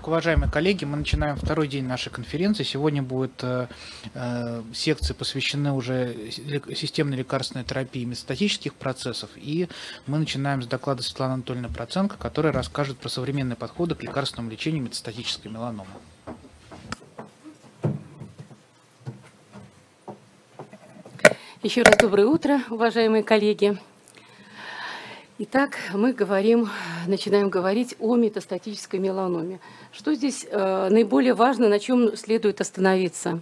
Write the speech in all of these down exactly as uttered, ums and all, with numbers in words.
Итак, уважаемые коллеги, мы начинаем второй день нашей конференции. Сегодня будет э, э, секции посвящены уже системной лекарственной терапии метастатических процессов. И мы начинаем с доклада Светланы Анатольевны Проценко, которая расскажет про современные подходы к лекарственному лечению метастатической меланомы. Еще раз доброе утро, уважаемые коллеги. Итак, мы говорим, начинаем говорить о метастатической меланоме. Что здесь э, наиболее важно, на чем следует остановиться?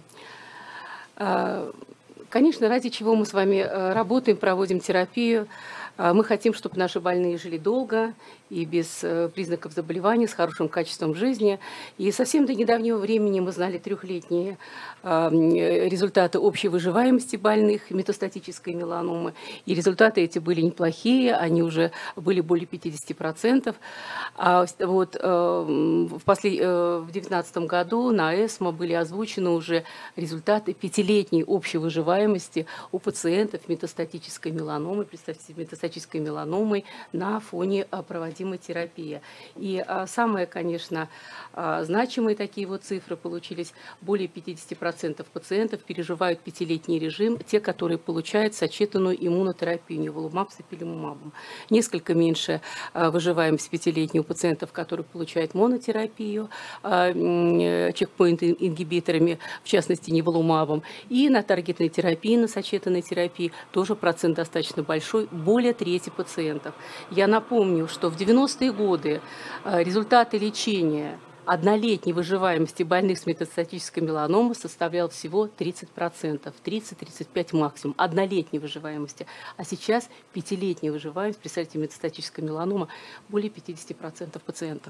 Э, конечно, ради чего мы с вами работаем, проводим терапию. Э, мы хотим, чтобы наши больные жили долго и без э, признаков заболевания, с хорошим качеством жизни. И совсем до недавнего времени мы знали трехлетние э, результаты общей выживаемости больных метастатической меланомы. И результаты эти были неплохие, они уже были более пятидесяти процентов. А вот э, в две тысячи девятнадцатом году на эсмо были озвучены уже результаты пятилетней общей выживаемости у пациентов метастатической меланомы, представьте, метастатической меланомой на фоне проводимой терапии. И а, самые, конечно, а, значимые такие вот цифры получились. Более пятидесяти процентов пациентов переживают пятилетний режим, те, которые получают сочетанную иммунотерапию, ниволумаб с ипилимумабом. Несколько меньше а, выживаемость пятилетней у пациентов, которые получают монотерапию, а, чекпоинт-ингибиторами, в частности, ниволумабом. И на таргетной терапии, на сочетанной терапии тоже процент достаточно большой, более трети пациентов. Я напомню, что в девяностые годы результаты лечения однолетней выживаемости больных с метастатической меланомой составлял всего тридцать процентов, тридцать-тридцать пять процентов максимум, однолетней выживаемости. А сейчас пятилетняя выживаемость, представьте, метастатическая меланома, более пятидесяти процентов пациентов.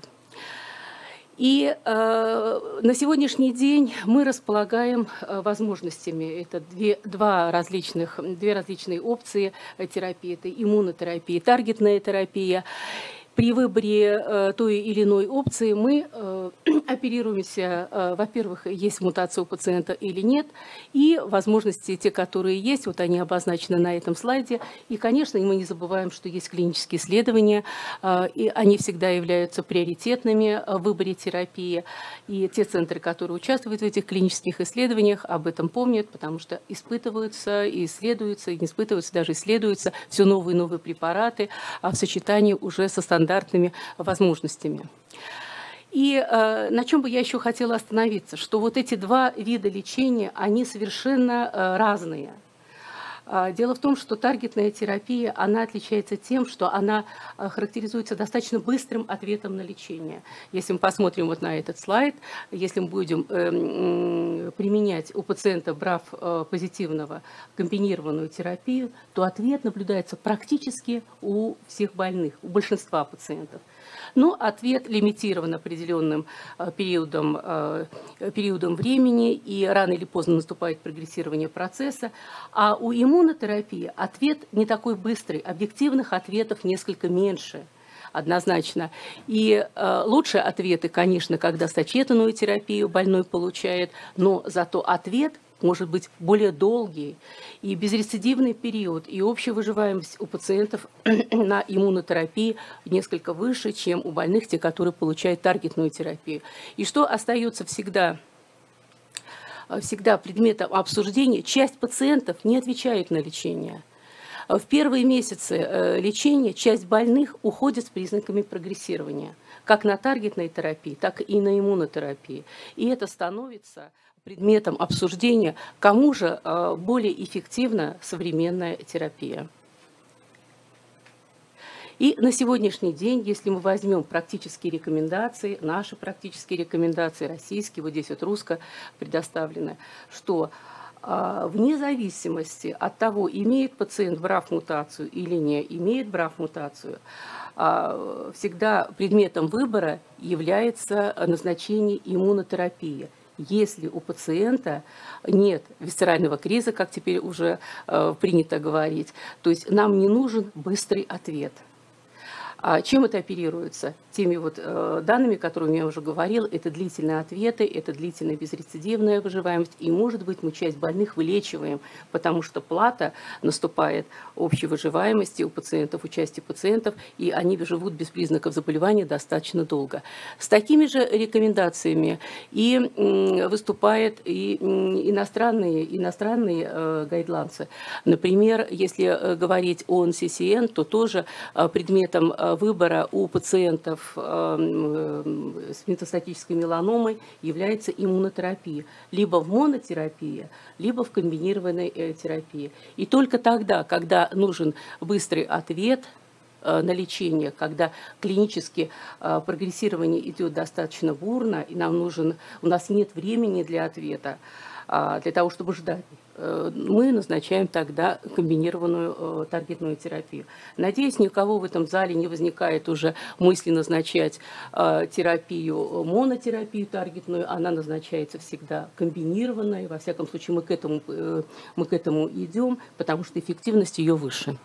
И э, на сегодняшний день мы располагаем э, возможностями. Это две, два различных, две различные опции терапии. Это иммунотерапия, таргетная терапия. При выборе э, той или иной опции мы э, оперируемся, э, во-первых, есть мутация у пациента или нет, и возможности те, которые есть, вот они обозначены на этом слайде. И, конечно, мы не забываем, что есть клинические исследования, э, и они всегда являются приоритетными в выборе терапии. И те центры, которые участвуют в этих клинических исследованиях, об этом помнят, потому что испытываются, и исследуются, и не испытываются, даже исследуются все новые и новые препараты в сочетании уже со стандартными стандартными возможностями. И э, на чем бы я еще хотела остановиться, что вот эти два вида лечения, они совершенно э, разные. Дело в том, что таргетная терапия, она отличается тем, что она характеризуется достаточно быстрым ответом на лечение. Если мы посмотрим вот на этот слайд, если мы будем э, применять у пациента брав э, позитивного комбинированную терапию, то ответ наблюдается практически у всех больных, у большинства пациентов. Но ответ лимитирован определенным э, периодом, э, периодом времени, и рано или поздно наступает прогрессирование процесса. А у иммунотерапии ответ не такой быстрый, объективных ответов несколько меньше, однозначно. И э, лучшие ответы, конечно, когда сочетанную терапию больной получает, но зато ответ может быть более долгий, и безрецидивный период, и общая выживаемость у пациентов на иммунотерапии несколько выше, чем у больных, те, которые получают таргетную терапию. И что остается всегда, всегда предметом обсуждения, часть пациентов не отвечает на лечение. В первые месяцы лечения часть больных уходит с признаками прогрессирования, как на таргетной терапии, так и на иммунотерапии. И это становится предметом обсуждения, кому же более эффективна современная терапия. И на сегодняшний день, если мы возьмем практические рекомендации, наши практические рекомендации, российские, вот здесь вот русско предоставлены, что вне зависимости от того, имеет пациент брав-мутацию или не имеет брав-мутацию, всегда предметом выбора является назначение иммунотерапии. Если у пациента нет висцерального криза, как теперь уже э, принято говорить, то есть нам не нужен быстрый ответ. А чем это оперируется? Теми вот э, данными, которыми я уже говорил, это длительные ответы, это длительная безрецидивная выживаемость, и, может быть, мы часть больных вылечиваем, потому что плата наступает общей выживаемости у пациентов, у части пациентов, и они живут без признаков заболевания достаточно долго. С такими же рекомендациями и э, выступают и э, иностранные, иностранные э, гайдлайнсы. Например, если э, говорить о эн си си эн, то тоже э, предметом э, выбора у пациентов с метастатической меланомой является иммунотерапия. Либо в монотерапии, либо в комбинированной терапии. И только тогда, когда нужен быстрый ответ на лечение, когда клинически прогрессирование идет достаточно бурно, и нам нужен, у нас нет времени для ответа, для того, чтобы ждать, мы назначаем тогда комбинированную таргетную терапию. Надеюсь, ни у кого в этом зале не возникает уже мысли назначать терапию, монотерапию таргетную. Она назначается всегда комбинированной. Во всяком случае, мы к этому, мы к этому идем, потому что эффективность ее выше.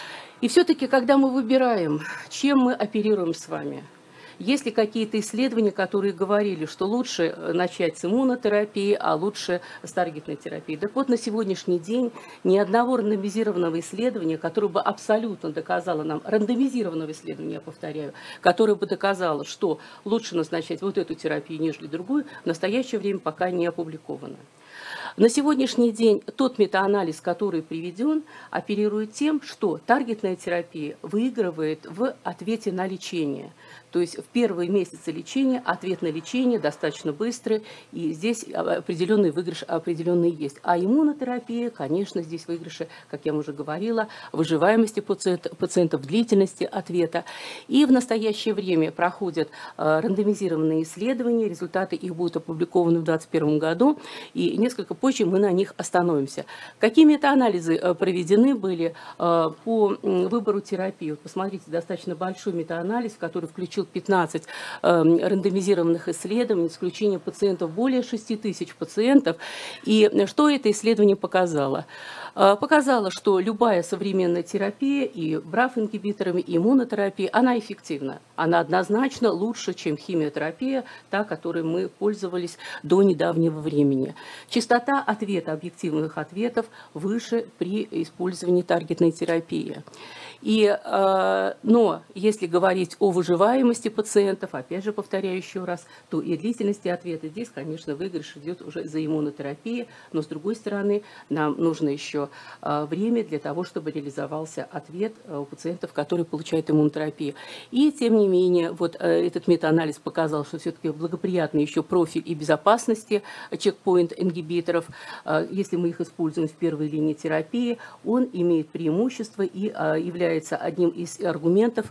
И все-таки, когда мы выбираем, чем мы оперируем с вами, есть ли какие-то исследования, которые говорили, что лучше начать с иммунотерапии, а лучше с таргетной терапии? Так вот, на сегодняшний день ни одного рандомизированного исследования, которое бы абсолютно доказало нам, рандомизированного исследования, я повторяю, которое бы доказало, что лучше назначать вот эту терапию, нежели другую, в настоящее время пока не опубликовано. На сегодняшний день тот метаанализ, который приведен, оперирует тем, что таргетная терапия выигрывает в ответе на лечение. То есть в первые месяцы лечения ответ на лечение достаточно быстрый, и здесь определенный выигрыш определенный есть. А иммунотерапия, конечно, здесь выигрыши, как я уже говорила, выживаемости пациента, пациентов, длительности ответа. И в настоящее время проходят рандомизированные исследования, результаты их будут опубликованы в две тысячи двадцать первом году, и несколько позже мы на них остановимся. Какие метаанализы проведены были по выбору терапии? Вот посмотрите, достаточно большой метаанализ, который включил пятнадцать э, рандомизированных исследований, исключение пациентов, более шести тысяч пациентов. И что это исследование показало? Э, показало, что любая современная терапия, и браф-ингибиторами, и иммунотерапия, она эффективна. Она однозначно лучше, чем химиотерапия, та, которой мы пользовались до недавнего времени. Частота ответа, объективных ответов, выше при использовании таргетной терапии. И, э, но если говорить о выживаемости пациентов, опять же повторяю еще раз, то и длительности ответа здесь, конечно, выигрыш идет уже за иммунотерапией, но с другой стороны нам нужно еще э, время для того, чтобы реализовался ответ э, у пациентов, которые получают иммунотерапию. И тем не менее, вот э, этот метаанализ показал, что все-таки благоприятный еще профиль и безопасности чекпоинт-ингибиторов, э, если мы их используем в первой линии терапии, он имеет преимущество и э, является является одним из аргументов,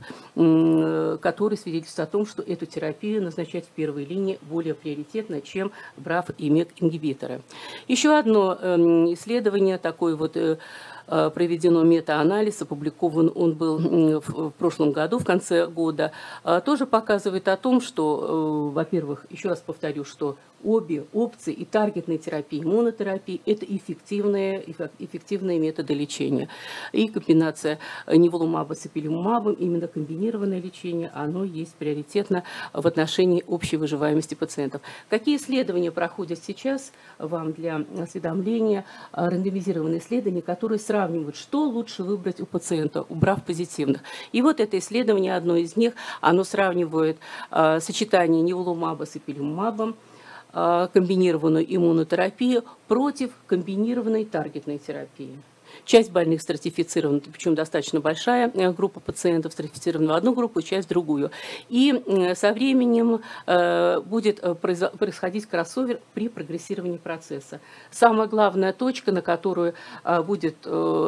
который свидетельствует о том, что эту терапию назначать в первой линии более приоритетно, чем браф и мек-ингибиторы. Еще одно исследование, такое вот проведено метаанализ, опубликован он был в прошлом году, в конце года, тоже показывает о том, что, во-первых, еще раз повторю, что обе опции, и таргетной терапии, и иммунотерапии, это эффективные, эффективные методы лечения. И комбинация ниволумаба с ипилимумабом, именно комбинированное лечение, оно есть приоритетно в отношении общей выживаемости пациентов. Какие исследования проходят сейчас вам для осведомления? Рандомизированные исследования, которые сравнивают, что лучше выбрать у пациента, у браф-позитивных. И вот это исследование, одно из них, оно сравнивает э, сочетание ниволумаба с ипилимумабом, комбинированную иммунотерапию против комбинированной таргетной терапии. Часть больных стратифицирована, причем достаточно большая группа пациентов стратифицирована в одну группу, часть в другую. И со временем будет происходить кроссовер при прогрессировании процесса. Самая главная точка, на которую, будет,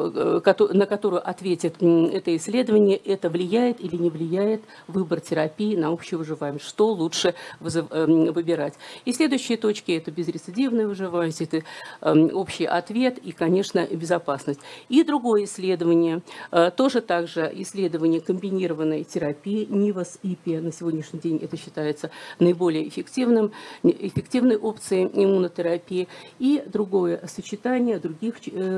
на которую ответит это исследование, это влияет или не влияет выбор терапии на общую выживаемость, что лучше выбирать. И следующие точки – это безрецидивная выживаемость, это общий ответ и, конечно, безопасность. прогрессивность. И другое исследование, тоже также исследование комбинированной терапии НИВОС-ИПИ. На сегодняшний день это считается наиболее эффективным, эффективной опцией иммунотерапии. И другое сочетание других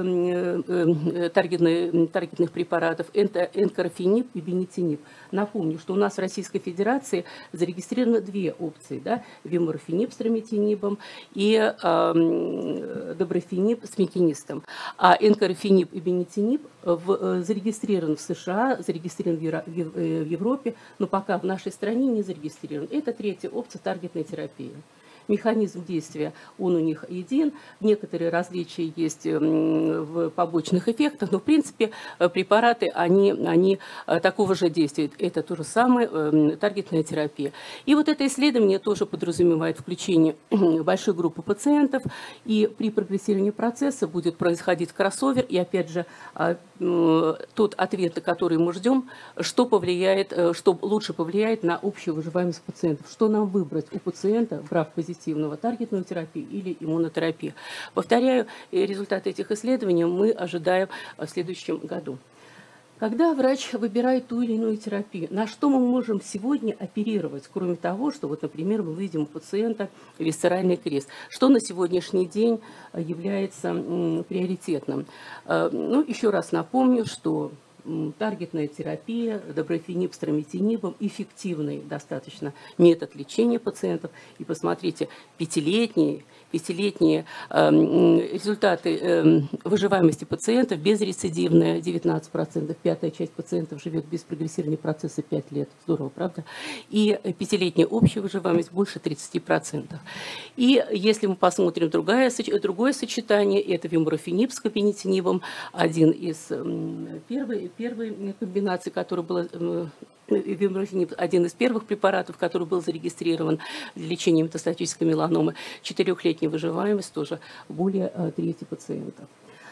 таргетных, таргетных препаратов энкорфенип и бенитинип. Напомню, что у нас в Российской Федерации зарегистрировано две опции, да, виморфенип с трамитинибом и э, доброфенип с метинистом. А энкорфенип и бенитинип в, э, зарегистрирован в США, зарегистрирован в, Евро, в, в Европе, но пока в нашей стране не зарегистрирован. Это третья опция таргетной терапии. Механизм действия, он у них един, некоторые различия есть в побочных эффектах, но в принципе препараты, они, они такого же действия. Это то же самое, таргетная терапия. И вот это исследование тоже подразумевает включение большой группы пациентов, и при прогрессировании процесса будет происходить кроссовер, и опять же тот ответ, на который мы ждем, что повлияет, что лучше повлияет на общую выживаемость пациентов, что нам выбрать у пациента, брав позитивного, таргетную терапию или иммунотерапию. Повторяю, результаты этих исследований мы ожидаем в следующем году. Когда врач выбирает ту или иную терапию, на что мы можем сегодня оперировать, кроме того, что, вот, например, мы видим у пациента висцеральный крест, что на сегодняшний день является приоритетным. Ну, еще раз напомню, что таргетная терапия, доброфенип с трамитинибом, эффективный достаточно метод лечения пациентов. И посмотрите, пятилетние, пятилетние э, результаты э, выживаемости пациентов безрецидивная девятнадцать процентов, пятая часть пациентов живет без прогрессирования процесса пять лет. Здорово, правда? И пятилетняя общая выживаемость больше тридцати процентов. И если мы посмотрим другое, другое сочетание, это виморфенип с кабинетинибом, один из э, первых, первой комбинации, которая была, виморфенип, один из первых препаратов, который был зарегистрирован для лечения метастатической меланомы, четырехлетняя выживаемость тоже более трети пациентов.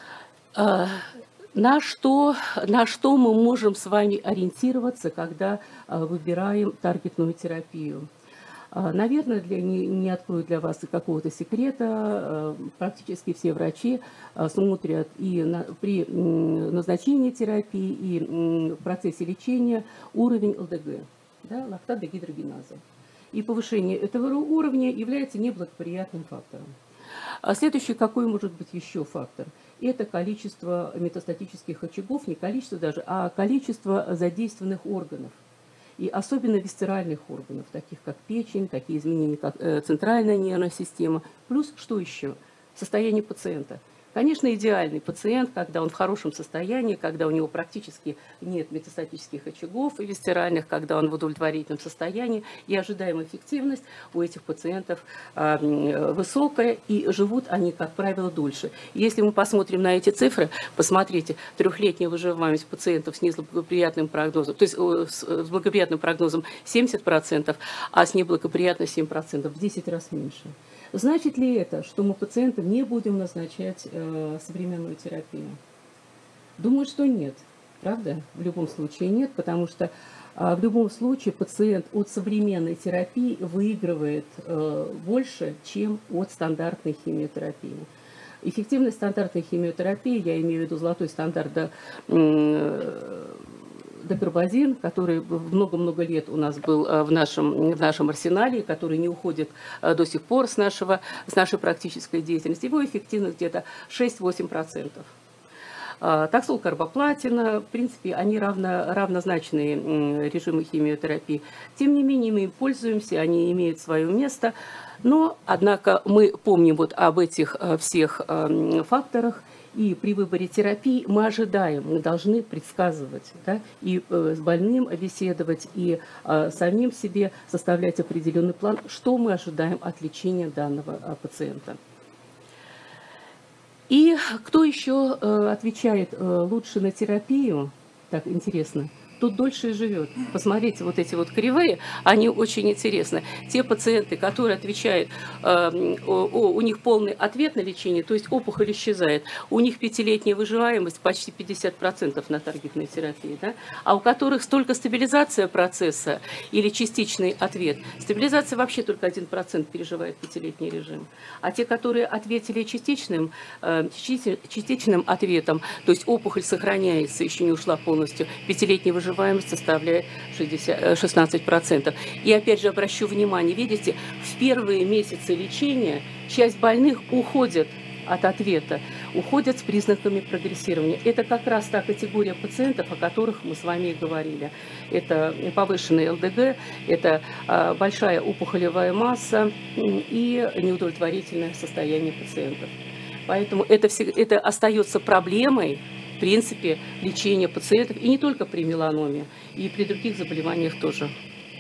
На что, на что мы можем с вами ориентироваться, когда выбираем таргетную терапию? Наверное, для, не, не открою для вас какого-то секрета, практически все врачи смотрят и на, при назначении терапии, и в процессе лечения уровень ЛДГ, да, лактат-дегидрогеназа. И повышение этого уровня является неблагоприятным фактором. А следующий, какой может быть еще фактор? Это количество метастатических очагов, не количество даже, а количество задействованных органов. И особенно висцеральных органов, таких как печень, такие изменения, как э, центральная нервная система. Плюс, что еще? Состояние пациента. Конечно, идеальный пациент, когда он в хорошем состоянии, когда у него практически нет метастатических очагов и висцеральных, когда он в удовлетворительном состоянии, и ожидаемая эффективность у этих пациентов э, высокая, и живут они, как правило, дольше. Если мы посмотрим на эти цифры, посмотрите, трехлетняя выживаемость пациентов с неблагоприятным прогнозом, то есть с благоприятным прогнозом семьдесят процентов, а с неблагоприятным семь процентов, в десять раз меньше. Значит ли это, что мы пациентам не будем назначать э, современную терапию? Думаю, что нет. Правда? В любом случае нет, потому что э, в любом случае пациент от современной терапии выигрывает э, больше, чем от стандартной химиотерапии. Эффективность стандартной химиотерапии, я имею в виду золотой стандарт, да, э, докарбазин, который много-много лет у нас был в нашем, в нашем арсенале, который не уходит до сих пор с, нашего, с нашей практической деятельности. Его эффективность где-то шесть-восемь процентов. Таксол, карбоплатина, в принципе, они равно, равнозначные режимы химиотерапии. Тем не менее, мы им пользуемся, они имеют свое место. Но, однако, мы помним вот об этих всех факторах. И при выборе терапии мы ожидаем, мы должны предсказывать, да, и э, с больным беседовать, и э, самим себе составлять определенный план, что мы ожидаем от лечения данного э, пациента. И кто еще э, отвечает э, лучше на терапию? Так, интересно. тот дольше и живет. Посмотрите, вот эти вот кривые, они очень интересны. Те пациенты, которые отвечают, э, о, у них полный ответ на лечение, то есть опухоль исчезает, у них пятилетняя выживаемость почти пятьдесят процентов на таргетной терапии, да? А у которых столько стабилизация процесса или частичный ответ, стабилизация вообще только один процент переживает пятилетний режим. А те, которые ответили частичным, э, частичным ответом, то есть опухоль сохраняется, еще не ушла полностью, пятилетняя выживаемость, выживаемость составляет шестнадцать процентов. И опять же обращу внимание, видите, в первые месяцы лечения часть больных уходит от ответа, уходят с признаками прогрессирования. Это как раз та категория пациентов, о которых мы с вами и говорили. Это повышенный эл дэ гэ, это большая опухолевая масса и неудовлетворительное состояние пациентов. Поэтому это, это остается проблемой, в принципе, лечения пациентов, и не только при меланоме, и при других заболеваниях тоже.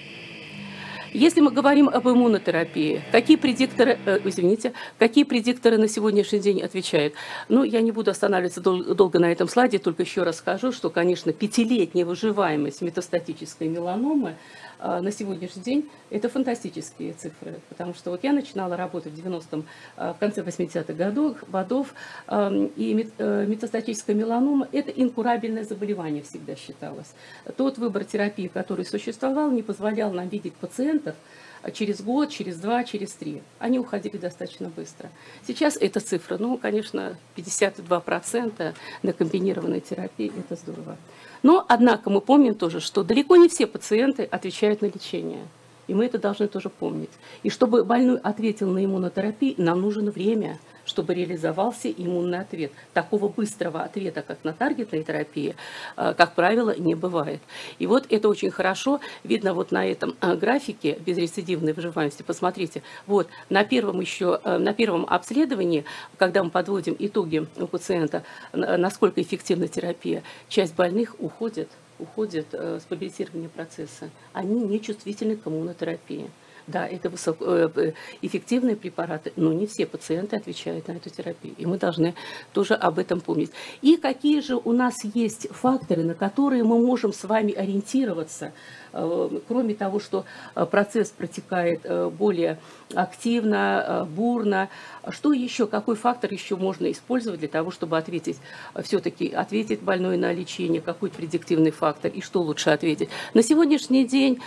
Если мы говорим об иммунотерапии, какие предикторы, э, извините, какие предикторы на сегодняшний день отвечают? Ну, я не буду останавливаться дол долго на этом слайде, только еще раз скажу, что, конечно, пятилетняя выживаемость метастатической меланомы э, на сегодняшний день – это фантастические цифры, потому что вот я начинала работать в девяностом, э, в конце восьмидесятых годов, годов э, и мет, э, метастатическая меланома – это инкурабельное заболевание всегда считалось. Тот выбор терапии, который существовал, не позволял нам видеть пациентов через год, через два, через три. Они уходили достаточно быстро. Сейчас эта цифра, ну, конечно, пятьдесят два процента на комбинированной терапии, это здорово. Но, однако, мы помним тоже, что далеко не все пациенты отвечают на лечение. И мы это должны тоже помнить. И чтобы больной ответил на иммунотерапию, нам нужно время, чтобы реализовался иммунный ответ. Такого быстрого ответа, как на таргетной терапии, как правило, не бывает. И вот это очень хорошо видно вот на этом графике безрецидивной выживаемости. Посмотрите, вот на первом еще, на первом обследовании, когда мы подводим итоги у пациента, насколько эффективна терапия, часть больных уходит, уходит с стабилизирования процесса. Они не чувствительны к иммунотерапии. Да, это высокоэффективные препараты, но не все пациенты отвечают на эту терапию. И мы должны тоже об этом помнить. И какие же у нас есть факторы, на которые мы можем с вами ориентироваться, кроме того, что процесс протекает более активно, бурно. Что еще, какой фактор еще можно использовать для того, чтобы ответить, все-таки ответить больной на лечение, какой предиктивный фактор и что лучше ответить? На сегодняшний день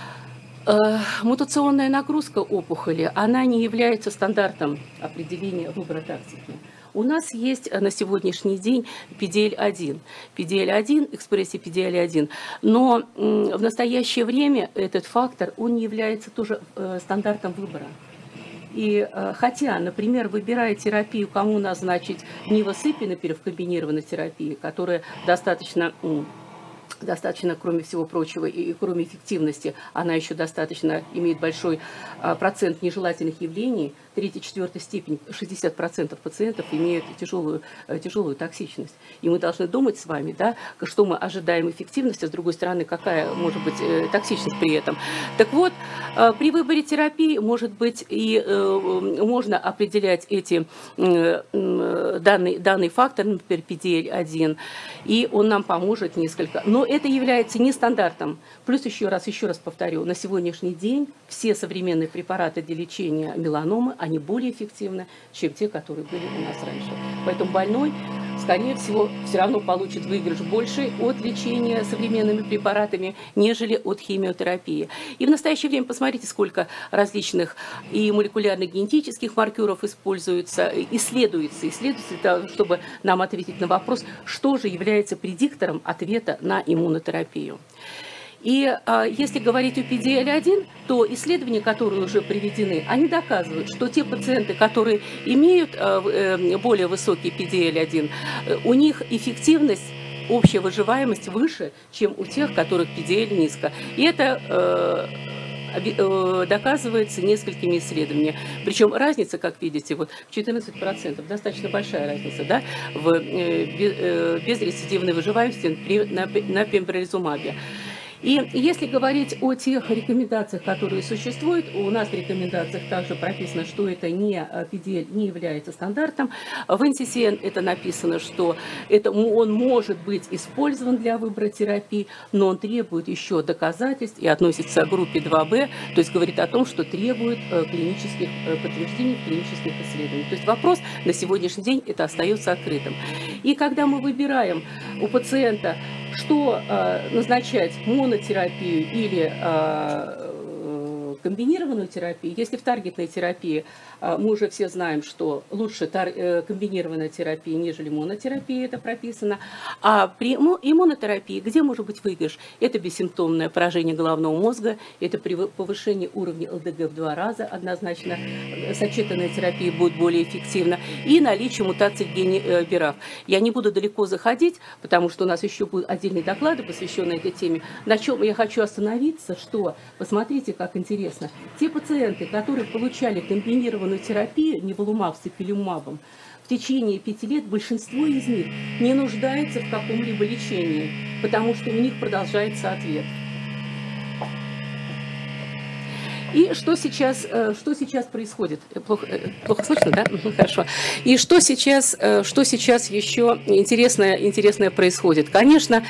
мутационная нагрузка опухоли, она не является стандартом определения выбора тактики. У нас есть на сегодняшний день пи ди эл один, пи ди эл один, экспрессия пи ди эл один, но в настоящее время этот фактор, он не является тоже стандартом выбора. И хотя, например, выбирая терапию, кому назначить нивосыпи, например, в комбинированной терапии, которая достаточно... достаточно, кроме всего прочего, и кроме эффективности, она еще достаточно имеет большой а, процент нежелательных явлений, третьей, четвертой степени, шестьдесят процентов пациентов имеют тяжелую, тяжелую токсичность. И мы должны думать с вами, да, что мы ожидаем эффективности, а с другой стороны, какая может быть э, токсичность при этом. Так вот, э, при выборе терапии, может быть, и э, можно определять эти э, э, данный, данный фактор, например, пи ди эл один, и он нам поможет несколько. Но это является нестандартом. Плюс еще раз, еще раз повторю, на сегодняшний день все современные препараты для лечения меланомы, они более эффективны, чем те, которые были у нас раньше. Поэтому больной, скорее всего, все равно получит выигрыш больше от лечения современными препаратами, нежели от химиотерапии. И в настоящее время посмотрите, сколько различных и молекулярно-генетических маркеров используется, исследуется, исследуется, чтобы нам ответить на вопрос, что же является предиктором ответа на иммунотерапию. И а, если говорить о пи ди эл один, то исследования, которые уже приведены, они доказывают, что те пациенты, которые имеют а, э, более высокий пи ди эл один, у них эффективность, общая выживаемость выше, чем у тех, у которых пи ди эл низко. И это э, доказывается несколькими исследованиями. Причем разница, как видите, вот четырнадцать процентов, достаточно большая разница, да, в э, безрецидивной выживаемости на, на пембролизумабе. И если говорить о тех рекомендациях, которые существуют, у нас в рекомендациях также прописано, что это не пи ди эл, не является стандартом. В эн си си эн это написано, что это, он может быть использован для выбора терапии, но он требует еще доказательств и относится к группе два бэ, то есть говорит о том, что требует клинических подтверждений, клинических исследований. То есть вопрос на сегодняшний день это остается открытым. И когда мы выбираем у пациента, что э, назначать, монотерапию или э, комбинированную терапию, если в таргетной терапии э, мы уже все знаем, что лучше тар, э, комбинированная терапия, нежели монотерапия, это прописано, а при иммунотерапии, где может быть выигрыш? Это бессимптомное поражение головного мозга, это при повышении уровня эл дэ гэ в два раза, однозначно сочетанная терапия будет более эффективна, и наличие мутаций в гене э, БИ-РАФ. Я не буду далеко заходить, потому что у нас еще будут отдельные доклады, посвященные этой теме. На чем я хочу остановиться, что, посмотрите, как интересно, те пациенты, которые получали комбинированную терапию неволумаб с ипилумабом, в течение пяти лет большинство из них не нуждается в каком-либо лечении, потому что у них продолжается ответ. И что сейчас, что сейчас происходит? Плохо, плохо слышно, да? Хорошо. И что сейчас, что сейчас еще интересное, интересное происходит? Конечно,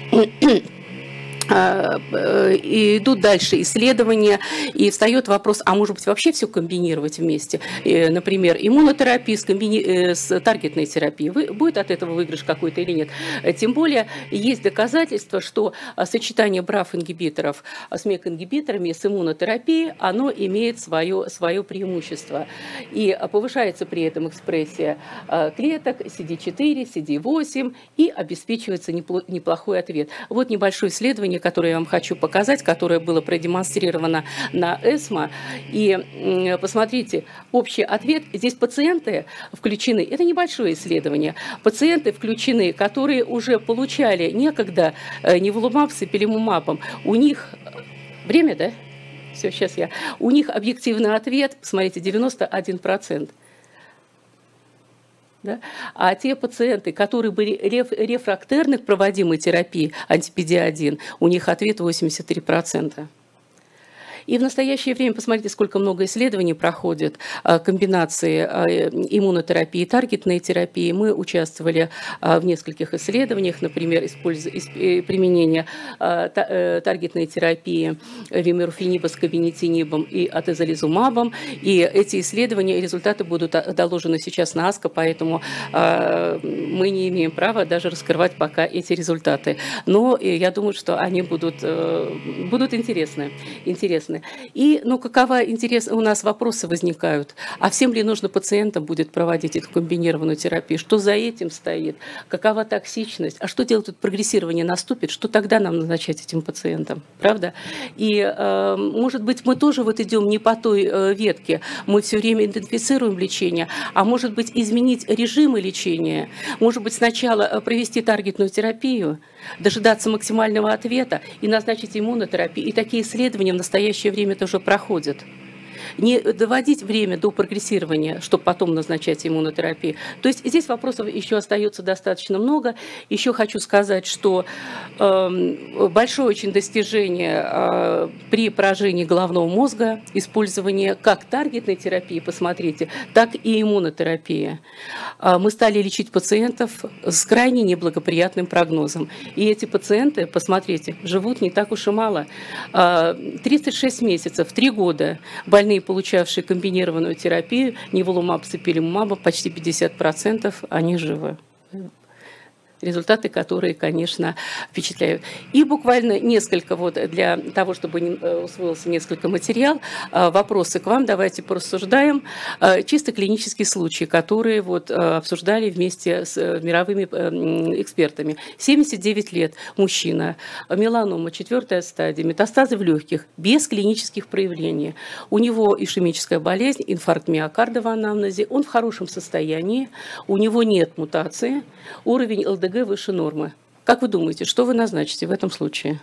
и идут дальше исследования, и встает вопрос, а может быть вообще все комбинировать вместе? Например, иммунотерапия с, комбини... с таргетной терапией. Будет от этого выигрыш какой-то или нет? Тем более есть доказательства, что сочетание браф-ингибиторов с мек-ингибиторами с иммунотерапией, оно имеет свое, свое преимущество. И повышается при этом экспрессия клеток си ди четыре, си ди восемь, и обеспечивается неплохой ответ. Вот небольшое исследование, которое я вам хочу показать, которое было продемонстрировано на эсмо. И посмотрите, общий ответ. Здесь пациенты включены, это небольшое исследование, пациенты включены, которые уже получали некогда неволумаб с ипилумабом. У них время, да? Все, сейчас я. У них объективный ответ, смотрите, девяносто один процент. Да? А те пациенты, которые были реф, рефрактерны к проводимой терапии анти-пи ди один, у них ответ восемьдесят три процента. И в настоящее время, посмотрите, сколько много исследований проходит, комбинации иммунотерапии и таргетной терапии. Мы участвовали в нескольких исследованиях, например, применение таргетной терапии вимерфениба с кабинетинибом и атезолизумабом. И эти исследования и результаты будут доложены сейчас на АСКО, поэтому мы не имеем права даже раскрывать пока эти результаты. Но я думаю, что они будут, будут интересны. интересны. И, ну, какова интерес, у нас вопросы возникают, а всем ли нужно пациентам будет проводить эту комбинированную терапию, что за этим стоит, какова токсичность, а что делать, тут прогрессирование наступит, что тогда нам назначать этим пациентам, правда? И, э, может быть, мы тоже вот идем не по той э, ветке, мы все время идентифицируем лечение, а может быть, изменить режимы лечения, может быть, сначала провести таргетную терапию, дожидаться максимального ответа и назначить иммунотерапию. И такие исследования в настоящее время тоже проходят. Не доводить время до прогрессирования, чтобы потом назначать иммунотерапию. То есть здесь вопросов еще остается достаточно много. Еще хочу сказать, что э, большое очень достижение э, при поражении головного мозга, использование как таргетной терапии, посмотрите, так и иммунотерапии. Э, мы стали лечить пациентов с крайне неблагоприятным прогнозом. И эти пациенты, посмотрите, живут не так уж и мало. Э, тридцать шесть месяцев, три года больные, получавшие комбинированную терапию, неволумаб с ипилумабом, почти пятьдесят процентов, они живы. Результаты, которые, конечно, впечатляют. И буквально несколько, вот для того, чтобы усвоился несколько материал, вопросы к вам, давайте порассуждаем. Чисто клинические случаи, которые вот обсуждали вместе с мировыми экспертами. семьдесят девять лет, мужчина, меланома, четвертая стадия, метастазы в легких, без клинических проявлений. У него ишемическая болезнь, инфаркт миокарда в анамнезе, он в хорошем состоянии, у него нет мутации, уровень эл дэ гэ выше нормы. Как вы думаете, что вы назначите в этом случае?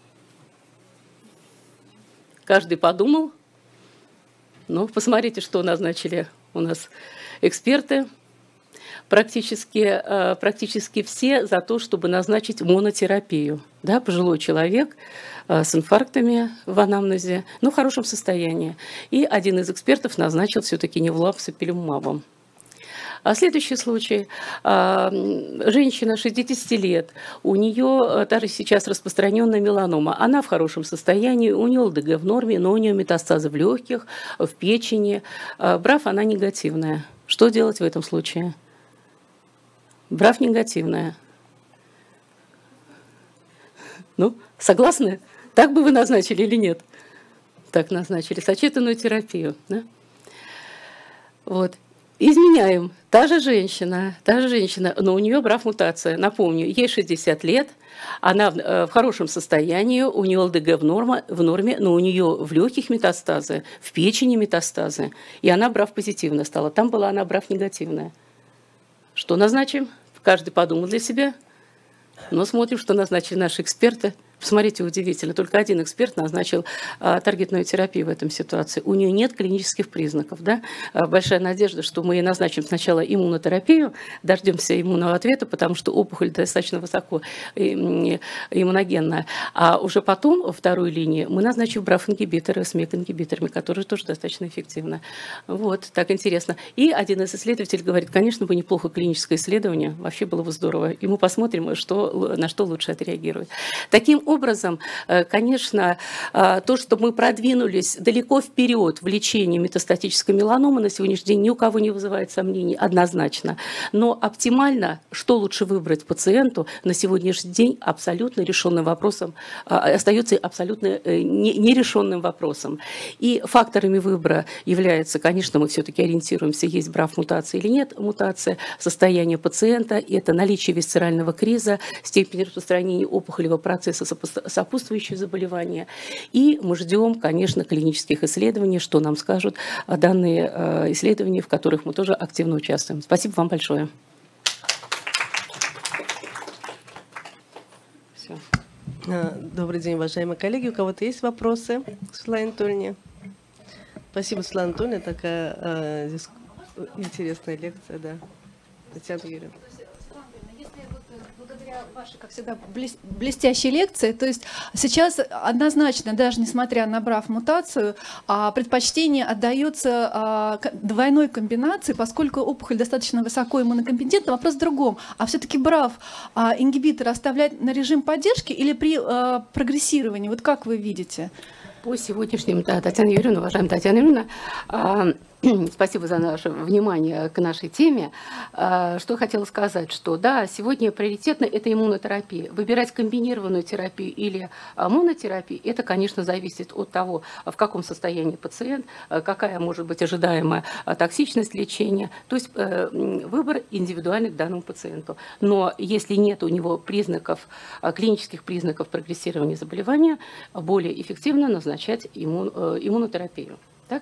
Каждый подумал. Ну, посмотрите, что назначили у нас эксперты. практически, практически все за то, чтобы назначить монотерапию. Да, пожилой человек с инфарктами в анамнезе, но в хорошем состоянии. И один из экспертов назначил все-таки невлап с ипилумабом. А следующий случай. Женщина шестидесяти лет, у нее даже сейчас распространенная меланома. Она в хорошем состоянии, у нее ЛДГ в норме, но у нее метастазы в легких, в печени. БРАФ она негативная. Что делать в этом случае? БРАФ негативная. Ну, согласны? Так бы вы назначили или нет? Так назначили. Сочетанную терапию. Да? Вот. Изменяем. Та же женщина, та же женщина, но у нее БРАФ-мутация. Напомню, ей шестьдесят лет, она в, в хорошем состоянии, у нее ЛДГ в, норма, в норме, но у нее в легких метастазы, в печени метастазы, и она БРАФ-позитивная стала. Там была она БРАФ-негативная. Что назначим? Каждый подумал для себя. Но смотрим, что назначили наши эксперты. Посмотрите, удивительно. Только один эксперт назначил а, таргетную терапию в этом ситуации. У нее нет клинических признаков. Да? А, большая надежда, что мы ей назначим сначала иммунотерапию, дождемся иммунного ответа, потому что опухоль достаточно высоко иммуногенная. А уже потом, во второй линии, мы назначим БРАФ-ингибиторы с МЕК-ингибиторами, которые тоже достаточно эффективны. Вот, так интересно. И один из исследователей говорит, конечно, бы неплохо клиническое исследование, вообще было бы здорово. И мы посмотрим, что, на что лучше отреагирует. Таким образом, конечно, то, что мы продвинулись далеко вперед в лечении метастатической меланомы, на сегодняшний день ни у кого не вызывает сомнений, однозначно. Но оптимально, что лучше выбрать пациенту, на сегодняшний день абсолютно решенным вопросом, остается абсолютно нерешенным вопросом. И факторами выбора является, конечно, мы все-таки ориентируемся, есть БРАФ-мутация или нет мутация, состояние пациента, это наличие висцерального криза, степень распространения опухолевого процесса, сопутствующие заболевания. И мы ждем, конечно, клинических исследований, что нам скажут данные исследования, в которых мы тоже активно участвуем. Спасибо вам большое. Все. Добрый день, уважаемые коллеги. У кого-то есть вопросы к Светлане Анатольевне? Спасибо, Светлана Анатольевна. Такая э, здесь интересная лекция, да. Татьяна Юрьевна. Ваши, как всегда, блестящие лекции. То есть сейчас однозначно, даже несмотря на БРАФ-мутацию, предпочтение отдается двойной комбинации, поскольку опухоль достаточно высоко иммунокомпетентна. Вопрос в другом. А все-таки БРАФ-ингибитор оставлять на режим поддержки или при прогрессировании? Вот как вы видите? По сегодняшним, да, Татьяна Юрьевна, уважаемая Татьяна Юрьевна, спасибо за наше внимание к нашей теме. Что хотела сказать, что да, сегодня приоритетно это иммунотерапия. Выбирать комбинированную терапию или монотерапию, это, конечно, зависит от того, в каком состоянии пациент, какая может быть ожидаемая токсичность лечения. То есть выбор индивидуальный к данному пациенту. Но если нет у него признаков, клинических признаков прогрессирования заболевания, более эффективно назначать иммун, иммунотерапию. Так?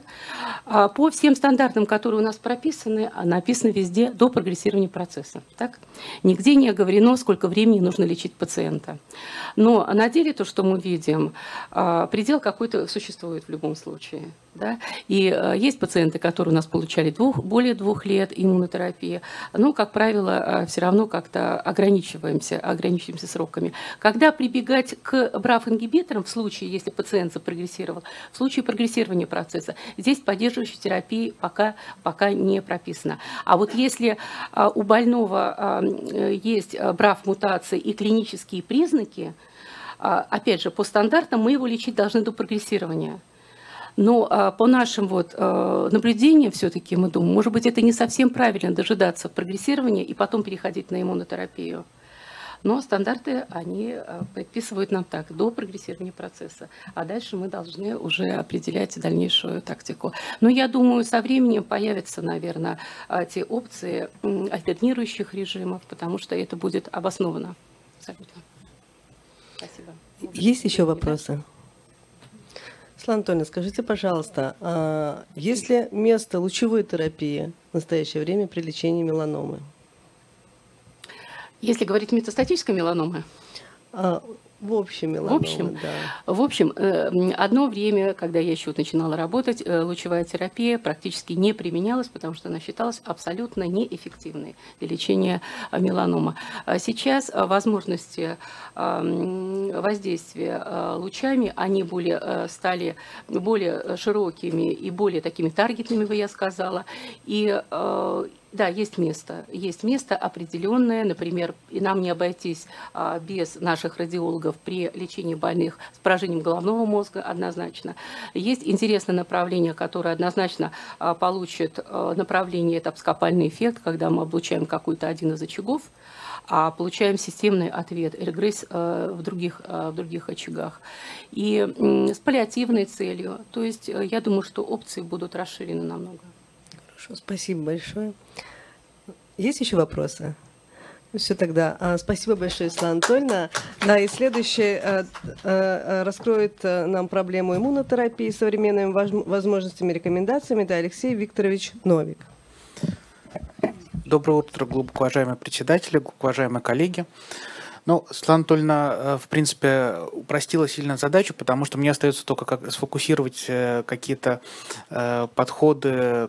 По всем стандартам, которые у нас прописаны, написано везде до прогрессирования процесса. Так? Нигде не оговорено, сколько времени нужно лечить пациента. Но на деле то, что мы видим, предел какой-то существует в любом случае. Да? И есть пациенты, которые у нас получали двух, более двух лет иммунотерапии. Но, как правило, все равно как-то ограничиваемся, ограничиваемся сроками. Когда прибегать к БРАФ-ингибиторам в случае, если пациент запрогрессировал, в случае прогрессирования процесса, здесь поддерживающей терапии пока, пока не прописано. А вот если у больного есть БРАФ-мутации и клинические признаки, опять же, по стандартам мы его лечить должны до прогрессирования. Но а, по нашим вот, а, наблюдениям все-таки мы думаем, может быть, это не совсем правильно дожидаться прогрессирования и потом переходить на иммунотерапию. Но стандарты, они а, предписывают нам так, до прогрессирования процесса. А дальше мы должны уже определять дальнейшую тактику. Но я думаю, со временем появятся, наверное, те опции альтернирующих режимов, потому что это будет обосновано. Абсолютно. Спасибо. Есть еще вопросы? Светлана Анатольевна, скажите, пожалуйста, есть ли место лучевой терапии в настоящее время при лечении меланомы? Если говорить метастатической меланомы? В общем, меланома, В общем, да. в общем, одно время, когда я еще начинала работать, лучевая терапия практически не применялась, потому что она считалась абсолютно неэффективной для лечения меланомы. Сейчас возможности воздействия лучами, они более, стали более широкими и более такими таргетными, бы я сказала. И да, есть место, есть место определенное, например, и нам не обойтись а, без наших радиологов при лечении больных с поражением головного мозга однозначно. Есть интересное направление, которое однозначно а, получит а, направление, это апскопальный эффект, когда мы облучаем какой-то один из очагов, а получаем системный ответ, регресс а, в, других, а, в других очагах. И м, с паллиативной целью, то есть я думаю, что опции будут расширены намного. Хорошо, спасибо большое. Есть еще вопросы? Все тогда. Спасибо большое, Светлана Анатольевна. Да, и следующий раскроет нам проблему иммунотерапии с современными возможностями и рекомендациями. Это Алексей Викторович Новик. Доброе утро, глубоко уважаемые председатели, глубоко уважаемые коллеги. Ну, Светлана Анатольевна, в принципе, упростила сильно задачу, потому что мне остается только как сфокусировать какие-то подходы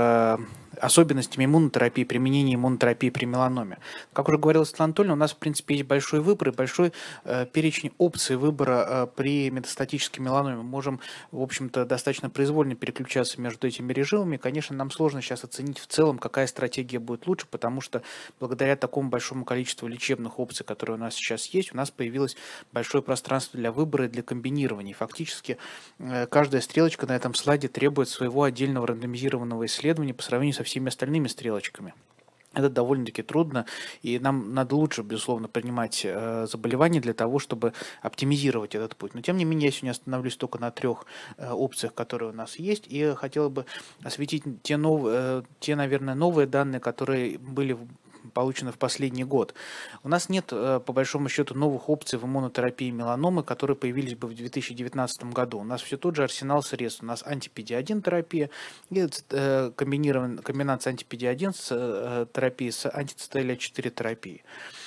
к особенностями иммунотерапии, применения иммунотерапии при меланоме. Как уже говорила Светлана Анатольевна, у нас, в принципе, есть большой выбор и большой э, перечень опций выбора э, при метастатической меланоме. Мы можем, в общем-то, достаточно произвольно переключаться между этими режимами. Конечно, нам сложно сейчас оценить в целом, какая стратегия будет лучше, потому что благодаря такому большому количеству лечебных опций, которые у нас сейчас есть, у нас появилось большое пространство для выбора и для комбинирования. Фактически, э, каждая стрелочка на этом слайде требует своего отдельного рандомизированного исследования по сравнению со всеми остальными стрелочками. Это довольно-таки трудно, и нам надо лучше, безусловно, принимать э, заболевания для того, чтобы оптимизировать этот путь. Но, тем не менее, я сегодня остановлюсь только на трех э, опциях, которые у нас есть, и хотела бы осветить те, новые, э, те, наверное, новые данные, которые были получены в последний год. У нас нет, по большому счету, новых опций в иммунотерапии меланомы, которые появились бы в две тысячи девятнадцатом году. У нас все тот же арсенал средств. У нас анти-пи ди один терапия и комбинация анти-пи ди один с терапией с анти-ци тэ эл а четыре терапией.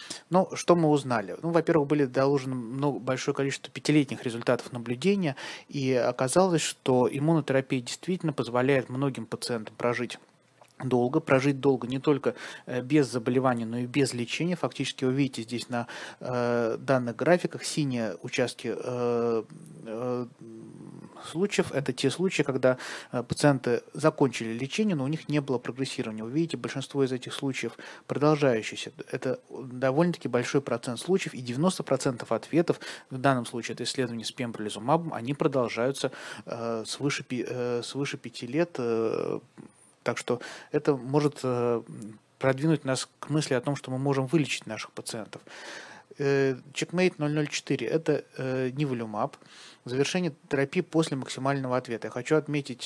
Но что мы узнали? Ну, во-первых, были доложены много, большое количество пятилетних результатов наблюдения, и оказалось, что иммунотерапия действительно позволяет многим пациентам прожить долго, прожить долго не только без заболевания, но и без лечения. Фактически вы видите здесь на э, данных графиках синие участки э, э, случаев. Это те случаи, когда э, пациенты закончили лечение, но у них не было прогрессирования. Вы видите, большинство из этих случаев продолжающиеся. Это довольно-таки большой процент случаев, и девяносто процентов ответов, в данном случае это исследование с пембролизумабом, они продолжаются э, свыше, э, свыше пяти лет. Э, Так что это может продвинуть нас к мысли о том, что мы можем вылечить наших пациентов. Checkmate ноль ноль четыре – это ниволумаб, завершение терапии после максимального ответа. Я хочу отметить,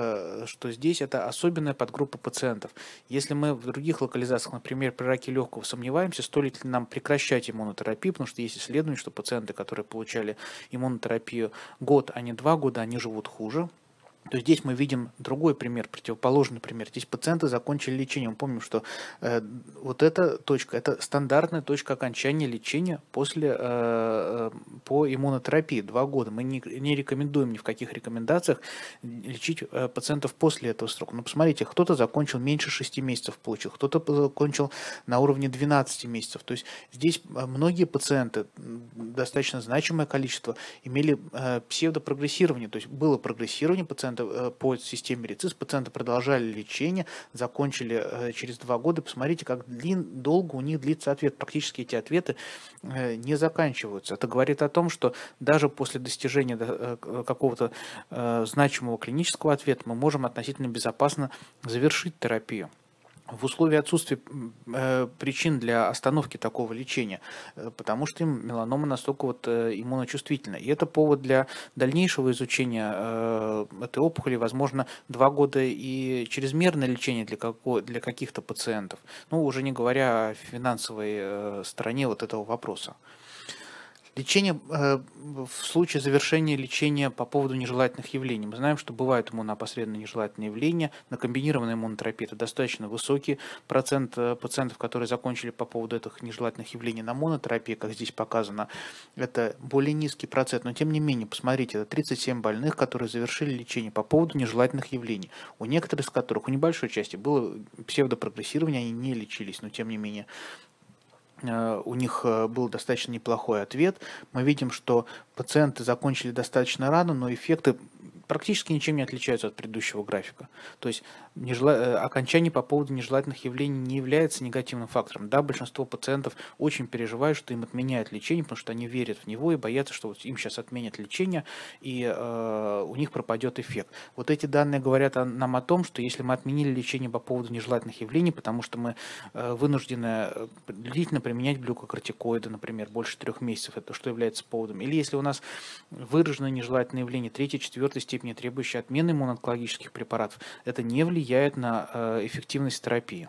что здесь это особенная подгруппа пациентов. Если мы в других локализациях, например, при раке легкого, сомневаемся, стоит ли нам прекращать иммунотерапию, потому что есть исследования, что пациенты, которые получали иммунотерапию год, а не два года, они живут хуже. То здесь мы видим другой пример, противоположный пример. Здесь пациенты закончили лечение. Мы помним, что э, вот эта точка, это стандартная точка окончания лечения после, э, по иммунотерапии. Два года. Мы не, не рекомендуем ни в каких рекомендациях лечить э, пациентов после этого срока. Но посмотрите, кто-то закончил меньше шести месяцев, получил, кто-то закончил на уровне двенадцати месяцев. То есть здесь многие пациенты, достаточно значимое количество, имели э, псевдопрогрессирование. То есть было прогрессирование пациента по системе РИЦИС, пациенты продолжали лечение, закончили э, через два года. Посмотрите, как длин, долго у них длится ответ. Практически эти ответы э, не заканчиваются. Это говорит о том, что даже после достижения э, какого-то э, значимого клинического ответа мы можем относительно безопасно завершить терапию. В условии отсутствия э, причин для остановки такого лечения, э, потому что меланома настолько вот, э, иммуночувствительна. И это повод для дальнейшего изучения э, этой опухоли, возможно, два года и чрезмерное лечение для, како, для каких-то пациентов. Ну, уже не говоря о финансовой э, стороне вот этого вопроса. Лечение э, в случае завершения лечения по поводу нежелательных явлений. Мы знаем, что бывают иммуноопосредованные нежелательные явления. На комбинированной иммунотерапии это достаточно высокий процент пациентов, которые закончили по поводу этих нежелательных явлений. На монотерапии, как здесь показано, это более низкий процент. Но тем не менее, посмотрите, это тридцать семь больных, которые завершили лечение по поводу нежелательных явлений. У некоторых из которых, у небольшой части, было псевдопрогрессирование, они не лечились, но тем не менее у них был достаточно неплохой ответ. Мы видим, что пациенты закончили достаточно рано, но эффекты практически ничем не отличаются от предыдущего графика. То есть нежела... окончание по поводу нежелательных явлений не является негативным фактором. Да, большинство пациентов очень переживают, что им отменяют лечение, потому что они верят в него и боятся, что вот им сейчас отменят лечение, и э, у них пропадет эффект. Вот эти данные говорят о, нам о том, что если мы отменили лечение по поводу нежелательных явлений, потому что мы э, вынуждены длительно применять глюкокортикоиды, например, больше трех месяцев, это что является поводом, или если у нас выраженные нежелательные явления третьей, четвертой степени, требующие отмены иммуноонкологических препаратов, это не влияет на э, эффективность терапии.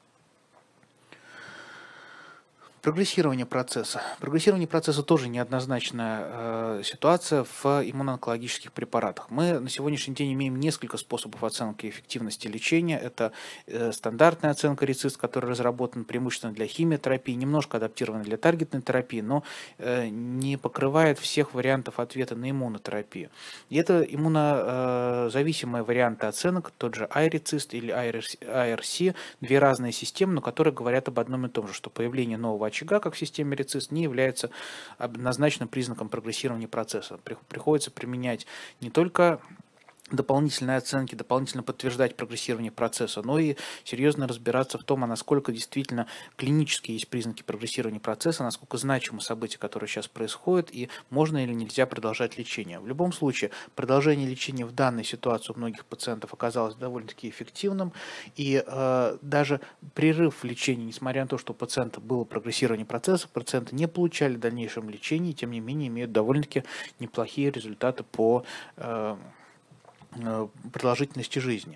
Прогрессирование процесса. Прогрессирование процесса тоже неоднозначная э, ситуация в иммуноонкологических препаратах. Мы на сегодняшний день имеем несколько способов оценки эффективности лечения. Это э, стандартная оценка РЕЦИСТ, которая разработана преимущественно для химиотерапии, немножко адаптирована для таргетной терапии, но э, не покрывает всех вариантов ответа на иммунотерапию. И это иммунозависимые варианты оценок, тот же iRECIST или ай ар си, две разные системы, но которые говорят об одном и том же, что появление нового очага, как в системе РЕЦИСТ, не является однозначным признаком прогрессирования процесса. Приходится применять не только дополнительные оценки, дополнительно подтверждать прогрессирование процесса, но и серьезно разбираться в том, а насколько действительно клинически есть признаки прогрессирования процесса, насколько значимы события, которые сейчас происходят, и можно или нельзя продолжать лечение. В любом случае, продолжение лечения в данной ситуации у многих пациентов оказалось довольно-таки эффективным, и э, даже прерыв в лечении, несмотря на то, что у пациента было прогрессирование процесса, пациенты не получали в дальнейшем лечения, тем не менее имеют довольно-таки неплохие результаты по э, продолжительности жизни.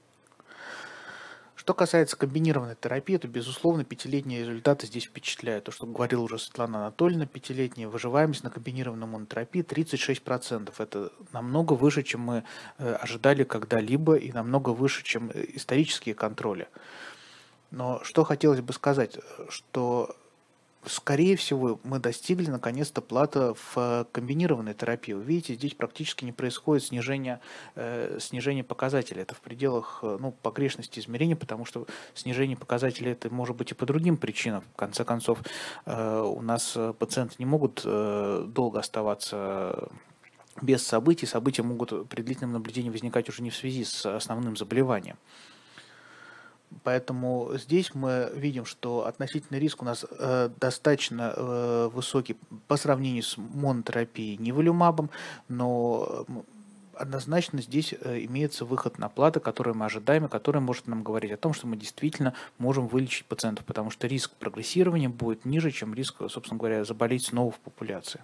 Что касается комбинированной терапии, то, безусловно, пятилетние результаты здесь впечатляют. То, что говорила уже Светлана Анатольевна, пятилетняя выживаемость на комбинированной иммунотерапии тридцать шесть процентов. Это намного выше, чем мы ожидали когда-либо, и намного выше, чем исторические контроли. Но что хотелось бы сказать, что скорее всего, мы достигли наконец-то плата в комбинированной терапии. Вы видите, здесь практически не происходит снижение, э, снижение показателей. Это в пределах ну, погрешности измерения, потому что снижение показателей это может быть и по другим причинам. В конце концов, э, у нас пациенты не могут э, долго оставаться без событий. События могут при длительном наблюдении возникать уже не в связи с основным заболеванием. Поэтому здесь мы видим, что относительный риск у нас э, достаточно э, высокий по сравнению с монотерапией ниволумабом, но однозначно здесь э, имеется выход на платы, которые мы ожидаем, и который может нам говорить о том, что мы действительно можем вылечить пациентов, потому что риск прогрессирования будет ниже, чем риск, собственно говоря, заболеть снова в популяции.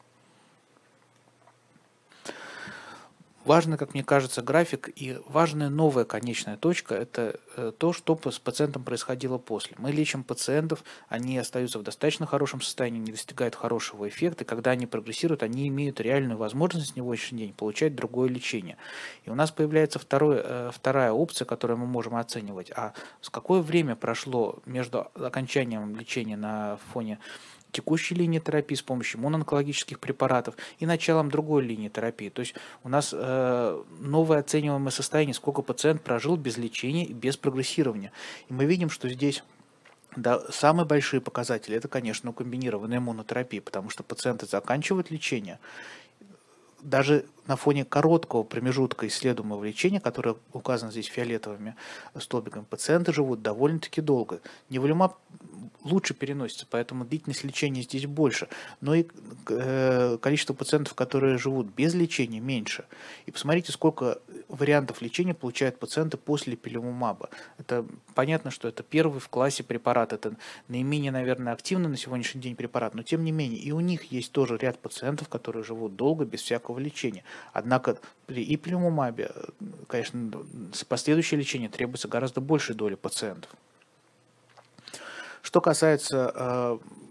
Важный, как мне кажется, график и важная новая конечная точка – это то, что с пациентом происходило после. Мы лечим пациентов, они остаются в достаточно хорошем состоянии, не достигают хорошего эффекта, и когда они прогрессируют, они имеют реальную возможность на сегодняшний день получать другое лечение. И у нас появляется второй, вторая опция, которую мы можем оценивать. А с какое время прошло между окончанием лечения на фоне текущей линии терапии с помощью иммуноонкологических препаратов и началом другой линии терапии. То есть у нас э, новое оцениваемое состояние, сколько пациент прожил без лечения и без прогрессирования. И мы видим, что здесь да, самые большие показатели – это, конечно, комбинированная иммунотерапия, потому что пациенты заканчивают лечение. Даже на фоне короткого промежутка исследуемого лечения, которое указано здесь фиолетовыми столбиками, пациенты живут довольно-таки долго. Ниволумаб лучше переносится, поэтому длительность лечения здесь больше, но и э, количество пациентов, которые живут без лечения, меньше. И посмотрите, сколько вариантов лечения получают пациенты после ипилумумаба. Это понятно, что это первый в классе препарат, это наименее, наверное, активный на сегодняшний день препарат, но тем не менее и у них есть тоже ряд пациентов, которые живут долго без всякого лечения. Однако при ипилумумабе, конечно, последующее лечение требуется гораздо большей доли пациентов. Что касается э,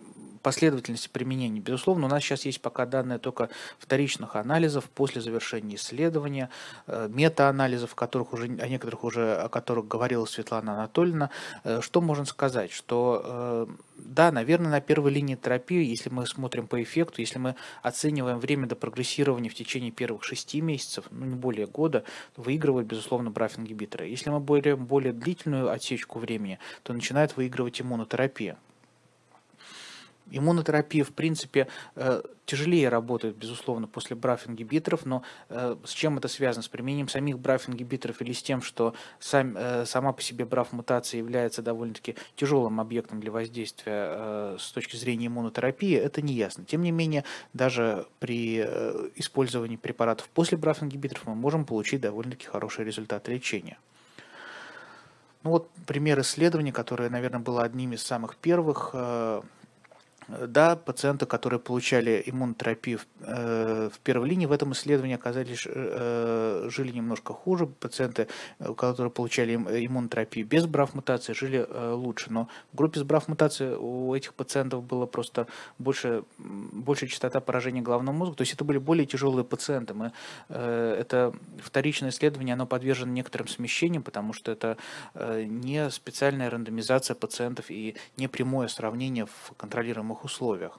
последовательности применения. Безусловно, у нас сейчас есть пока данные только вторичных анализов после завершения исследования, мета-анализов, о которых уже, о некоторых уже, о которых говорила Светлана Анатольевна. Что можно сказать? Что да, наверное, на первой линии терапии, если мы смотрим по эффекту, если мы оцениваем время до прогрессирования в течение первых шести месяцев, ну не более года, выигрывает, безусловно, браф-ингибиторы. Если мы берем более длительную отсечку времени, то начинает выигрывать иммунотерапия. Иммунотерапия, в принципе, тяжелее работает, безусловно, после браф-ингибиторов, но с чем это связано? С применением самих браф-ингибиторов или с тем, что сам, сама по себе браф-мутация является довольно-таки тяжелым объектом для воздействия с точки зрения иммунотерапии, это не ясно. Тем не менее, даже при использовании препаратов после браф-ингибиторов мы можем получить довольно-таки хороший результат лечения. Ну вот пример исследования, которое, наверное, было одним из самых первых. Да, пациенты, которые получали иммунотерапию в, э, в первой линии, в этом исследовании оказались, э, жили немножко хуже. Пациенты, которые получали иммунотерапию без браф-мутации, жили э, лучше. Но в группе с браф-мутацией у этих пациентов было просто больше, большая частота поражения головного мозга. То есть это были более тяжелые пациенты. Мы, э, это вторичное исследование, оно подвержено некоторым смещениям, потому что это э, не специальная рандомизация пациентов и не прямое сравнение в контролируемых условиях.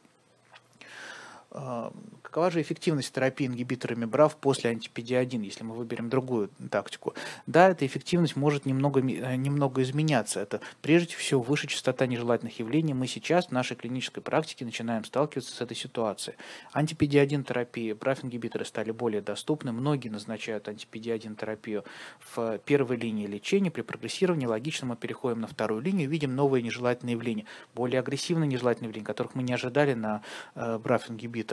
Какова же эффективность терапии ингибиторами браф после анти-пи ди один, если мы выберем другую тактику? Да, эта эффективность может немного, немного изменяться. Это прежде всего выше частота нежелательных явлений. Мы сейчас в нашей клинической практике начинаем сталкиваться с этой ситуацией. анти-пи ди один терапии, браф-ингибиторы стали более доступны. Многие назначают анти-пи ди один терапию в первой линии лечения. При прогрессировании логично мы переходим на вторую линию, видим новые нежелательные явления, более агрессивные нежелательные явления, которых мы не ожидали на э, браф-ингибиторах.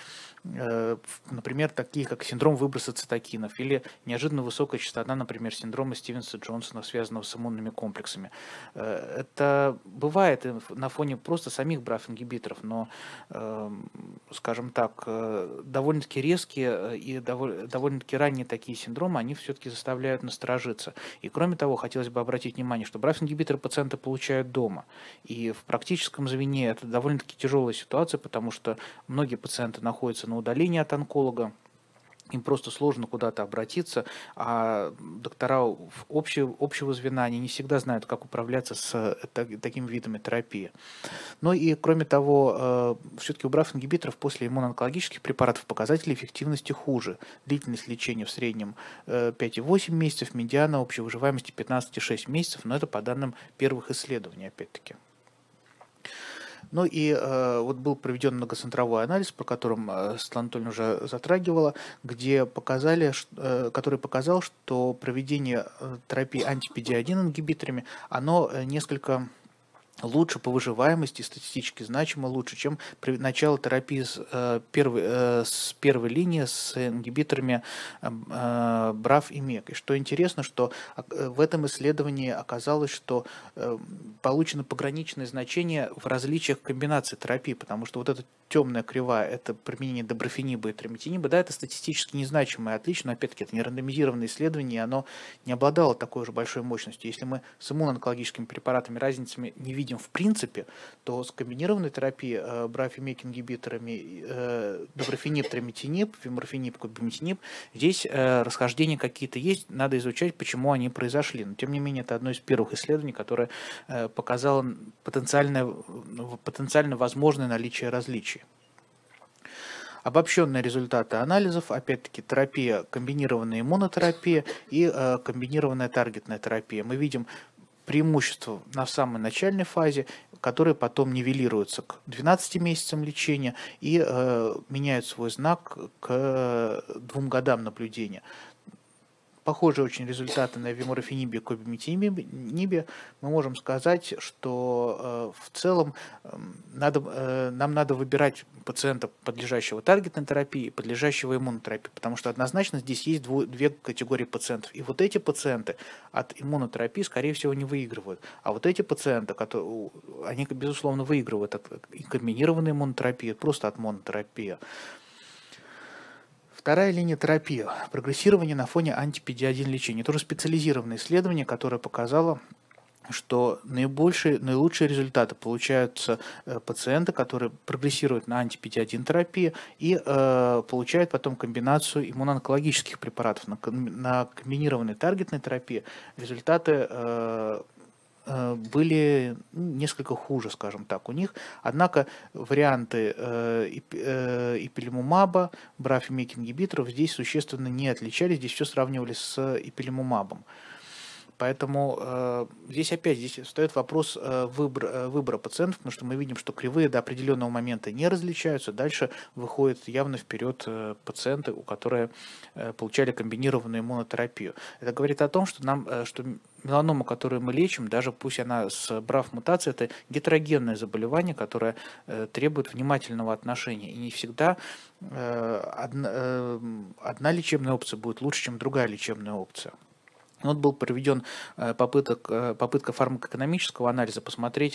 Например, такие как синдром выброса цитокинов или неожиданно высокая частота, например, синдрома Стивенса-Джонсона, связанного с иммунными комплексами. Это бывает на фоне просто самих браф-ингибиторов, но, скажем так, довольно-таки резкие и довольно-таки ранние такие синдромы, они все-таки заставляют насторожиться. И кроме того, хотелось бы обратить внимание, что браф-ингибиторы пациенты получают дома. И в практическом звене это довольно-таки тяжелая ситуация, потому что многие пациенты находятся на удалении от онколога, им просто сложно куда-то обратиться, а доктора общего, общего звена, они не всегда знают, как управляться с такими видами терапии. Но и кроме того, все-таки у браф-ингибиторов после иммуноонкологических препаратов показатели эффективности хуже. Длительность лечения в среднем пять и восемь месяцев, медиана общей выживаемости пятнадцать и шесть месяцев, но это по данным первых исследований, опять-таки. Ну и э, вот был проведен многоцентровой анализ, по которому э, Светлана Анатольевна уже затрагивала, где показали, э, который показал, что проведение э, терапии анти-пи ди один ингибиторами, оно э, несколько лучше по выживаемости, статистически значимо лучше, чем при начало терапии с, э, первой, э, с первой линии с ингибиторами э, браф и мек. И что интересно, что в этом исследовании оказалось, что э, получено пограничное значение в различиях комбинаций терапии, потому что вот эта темная кривая, это применение доброфениба и трамитиниба, да, это статистически незначимое отличие, но опять-таки это не рандомизированное исследование, и оно не обладало такой же большой мощностью. Если мы с иммуноонкологическими препаратами разницами не видим в принципе, то с комбинированной терапией э, браф и мек ингибиторами э, доброфениб, трамитиниб, виморфениб, кубиметиниб, здесь э, расхождения какие-то есть, надо изучать, почему они произошли. Но тем не менее, это одно из первых исследований, которое э, показало потенциально, потенциально возможное наличие различий. Обобщенные результаты анализов, опять-таки, терапия, комбинированная иммунотерапия и э, комбинированная таргетная терапия. Мы видим преимущества на самой начальной фазе, которые потом нивелируются к двенадцати месяцам лечения и э, меняют свой знак к двум годам наблюдения. Похожие очень результаты на виморфенибе и кобиметинибе. Мы можем сказать, что э, в целом э, надо, э, нам надо выбирать пациента, подлежащего таргетной терапии и подлежащего иммунотерапии, потому что однозначно здесь есть дву, две категории пациентов. И вот эти пациенты от иммунотерапии, скорее всего, не выигрывают. А вот эти пациенты, которые, они, безусловно, выигрывают от комбинированной иммунотерапии, просто от монотерапии. Вторая линия терапии – прогрессирование на фоне анти-пи ди один лечения. Это уже специализированное исследование, которое показало что наибольшие, наилучшие результаты получаются э, пациенты, которые прогрессируют на анти-пи ди один терапии и э, получают потом комбинацию иммуноонкологических препаратов. На, на комбинированной таргетной терапии результаты э, э, были несколько хуже, скажем так, у них. Однако варианты э, э, ипилимумаба, браф-мик-ингибиторов здесь существенно не отличались, здесь все сравнивали с ипилимумабом. Поэтому э, здесь опять здесь встает вопрос э, выбора, э, выбора пациентов, потому что мы видим, что кривые до определенного момента не различаются. Дальше выходят явно вперед э, пациенты, у которых э, получали комбинированную иммунотерапию. Это говорит о том, что, нам, э, что меланома, которую мы лечим, даже пусть она с браф-мутацией, это гетерогенное заболевание, которое э, требует внимательного отношения. И не всегда э, одна, э, одна лечебная опция будет лучше, чем другая лечебная опция. Вот был проведен попыток, попытка фармакоэкономического анализа посмотреть,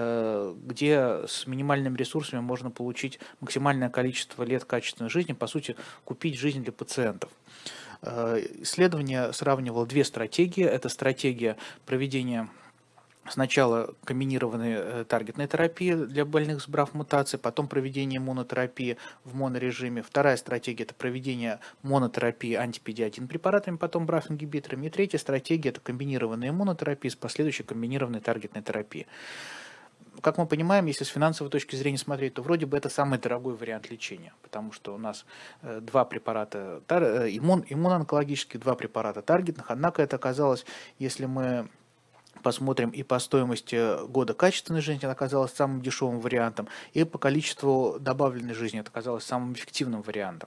где с минимальными ресурсами можно получить максимальное количество лет качественной жизни, по сути, купить жизнь для пациентов. Исследование сравнивало две стратегии. Это стратегия проведения сначала комбинированной таргетной терапии для больных с браф-мутацией, потом проведение иммунотерапии в монорежиме. Вторая стратегия – это проведение монотерапии анти-пи ди один препаратами, потом браф-ингибиторами. И третья стратегия – это комбинированная иммунотерапия с последующей комбинированной таргетной терапией. Как мы понимаем, если с финансовой точки зрения смотреть, то вроде бы это самый дорогой вариант лечения, потому что у нас два препарата иммун, иммуноонкологических, два препарата таргетных, однако это оказалось, если мы посмотрим и по стоимости года качественной жизни, это оказалось самым дешевым вариантом, и по количеству добавленной жизни это оказалось самым эффективным вариантом.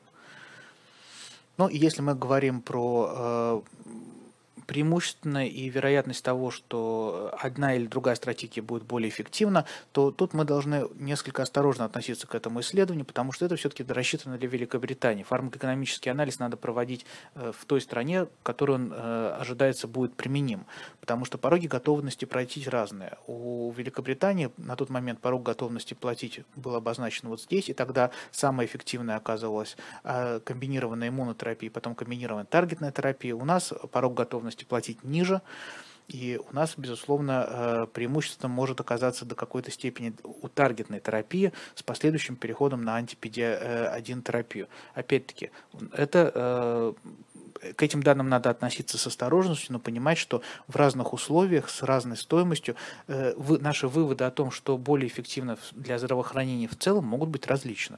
Ну, и если мы говорим про э, преимущественно и вероятность того, что одна или другая стратегия будет более эффективна, то тут мы должны несколько осторожно относиться к этому исследованию, потому что это все-таки рассчитано для Великобритании. Фармакоэкономический анализ надо проводить в той стране, в которой он ожидается будет применим, потому что пороги готовности платить разные. У Великобритании на тот момент порог готовности платить был обозначен вот здесь, и тогда самая эффективная оказывалась комбинированная иммунотерапия, потом комбинированная таргетная терапия. У нас порог готовности платить ниже, и у нас, безусловно, преимуществом может оказаться до какой-то степени у таргетной терапии с последующим переходом на анти-пи ди один терапию. Опять-таки, это, к этим данным надо относиться с осторожностью, но понимать, что в разных условиях, с разной стоимостью, наши выводы о том, что более эффективно для здравоохранения в целом, могут быть различны.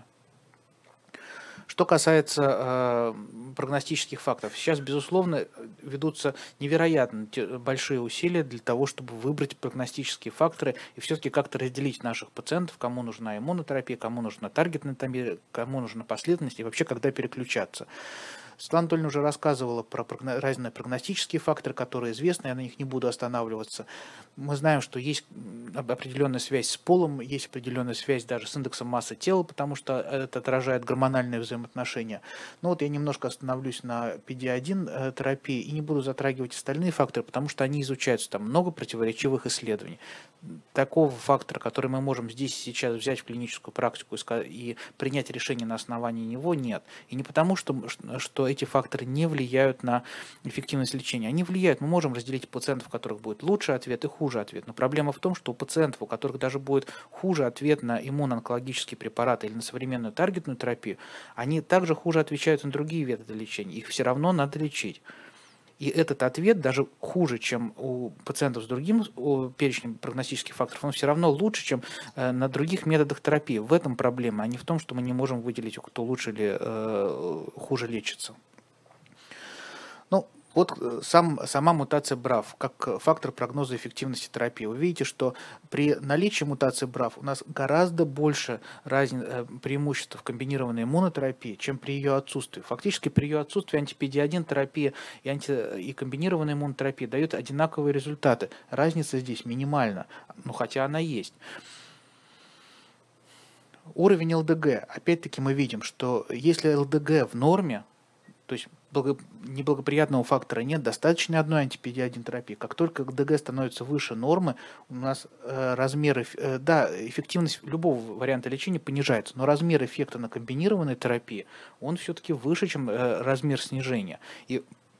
Что касается э, прогностических факторов, сейчас, безусловно, ведутся невероятно большие усилия для того, чтобы выбрать прогностические факторы и все-таки как-то разделить наших пациентов, кому нужна иммунотерапия, кому нужна таргетная терапия, кому нужна последовательность и вообще когда переключаться. Светлана Анатольевна уже рассказывала про разные прогностические факторы, которые известны, я на них не буду останавливаться. Мы знаем, что есть определенная связь с полом, есть определенная связь даже с индексом массы тела, потому что это отражает гормональные взаимоотношения. Но вот я немножко остановлюсь на пи ди один терапии и не буду затрагивать остальные факторы, потому что они изучаются, там много противоречивых исследований. Такого фактора, который мы можем здесь и сейчас взять в клиническую практику и принять решение на основании него, нет. И не потому, что, что эти факторы не влияют на эффективность лечения. Они влияют. Мы можем разделить пациентов, у которых будет лучший ответ и хуже ответ. Но проблема в том, что у пациентов, у которых даже будет хуже ответ на иммуноонкологические препараты или на современную таргетную терапию, они также хуже отвечают на другие методы лечения. Их все равно надо лечить. И этот ответ даже хуже, чем у пациентов с другим перечнем прогностических факторов, он все равно лучше, чем э, на других методах терапии. В этом проблема, а не в том, что мы не можем выделить, кто лучше или э, хуже лечится. Ну, вот сам, сама мутация браф как фактор прогноза эффективности терапии. Вы видите, что при наличии мутации браф у нас гораздо больше разниц, преимуществ в комбинированной иммунотерапии, чем при ее отсутствии. Фактически при ее отсутствии анти-пи ди один терапия и, анти, и комбинированная иммунотерапия дают одинаковые результаты. Разница здесь минимальна, ну хотя она есть. Уровень эл дэ гэ. Опять-таки мы видим, что если эл дэ гэ в норме, то есть неблагоприятного фактора нет, достаточно одной анти-пи ди один терапии. Как только эл дэ гэ становится выше нормы, у нас э, размер, э, да, эффективность любого варианта лечения понижается, но размер эффекта на комбинированной терапии, он все-таки выше, чем э, размер снижения. И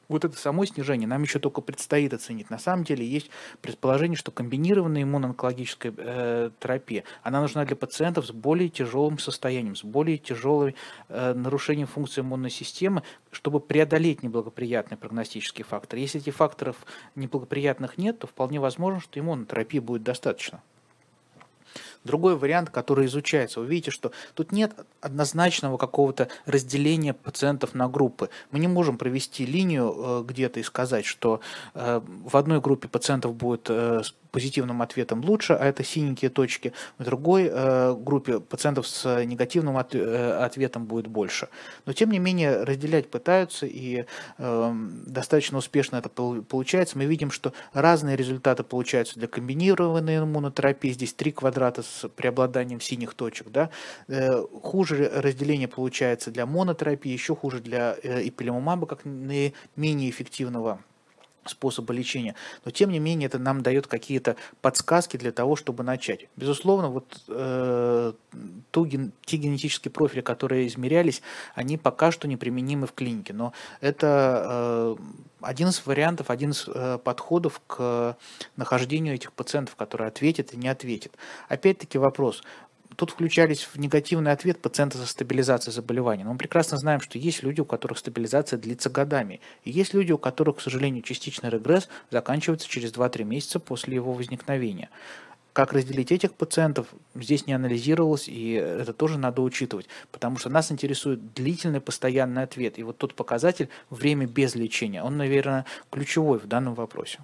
Вот это само снижение нам еще только предстоит оценить. На самом деле есть предположение, что комбинированная иммуноонкологическая э, терапия, она нужна для пациентов с более тяжелым состоянием, с более тяжелым э, нарушением функции иммунной системы, чтобы преодолеть неблагоприятные прогностические факторы. Если этих факторов неблагоприятных нет, то вполне возможно, что иммунотерапии будет достаточно. Другой вариант, который изучается, вы видите, что тут нет однозначного какого-то разделения пациентов на группы. Мы не можем провести линию э, где-то и сказать, что э, в одной группе пациентов будет э, с позитивным ответом лучше, а это синенькие точки, в другой э, группе пациентов с негативным от, э, ответом будет больше. Но тем не менее разделять пытаются, и э, достаточно успешно это получается. Мы видим, что разные результаты получаются для комбинированной иммунотерапии. Здесь три квадрата с преобладанием синих точек. Да? Э, хуже разделение получается для монотерапии, еще хуже для э, ипилимумаба, как наименее эффективного способа лечения, но тем не менее это нам дает какие-то подсказки для того, чтобы начать. Безусловно, вот э, ту, те генетические профили, которые измерялись, они пока что не применимы в клинике, но это э, один из вариантов, один из э, подходов к нахождению этих пациентов, которые ответят и не ответят. Опять-таки вопрос. Тут включались в негативный ответ пациенты со стабилизацией заболевания. Но мы прекрасно знаем, что есть люди, у которых стабилизация длится годами. И есть люди, у которых, к сожалению, частичный регресс заканчивается через два-три месяца после его возникновения. Как разделить этих пациентов, здесь не анализировалось, и это тоже надо учитывать, потому что нас интересует длительный постоянный ответ. И вот тот показатель время без лечения, он, наверное, ключевой в данном вопросе.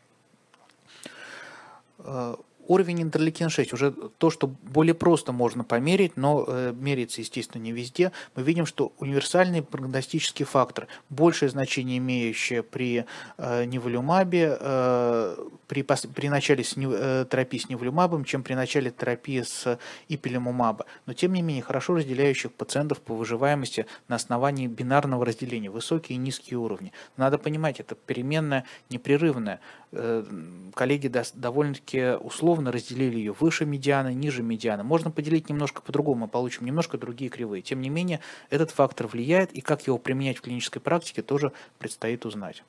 Уровень интерлейкин шесть, уже то, что более просто можно померить, но э, меряется, естественно, не везде. Мы видим, что универсальный прогностический фактор, большее значение имеющее при э, ниволюмабе, э, при, при начале с, э, терапии с ниволюмабом, чем при начале терапии с ипилимумаба. Но, тем не менее, хорошо разделяющих пациентов по выживаемости на основании бинарного разделения, высокие и низкие уровни. Надо понимать, это переменная непрерывная. Э, коллеги довольно-таки условно разделили ее выше медианы, ниже медианы. Можно поделить немножко по-другому, мы получим немножко другие кривые. Тем не менее, этот фактор влияет, и как его применять в клинической практике, тоже предстоит узнать.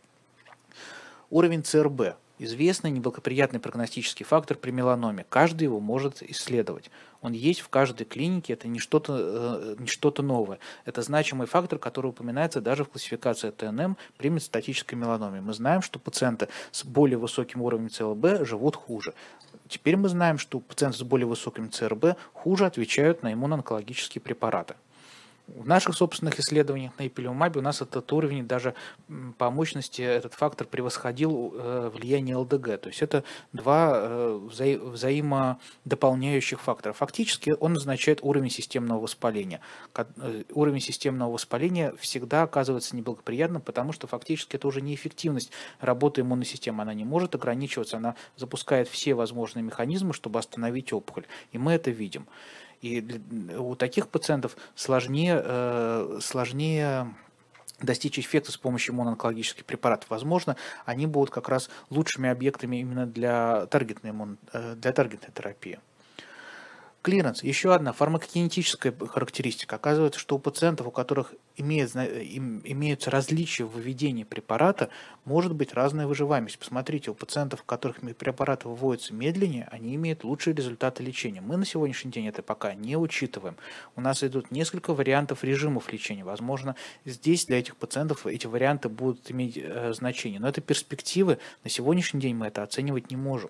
Уровень ЦРБ. Известный неблагоприятный прогностический фактор при меланоме. Каждый его может исследовать. Он есть в каждой клинике, это не что-то не что-то новое. Это значимый фактор, который упоминается даже в классификации Т Н М при метастатической меланоме. Мы знаем, что пациенты с более высоким уровнем С Л Б живут хуже. Теперь мы знаем, что пациенты с более высоким Ц Р Б хуже отвечают на иммуноонкологические препараты. В наших собственных исследованиях на ипилимумабе у нас этот уровень даже по мощности, этот фактор превосходил влияние Л Д Г. То есть это два вза взаимодополняющих фактора. Фактически он означает уровень системного воспаления. Уровень системного воспаления всегда оказывается неблагоприятным, потому что фактически это уже неэффективность работы иммунной системы. Она не может ограничиваться, она запускает все возможные механизмы, чтобы остановить опухоль. И мы это видим. И у таких пациентов сложнее, э, сложнее достичь эффекта с помощью иммуноонкологических препаратов. Возможно, они будут как раз лучшими объектами именно для таргетной, иммун, э, для таргетной терапии. Клиренс. Еще одна фармакокинетическая характеристика. Оказывается, что у пациентов, у которых имеет, имеются различия в выведении препарата, может быть разная выживаемость. Посмотрите, у пациентов, у которых препараты выводятся медленнее, они имеют лучшие результаты лечения. Мы на сегодняшний день это пока не учитываем. У нас идут несколько вариантов режимов лечения. Возможно, здесь для этих пациентов эти варианты будут иметь э, значение. Но это перспективы. На сегодняшний день мы это оценивать не можем.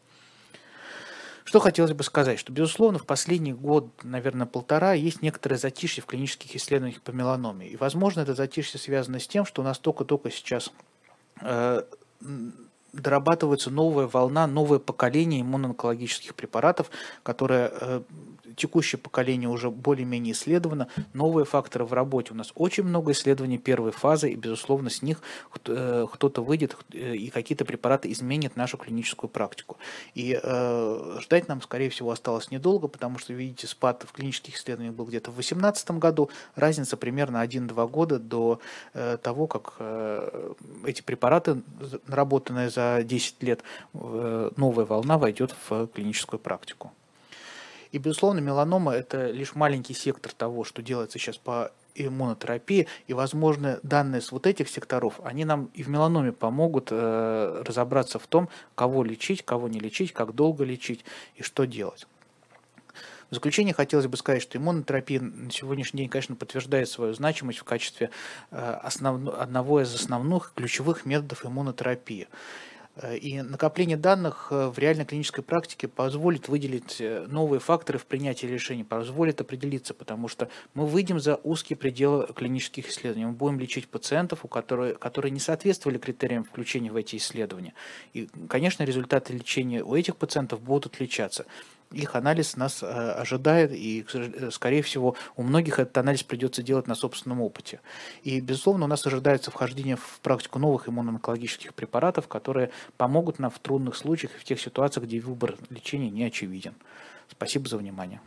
Что хотелось бы сказать, что, безусловно, в последний год, наверное, полтора, есть некоторое затишье в клинических исследованиях по меланоме. И, возможно, это затишье связано с тем, что у нас только-только сейчас э, дорабатывается новая волна, новое поколение иммуноонкологических препаратов, которое э, текущее поколение уже более-менее исследовано, новые факторы в работе. У нас очень много исследований первой фазы, и, безусловно, с них кто-то выйдет и какие-то препараты изменят нашу клиническую практику. И э, ждать нам, скорее всего, осталось недолго, потому что, видите, спад в клинических исследованиях был где-то в две тысячи восемнадцатом году, разница примерно один-два года до э, того, как э, эти препараты, наработанные за десять лет, э, новая волна войдет в клиническую практику. И, безусловно, меланома – это лишь маленький сектор того, что делается сейчас по иммунотерапии, и, возможно, данные с вот этих секторов, они нам и в меланоме помогут э, разобраться в том, кого лечить, кого не лечить, как долго лечить и что делать. В заключение хотелось бы сказать, что иммунотерапия на сегодняшний день, конечно, подтверждает свою значимость в качестве основ... одного из основных ключевых методов иммунотерапии. И накопление данных в реальной клинической практике позволит выделить новые факторы в принятии решений, позволит определиться, потому что мы выйдем за узкие пределы клинических исследований. Мы будем лечить пациентов, у которых, которые не соответствовали критериям включения в эти исследования. И, конечно, результаты лечения у этих пациентов будут отличаться. Их анализ нас ожидает, и, скорее всего, у многих этот анализ придется делать на собственном опыте. И, безусловно, у нас ожидается вхождение в практику новых иммуноонкологических препаратов, которые помогут нам в трудных случаях и в тех ситуациях, где выбор лечения не очевиден. Спасибо за внимание.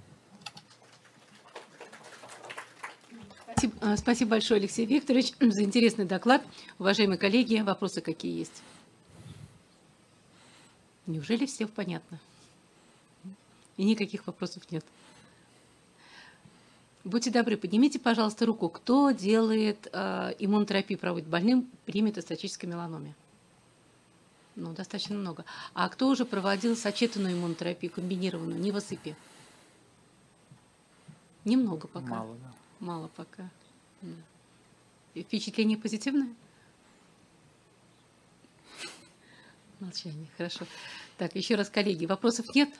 Спасибо, спасибо большое, Алексей Викторович, за интересный доклад. Уважаемые коллеги, вопросы какие есть? Неужели все понятно? И никаких вопросов нет. Будьте добры, поднимите, пожалуйста, руку, кто делает э, иммунотерапию, проводит больным при метастатической меланоме. Ну, достаточно много. А кто уже проводил сочетанную иммунотерапию, комбинированную, не в осыпи? Немного пока. Мало, да. Мало пока. Да. И впечатление позитивное? Молчание, хорошо. Так, еще раз, коллеги, вопросов нет?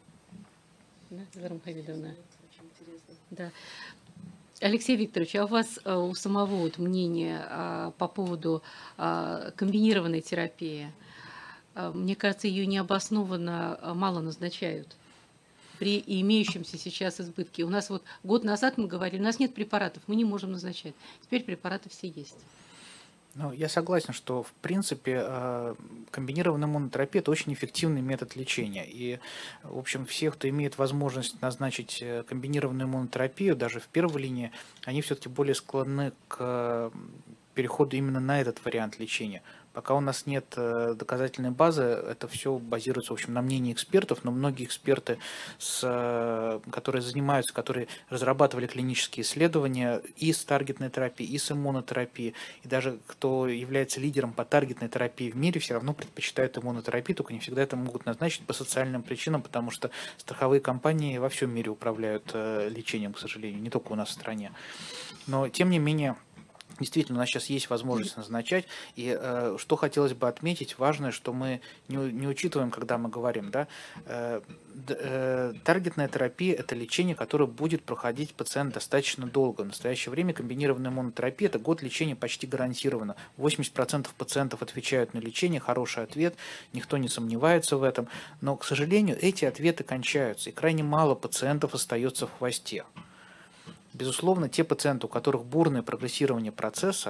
Да, Зарема Хамидовна. Да. Алексей Викторович, а у вас у самого вот мнение а, по поводу а, комбинированной терапии? А, мне кажется, ее необоснованно мало назначают при имеющемся сейчас избытке. У нас вот год назад мы говорили, у нас нет препаратов, мы не можем назначать. Теперь препараты все есть. Ну, я согласен, что в принципе комбинированная иммунотерапия – это очень эффективный метод лечения. И, в общем, все, кто имеет возможность назначить комбинированную иммунотерапию, даже в первой линии, они все-таки более склонны к переходу именно на этот вариант лечения. Пока у нас нет доказательной базы, это все базируется, в общем, на мнении экспертов, но многие эксперты, с, которые занимаются, которые разрабатывали клинические исследования и с таргетной терапией, и с иммунотерапией, и даже кто является лидером по таргетной терапии в мире, все равно предпочитают иммунотерапию, только не всегда это могут назначить по социальным причинам, потому что страховые компании во всем мире управляют лечением, к сожалению, не только у нас в стране. Но, тем не менее, действительно, у нас сейчас есть возможность назначать, и э, что хотелось бы отметить, важное, что мы не, не учитываем, когда мы говорим, да, э, э, таргетная терапия – это лечение, которое будет проходить пациент достаточно долго. В настоящее время комбинированная иммунотерапия – это год лечения почти гарантированно. восемьдесят процентов пациентов отвечают на лечение, хороший ответ, никто не сомневается в этом, но, к сожалению, эти ответы кончаются, и крайне мало пациентов остается в хвосте. Безусловно, те пациенты, у которых бурное прогрессирование процесса,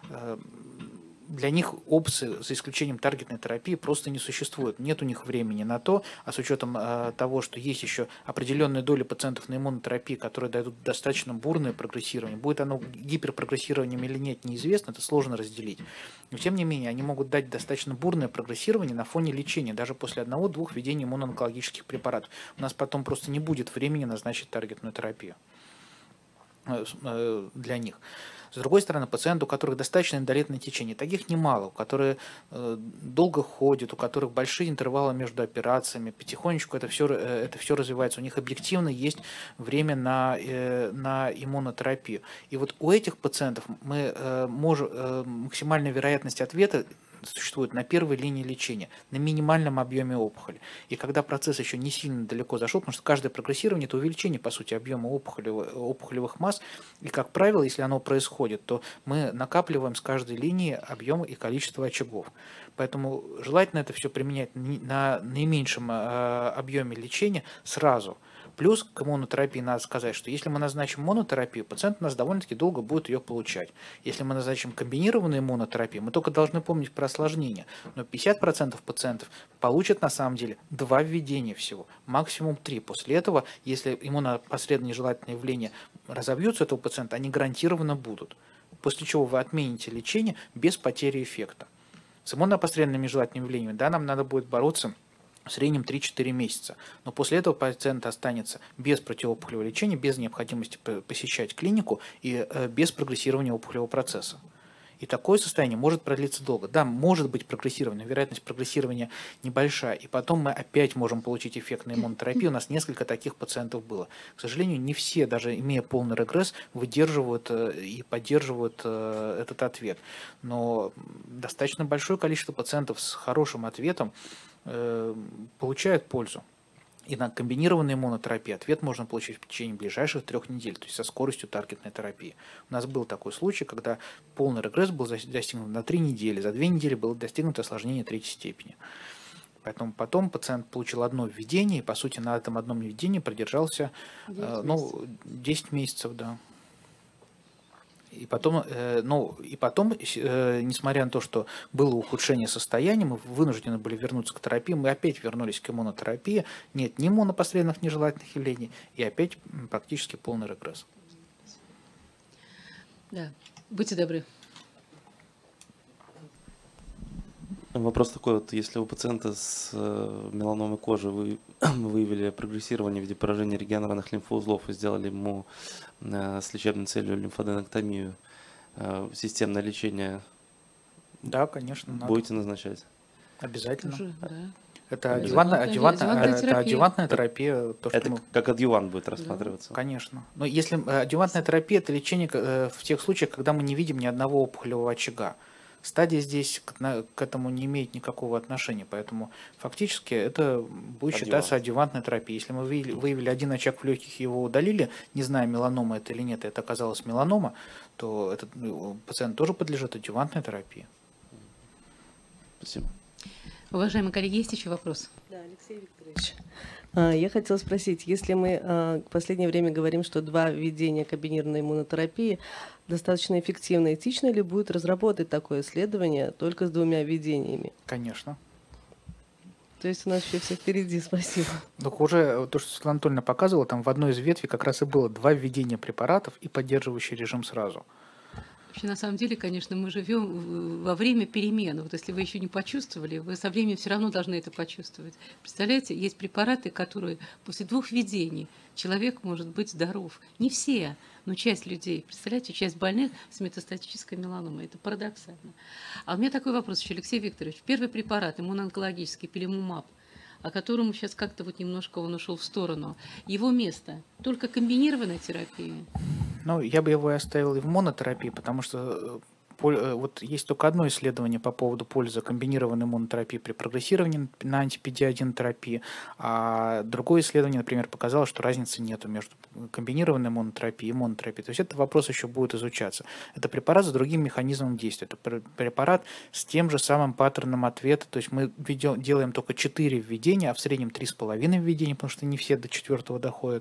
для них опции, за исключением таргетной терапии, просто не существует. Нет у них времени на то, а с учетом того, что есть еще определенная доля пациентов на иммунотерапии, которые дают достаточно бурное прогрессирование, будет оно гиперпрогрессированием или нет, неизвестно, это сложно разделить. Но тем не менее, они могут дать достаточно бурное прогрессирование на фоне лечения, даже после одного-двух введений иммуноонкологических препаратов. У нас потом просто не будет времени назначить таргетную терапию для них. С другой стороны, пациенты, у которых достаточно эндолетное течение, таких немало, которые э, долго ходят, у которых большие интервалы между операциями, потихонечку это все, это все развивается, у них объективно есть время на, э, на иммунотерапию. И вот у этих пациентов мы э, можем, э, максимальная вероятность ответа существует на первой линии лечения, на минимальном объеме опухоли. И когда процесс еще не сильно далеко зашел, потому что каждое прогрессирование – это увеличение, по сути, объема опухолевых, опухолевых масс, и, как правило, если оно происходит, то мы накапливаем с каждой линии объем и количество очагов. Поэтому желательно это все применять на наименьшем объеме лечения сразу. Плюс к иммунотерапии надо сказать, что если мы назначим монотерапию, пациент у нас довольно-таки долго будет ее получать. Если мы назначим комбинированную иммунотерапию, мы только должны помнить про осложнения. Но пятьдесят процентов пациентов получат на самом деле два введения всего, максимум три. После этого, если иммунопосредственные нежелательные явления разовьются у этого пациента, они гарантированно будут. После чего вы отмените лечение без потери эффекта. С иммунопосредственными нежелательными явлениями, да, нам надо будет бороться в среднем три-четыре месяца. Но после этого пациент останется без противоопухолевого лечения, без необходимости посещать клинику и без прогрессирования опухолевого процесса. И такое состояние может продлиться долго. Да, может быть прогрессирование, вероятность прогрессирования небольшая, и потом мы опять можем получить эффект на иммунотерапию. У нас несколько таких пациентов было. К сожалению, не все, даже имея полный регресс, выдерживают и поддерживают этот ответ. Но достаточно большое количество пациентов с хорошим ответом получают пользу. И на комбинированной иммунотерапии ответ можно получить в течение ближайших трех недель, то есть со скоростью таргетной терапии. У нас был такой случай, когда полный регресс был достигнут на три недели, за две недели было достигнуто осложнение третьей степени. Поэтому потом пациент получил одно введение, и по сути на этом одном введении продержался э, ну, десять месяцев, да. И потом, э, ну, и потом э, несмотря на то, что было ухудшение состояния, мы вынуждены были вернуться к терапии, мы опять вернулись к иммунотерапии, нет ни иммунопосредственных нежелательных явлений, и опять практически полный регресс. Да, будьте добры. Вопрос такой, вот если у пациента с меланомой кожи вы выявили прогрессирование в виде поражения регионарных лимфоузлов и сделали ему с лечебной целью лимфоденоктомию, системное лечение, да, конечно, надо. Будете назначать? Обязательно. Уже, да. Это адъювантная, адъювантная, это адъювантная терапия. То, это мы... как адъювант будет рассматриваться? Да, конечно. Но если адъювантная терапия, это лечение в тех случаях, когда мы не видим ни одного опухолевого очага. Стадия здесь к, к этому не имеет никакого отношения, поэтому фактически это будет Адъювант. считаться адъювантной терапией. Если мы выявили, выявили один очаг в легких и его удалили, не зная, меланома это или нет, и это оказалось меланома, то этот пациент тоже подлежит адъювантной терапии. Спасибо. Уважаемые коллеги, есть еще вопрос? Да, Алексей Викторович. Я хотела спросить, если мы в последнее время говорим, что два введения комбинированной иммунотерапии достаточно эффективно, этично ли будет разработать такое исследование только с двумя введениями? Конечно. То есть у нас еще все впереди, спасибо. Так уже то, что Светлана Анатольевна показывала, там в одной из ветвей как раз и было два введения препаратов и поддерживающий режим сразу. Вообще, на самом деле, конечно, мы живем во время перемен. Вот если вы еще не почувствовали, вы со временем все равно должны это почувствовать. Представляете, есть препараты, которые после двух введений человек может быть здоров. Не все, но часть людей. Представляете, часть больных с метастатической меланомой. Это парадоксально. А у меня такой вопрос еще, Алексей Викторович. Первый препарат, иммуноонкологический, пилимумаб, о котором сейчас как-то вот немножко он ушел в сторону. Его место только комбинированная терапия? Ну, я бы его и оставил и в монотерапии, потому что вот есть только одно исследование по поводу пользы комбинированной иммунотерапии при прогрессировании на анти пи ди один терапии, а другое исследование, например, показало, что разницы нет между комбинированной иммунотерапией и монотерапией. То есть этот вопрос еще будет изучаться. Это препарат с другим механизмом действия. Это препарат с тем же самым паттерном ответа. То есть мы ведем, делаем только четыре введения, а в среднем три с половиной введения, потому что не все до четвертого доходят.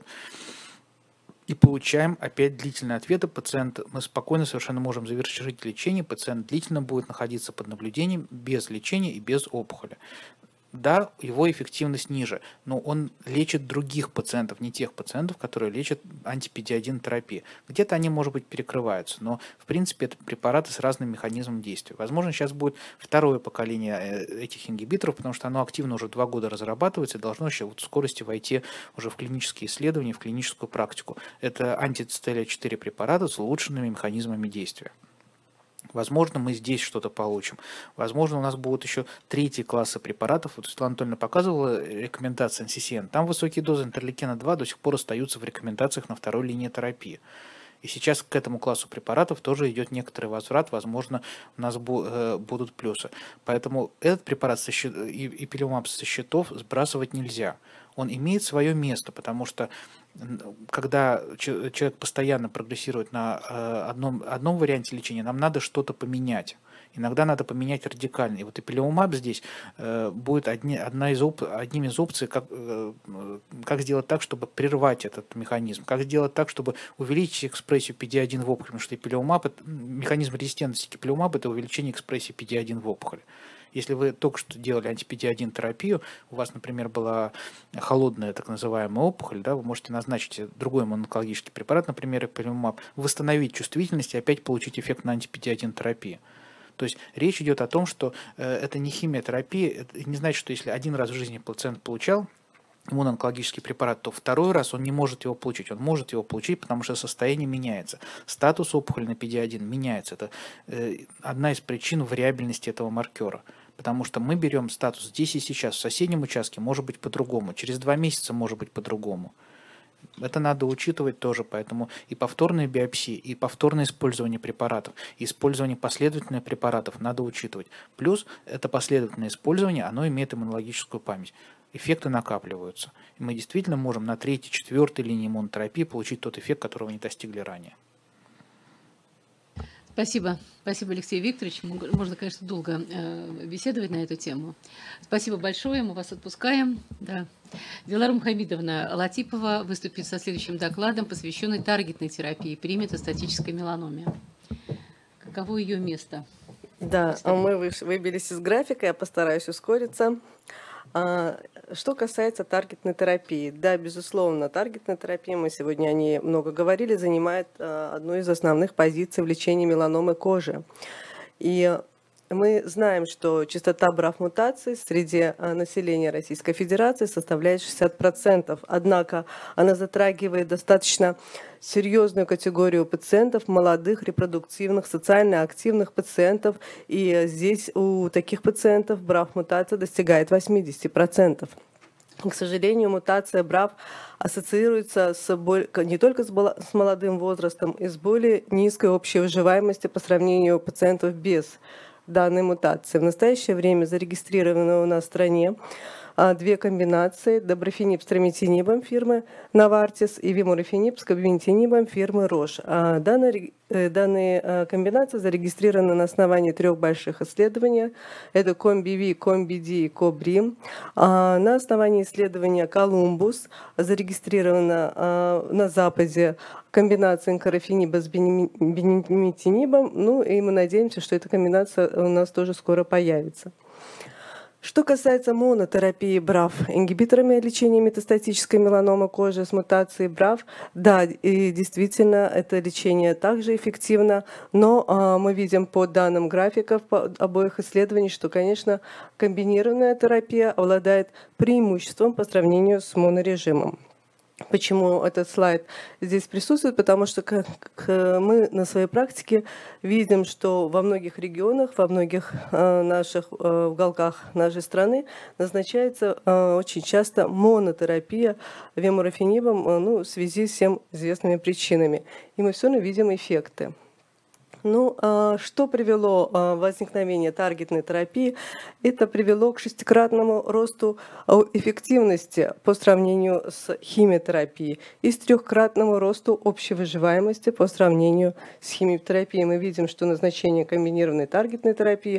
И получаем опять длительные ответы. Пациент, мы спокойно совершенно можем завершить лечение. Пациент длительно будет находиться под наблюдением без лечения и без опухоли. Да, его эффективность ниже, но он лечит других пациентов, не тех пациентов, которые лечат анти пи ди один терапии. Где-то они, может быть, перекрываются, но, в принципе, это препараты с разным механизмом действия. Возможно, сейчас будет второе поколение этих ингибиторов, потому что оно активно уже два года разрабатывается и должно еще в скорости войти уже в клинические исследования, в клиническую практику. Это антицителия четыре препарата с улучшенными механизмами действия. Возможно, мы здесь что-то получим. Возможно, у нас будут еще третьи классы препаратов. Вот Светлана Анатольевна показывала рекомендации эн си си эн. Там высокие дозы интерлейкина два до сих пор остаются в рекомендациях на второй линии терапии. И сейчас к этому классу препаратов тоже идет некоторый возврат. Возможно, у нас будут плюсы. Поэтому этот препарат со счет... и пилимумаб со счетов сбрасывать нельзя. Он имеет свое место, потому что когда человек постоянно прогрессирует на одном, одном варианте лечения, нам надо что-то поменять. Иногда надо поменять радикально. И вот пилимумаб здесь будет одни, одна из оп, одним из опций, как, как сделать так, чтобы прервать этот механизм, как сделать так, чтобы увеличить экспрессию пи ди один в опухоли, потому что пилимумаб, механизм резистентности пилимумаба – это увеличение экспрессии пи ди один в опухоли. Если вы только что делали анти пи ди один терапию, у вас, например, была холодная так называемая опухоль, да, вы можете назначить другой иммуноонкологический препарат, например, пилимумаб, восстановить чувствительность и опять получить эффект на анти пи ди один терапии. То есть речь идет о том, что это не химиотерапия, это не значит, что если один раз в жизни пациент получал иммуноонкологический препарат, то второй раз он не может его получить. Он может его получить, потому что состояние меняется. Статус опухоли на пи ди один меняется. Это э, одна из причин вариабельности этого маркера. Потому что мы берем статус здесь и сейчас. В соседнем участке может быть по-другому. Через два месяца может быть по-другому. Это надо учитывать тоже. Поэтому и повторные биопсии, и повторное использование препаратов, и использование последовательных препаратов надо учитывать. Плюс это последовательное использование, оно имеет иммунологическую память. Эффекты накапливаются. И мы действительно можем на третьей, четвертой линии иммунотерапии получить тот эффект, которого не достигли ранее. Спасибо. Спасибо, Алексей Викторович. Можно, конечно, долго э, беседовать на эту тему. Спасибо большое. Мы вас отпускаем. Да. Дилара Мухаммедовна Латипова выступит со следующим докладом, посвященный таргетной терапии при метастатической меланоме. Каково ее место? Да, мы выбились из графика, я постараюсь ускориться. Что касается таргетной терапии, да, безусловно, таргетная терапия, мы сегодня о ней много говорили, занимает одну из основных позиций в лечении меланомы кожи. И мы знаем, что частота браф-мутаций среди населения Российской Федерации составляет шестьдесят процентов, однако она затрагивает достаточно серьезную категорию пациентов, молодых, репродуктивных, социально активных пациентов, и здесь у таких пациентов браф-мутация достигает восемьдесят процентов. К сожалению, мутация браф ассоциируется с боль... не только с, бол... с молодым возрастом, и с более низкой общей выживаемостью по сравнению пациентов без данной мутации. В настоящее время зарегистрированы у нас в стране две комбинации: доброфенип с трамитинибом фирмы Novartis и виморфенип с кабинетинибом фирмы Roche. Данные, данные комбинации зарегистрированы на основании трех больших исследований. Это Комби-Ви, Комби-Ди и Кобри. На основании исследования Колумбус зарегистрирована на Западе комбинация инкарофениба с бенемитинибом. Ну и мы надеемся, что эта комбинация у нас тоже скоро появится. Что касается монотерапии браф ингибиторами лечения метастатической меланомы кожи с мутацией браф, да, и действительно это лечение также эффективно, но а, мы видим по данным графиков по обоих исследований, что, конечно, комбинированная терапия обладает преимуществом по сравнению с монорежимом. Почему этот слайд здесь присутствует? Потому что как мы на своей практике видим, что во многих регионах, во многих наших уголках нашей страны назначается очень часто монотерапия веморфенибом, ну, в связи с всем известными причинами. И мы все равно видим эффекты. Ну, что привело к возникновению таргетной терапии? Это привело к шестикратному росту эффективности по сравнению с химиотерапией и с трехкратному росту общей выживаемости по сравнению с химиотерапией. Мы видим, что назначение комбинированной таргетной терапии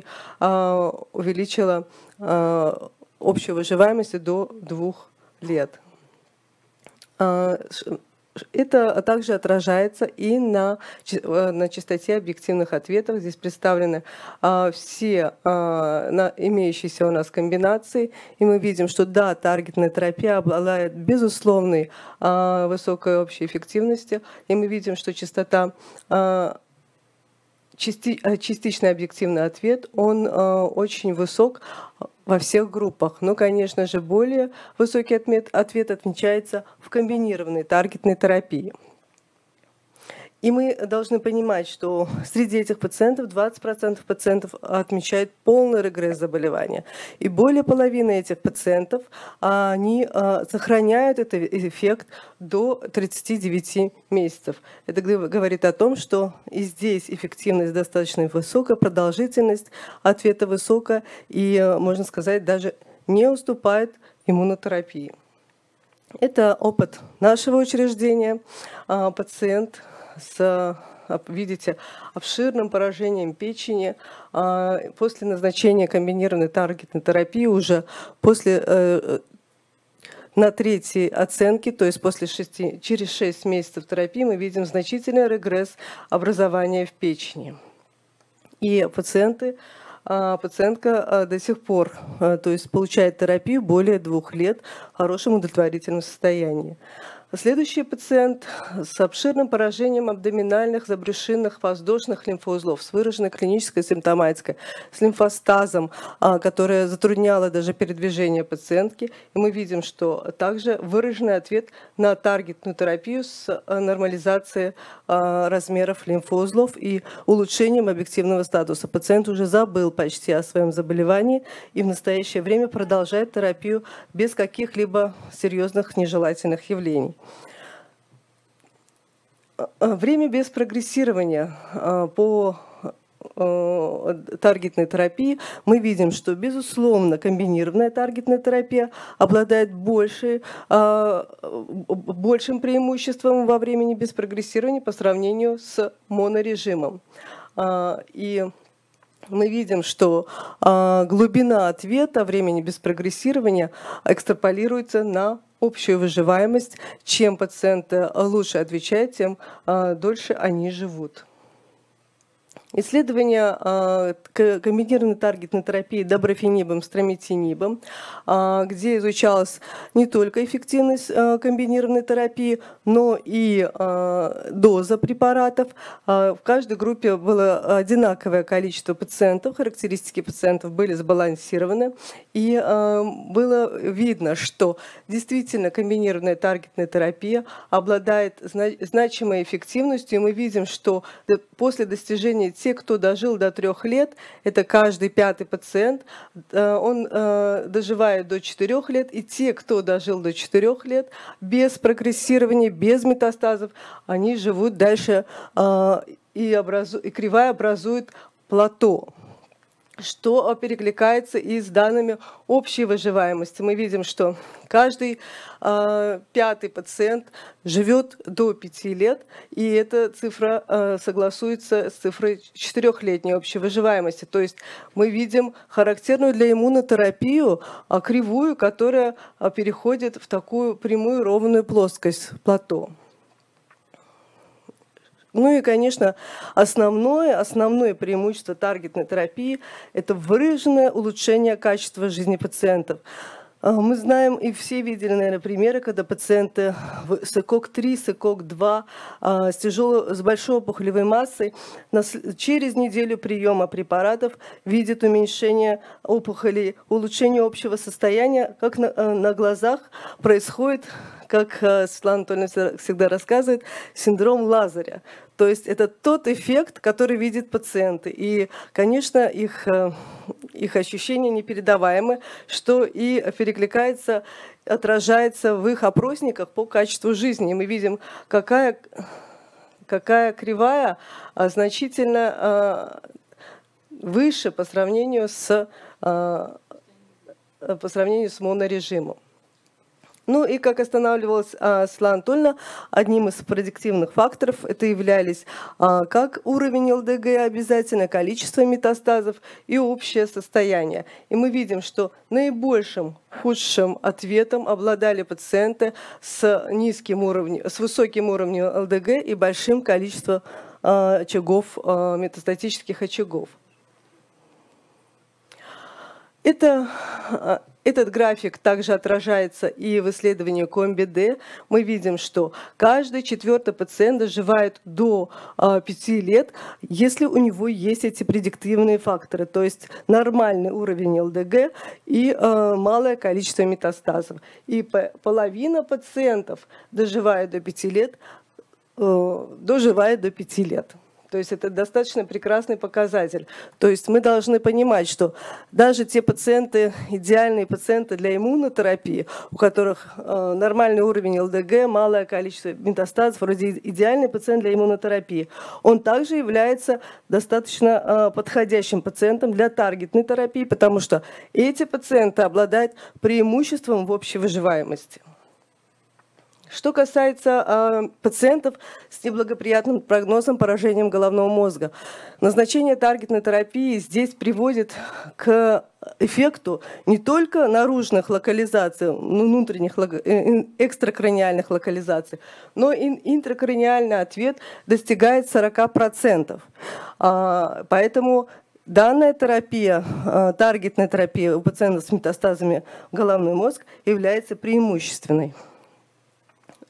увеличило общую выживаемость до двух лет. Это также отражается и на, на частоте объективных ответов. Здесь представлены а, все а, на, имеющиеся у нас комбинации. И мы видим, что да, таргетная терапия обладает безусловной а, высокой общей эффективностью. И мы видим, что частота, а, части, частичный объективный ответ, он а, очень высок во всех группах. Но, конечно же, более высокий ответ, ответ отмечается в комбинированной таргетной терапии. И мы должны понимать, что среди этих пациентов двадцать процентов пациентов отмечают полный регресс заболевания. И более половины этих пациентов они сохраняют этот эффект до тридцати девяти месяцев. Это говорит о том, что и здесь эффективность достаточно высокая, продолжительность ответа высокая и, можно сказать, даже не уступает иммунотерапии. Это опыт нашего учреждения. Пациент с, видите, обширным поражением печени после назначения комбинированной таргетной терапии уже после на третьей оценке, то есть после шести, через шесть месяцев терапии, мы видим значительный регресс образования в печени. И пациенты, пациентка до сих пор, то есть получает терапию более двух лет в хорошем удовлетворительном состоянии. Следующий пациент с обширным поражением абдоминальных, забрюшинных, воздушных лимфоузлов с выраженной клинической симптоматикой, с лимфостазом, которая затрудняла даже передвижение пациентки. И мы видим, что также выраженный ответ на таргетную терапию с нормализацией размеров лимфоузлов и улучшением объективного статуса. Пациент уже забыл почти о своем заболевании и в настоящее время продолжает терапию без каких-либо серьезных нежелательных явлений. Время без прогрессирования по таргетной терапии мы видим, что, безусловно, комбинированная таргетная терапия обладает большей, большим преимуществом во времени без прогрессирования по сравнению с монорежимом. И мы видим, что глубина ответа времени без прогрессирования экстраполируется на общую выживаемость. Чем пациенты лучше отвечают, тем дольше они живут. Исследование комбинированной таргетной терапии доброфенибом с трамитинибом, где изучалась не только эффективность комбинированной терапии, но и доза препаратов. В каждой группе было одинаковое количество пациентов, характеристики пациентов были сбалансированы, и было видно, что действительно комбинированная таргетная терапия обладает значимой эффективностью, и мы видим, что после достижения те, кто дожил до трех лет, это каждый пятый пациент, он доживает до четырех лет, и те, кто дожил до четырех лет, без прогрессирования, без метастазов, они живут дальше, и, образу... и кривая образует плато, что перекликается и с данными общей выживаемости. Мы видим, что каждый э, пятый пациент живет до пяти лет, и эта цифра э, согласуется с цифрой четырехлетней общей выживаемости. То есть мы видим характерную для иммунотерапию э, кривую, которая э, переходит в такую прямую ровную плоскость плато. Ну и, конечно, основное, основное преимущество таргетной терапии – это выраженное улучшение качества жизни пациентов. Мы знаем, и все видели, наверное, примеры, когда пациенты с ЭКОК три, с ЭКОК два, с, тяжелой, с большой опухолевой массой через неделю приема препаратов видят уменьшение опухолей, улучшение общего состояния, как на, на глазах происходит, как Светлана Анатольевна всегда рассказывает, синдром Лазаря. То есть это тот эффект, который видят пациенты. И, конечно, их, их ощущения непередаваемы, что и перекликается, отражается в их опросниках по качеству жизни. И мы видим, какая, какая кривая значительно выше по сравнению с, по сравнению с монорежимом. Ну и, как останавливалась а, Светлана Анатольевна, одним из предиктивных факторов это являлись а, как уровень ЛДГ обязательно, количество метастазов и общее состояние. И мы видим, что наибольшим худшим ответом обладали пациенты с низким уровнем, с высоким уровнем ЛДГ и большим количеством а, очагов, а, метастатических очагов. Это... Этот график также отражается и в исследовании КОМБИ-Д. Мы видим, что каждый четвертый пациент доживает до пяти лет, если у него есть эти предиктивные факторы, то есть нормальный уровень ЛДГ и малое количество метастазов. И половина пациентов доживает до пяти лет, доживает до пяти лет. То есть это достаточно прекрасный показатель. То есть мы должны понимать, что даже те пациенты, идеальные пациенты для иммунотерапии, у которых э, нормальный уровень ЛДГ, малое количество метастазов, вроде идеальный пациент для иммунотерапии, он также является достаточно э, подходящим пациентом для таргетной терапии, потому что эти пациенты обладают преимуществом в общей выживаемости. Что касается э, пациентов с неблагоприятным прогнозом поражением головного мозга, назначение таргетной терапии здесь приводит к эффекту не только наружных локализаций, внутренних экстракраниальных локализаций, но и интракраниальный ответ достигает сорока процентов. А, поэтому данная терапия, таргетная терапия у пациентов с метастазами в головной мозг является преимущественной.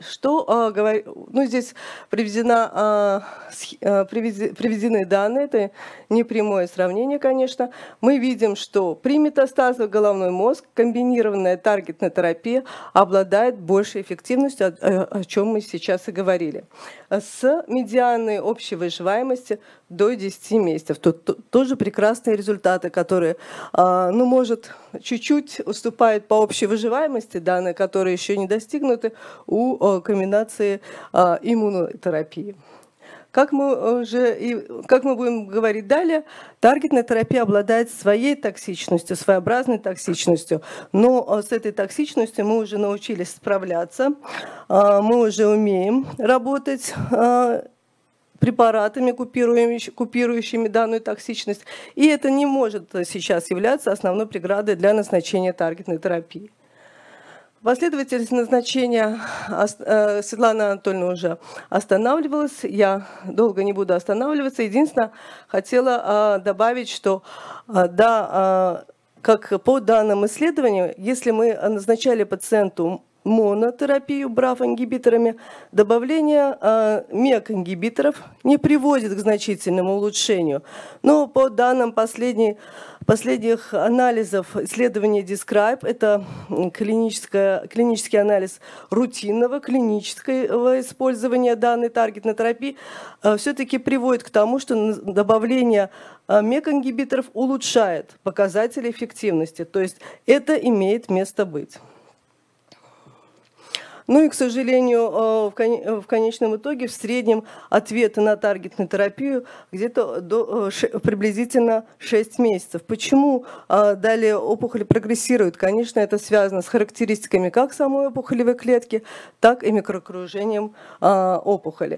Что, а, говор... ну, здесь приведена, а, сх... а, привези... приведены данные, это не прямое сравнение, конечно. Мы видим, что при метастазах в головной мозг комбинированная таргетная терапия обладает большей эффективностью, о, о чем мы сейчас и говорили. С медианной общей выживаемости до десяти месяцев. Тут тоже прекрасные результаты, которые, а, ну, может, чуть-чуть уступают по общей выживаемости, данные, которые еще не достигнуты у а, комбинации а, иммунотерапии. Как мы, уже, и, как мы будем говорить далее, таргетная терапия обладает своей токсичностью, своеобразной токсичностью, но с этой токсичностью мы уже научились справляться, мы уже умеем работать препаратами, купирующими данную токсичность, и это не может сейчас являться основной преградой для назначения таргетной терапии. Последовательность назначения Светлана Анатольевна уже останавливалась, я долго не буду останавливаться. Единственное, хотела добавить, что да, как по данным исследованию, если мы назначали пациенту монотерапию браф-ингибиторами, добавление э, мек-ингибиторов не приводит к значительному улучшению. Но по данным последней, последних анализов исследования Describe, это клинический анализ рутинного клинического использования данной таргетной терапии, э, все-таки приводит к тому, что добавление э, мек-ингибиторов улучшает показатели эффективности. То есть это имеет место быть. Ну и, к сожалению, в конечном итоге в среднем ответы на таргетную терапию где-то до, приблизительно шесть месяцев. Почему далее опухоль прогрессирует? Конечно, это связано с характеристиками как самой опухолевой клетки, так и микроокружением опухоли.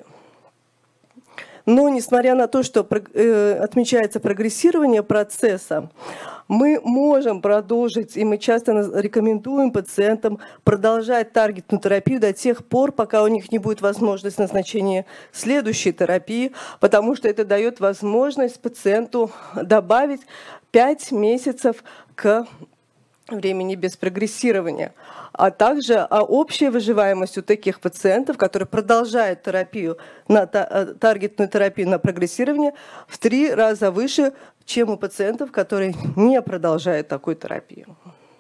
Но, несмотря на то, что отмечается прогрессирование процесса, мы можем продолжить, и мы часто рекомендуем пациентам продолжать таргетную терапию до тех пор, пока у них не будет возможности назначения следующей терапии, потому что это дает возможность пациенту добавить пять месяцев к времени без прогрессирования. А также а общая выживаемость у таких пациентов, которые продолжают терапию на таргетную терапию на прогрессирование, в три раза выше, чем у пациентов, которые не продолжают такую терапию.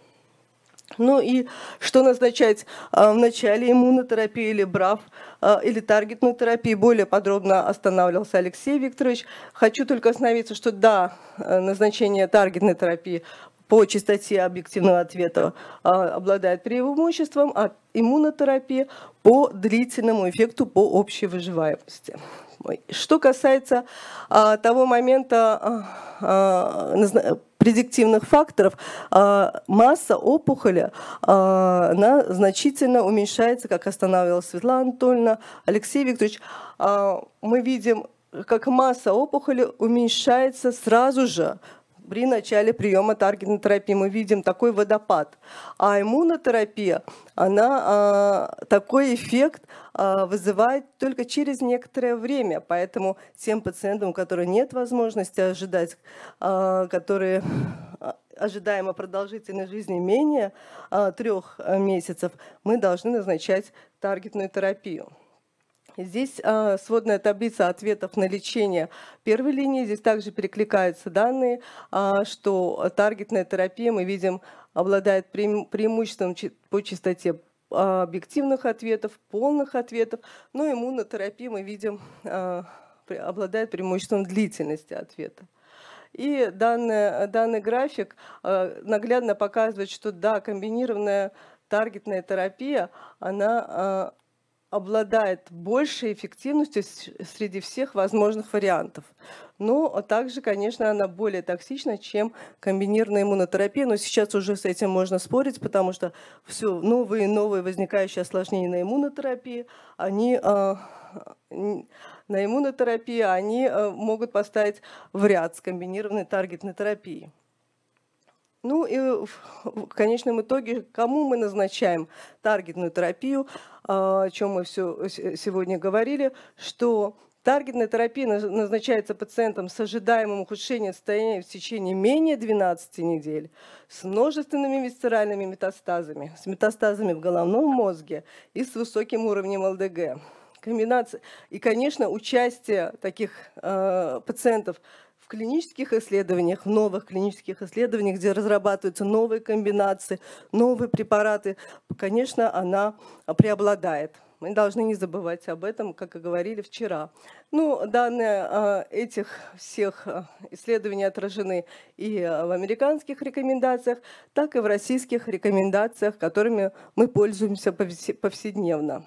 Ну и что назначать в начале иммунотерапии или браф, или таргетную терапию, более подробно останавливался Алексей Викторович. Хочу только остановиться, что да, назначение таргетной терапии по частоте объективного ответа обладает преимуществом, а иммунотерапия по длительному эффекту по общей выживаемости. Что касается а, того момента а, а, предиктивных факторов, а, масса опухоли а, она значительно уменьшается, как останавливалась Светлана Анатольевна, Алексей Викторович. А, мы видим, как масса опухоли уменьшается сразу же при начале приема таргетной терапии. Мы видим такой водопад. А иммунотерапия, она а, такой эффект а, вызывает только через некоторое время. Поэтому тем пациентам, у которых нет возможности ожидать, а, которые ожидаемо продолжительной жизни менее а, трех месяцев, мы должны назначать таргетную терапию. Здесь а, сводная таблица ответов на лечение первой линии. Здесь также перекликаются данные, а, что таргетная терапия, мы видим, обладает преимуществом по частоте а, объективных ответов, полных ответов. Но иммунотерапия, мы видим, а, обладает преимуществом длительности ответа. И данный, данный график а, наглядно показывает, что да, комбинированная таргетная терапия, она а, обладает большей эффективностью среди всех возможных вариантов. Но также, конечно, она более токсична, чем комбинированная иммунотерапия. Но сейчас уже с этим можно спорить, потому что все новые и новые возникающие осложнения на иммунотерапии, они, на иммунотерапии, они могут поставить в ряд с комбинированной таргетной терапией. Ну и в конечном итоге, кому мы назначаем таргетную терапию, о чем мы все сегодня говорили, что Таргетная терапия назначается пациентам с ожидаемым ухудшением состояния в течение менее двенадцати недель, с множественными висцеральными метастазами, с метастазами в головном мозге и с высоким уровнем эл дэ гэ. Комбинация. И, конечно, участие таких э, пациентов в клинических исследованиях, в новых клинических исследованиях, где разрабатываются новые комбинации, новые препараты, конечно, она преобладает. Мы должны не забывать об этом, как и говорили вчера. Ну, данные э, этих всех исследований отражены и в американских рекомендациях, так и в российских рекомендациях, которыми мы пользуемся повседневно.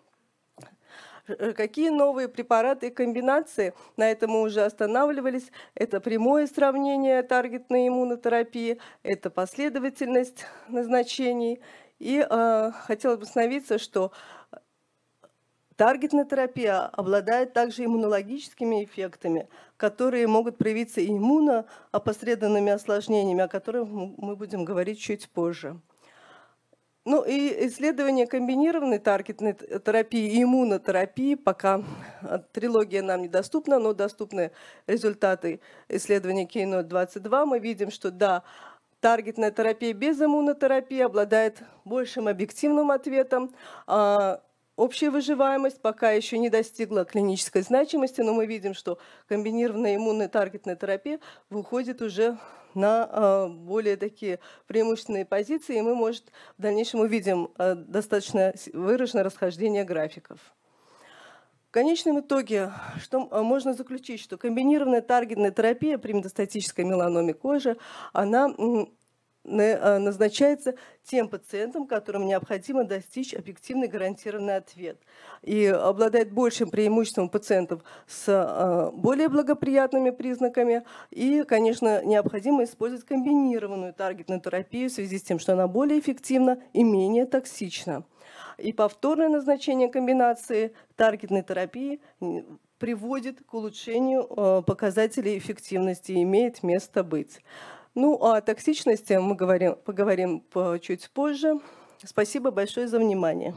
Какие новые препараты и комбинации? На этом мы уже останавливались. Это прямое сравнение таргетной иммунотерапии, это последовательность назначений. И э, хотелось бы остановиться, что таргетная терапия обладает также иммунологическими эффектами, которые могут проявиться иммуноопосредованными осложнениями, о которых мы будем говорить чуть позже. Ну и исследование комбинированной таргетной терапии и иммунотерапии, пока трилогия нам недоступна, но доступны результаты исследования Keynote двадцать два. Мы видим, что да, таргетная терапия без иммунотерапии обладает большим объективным ответом. Общая выживаемость пока еще не достигла клинической значимости, но мы видим, что комбинированная иммунная таргетная терапия выходит уже на более такие преимущественные позиции, и мы, может, в дальнейшем увидим достаточно выраженное расхождение графиков. В конечном итоге, что можно заключить, что комбинированная таргетная терапия при метастатической меланоме кожи, она назначается тем пациентам, которым необходимо достичь объективный гарантированный ответ. И обладает большим преимуществом пациентов с более благоприятными признаками. И, конечно, необходимо использовать комбинированную таргетную терапию в связи с тем, что она более эффективна и менее токсична. И повторное назначение комбинации таргетной терапии приводит к улучшению показателей эффективности и имеет место быть. Ну, о токсичности мы говорим, поговорим чуть позже. Спасибо большое за внимание.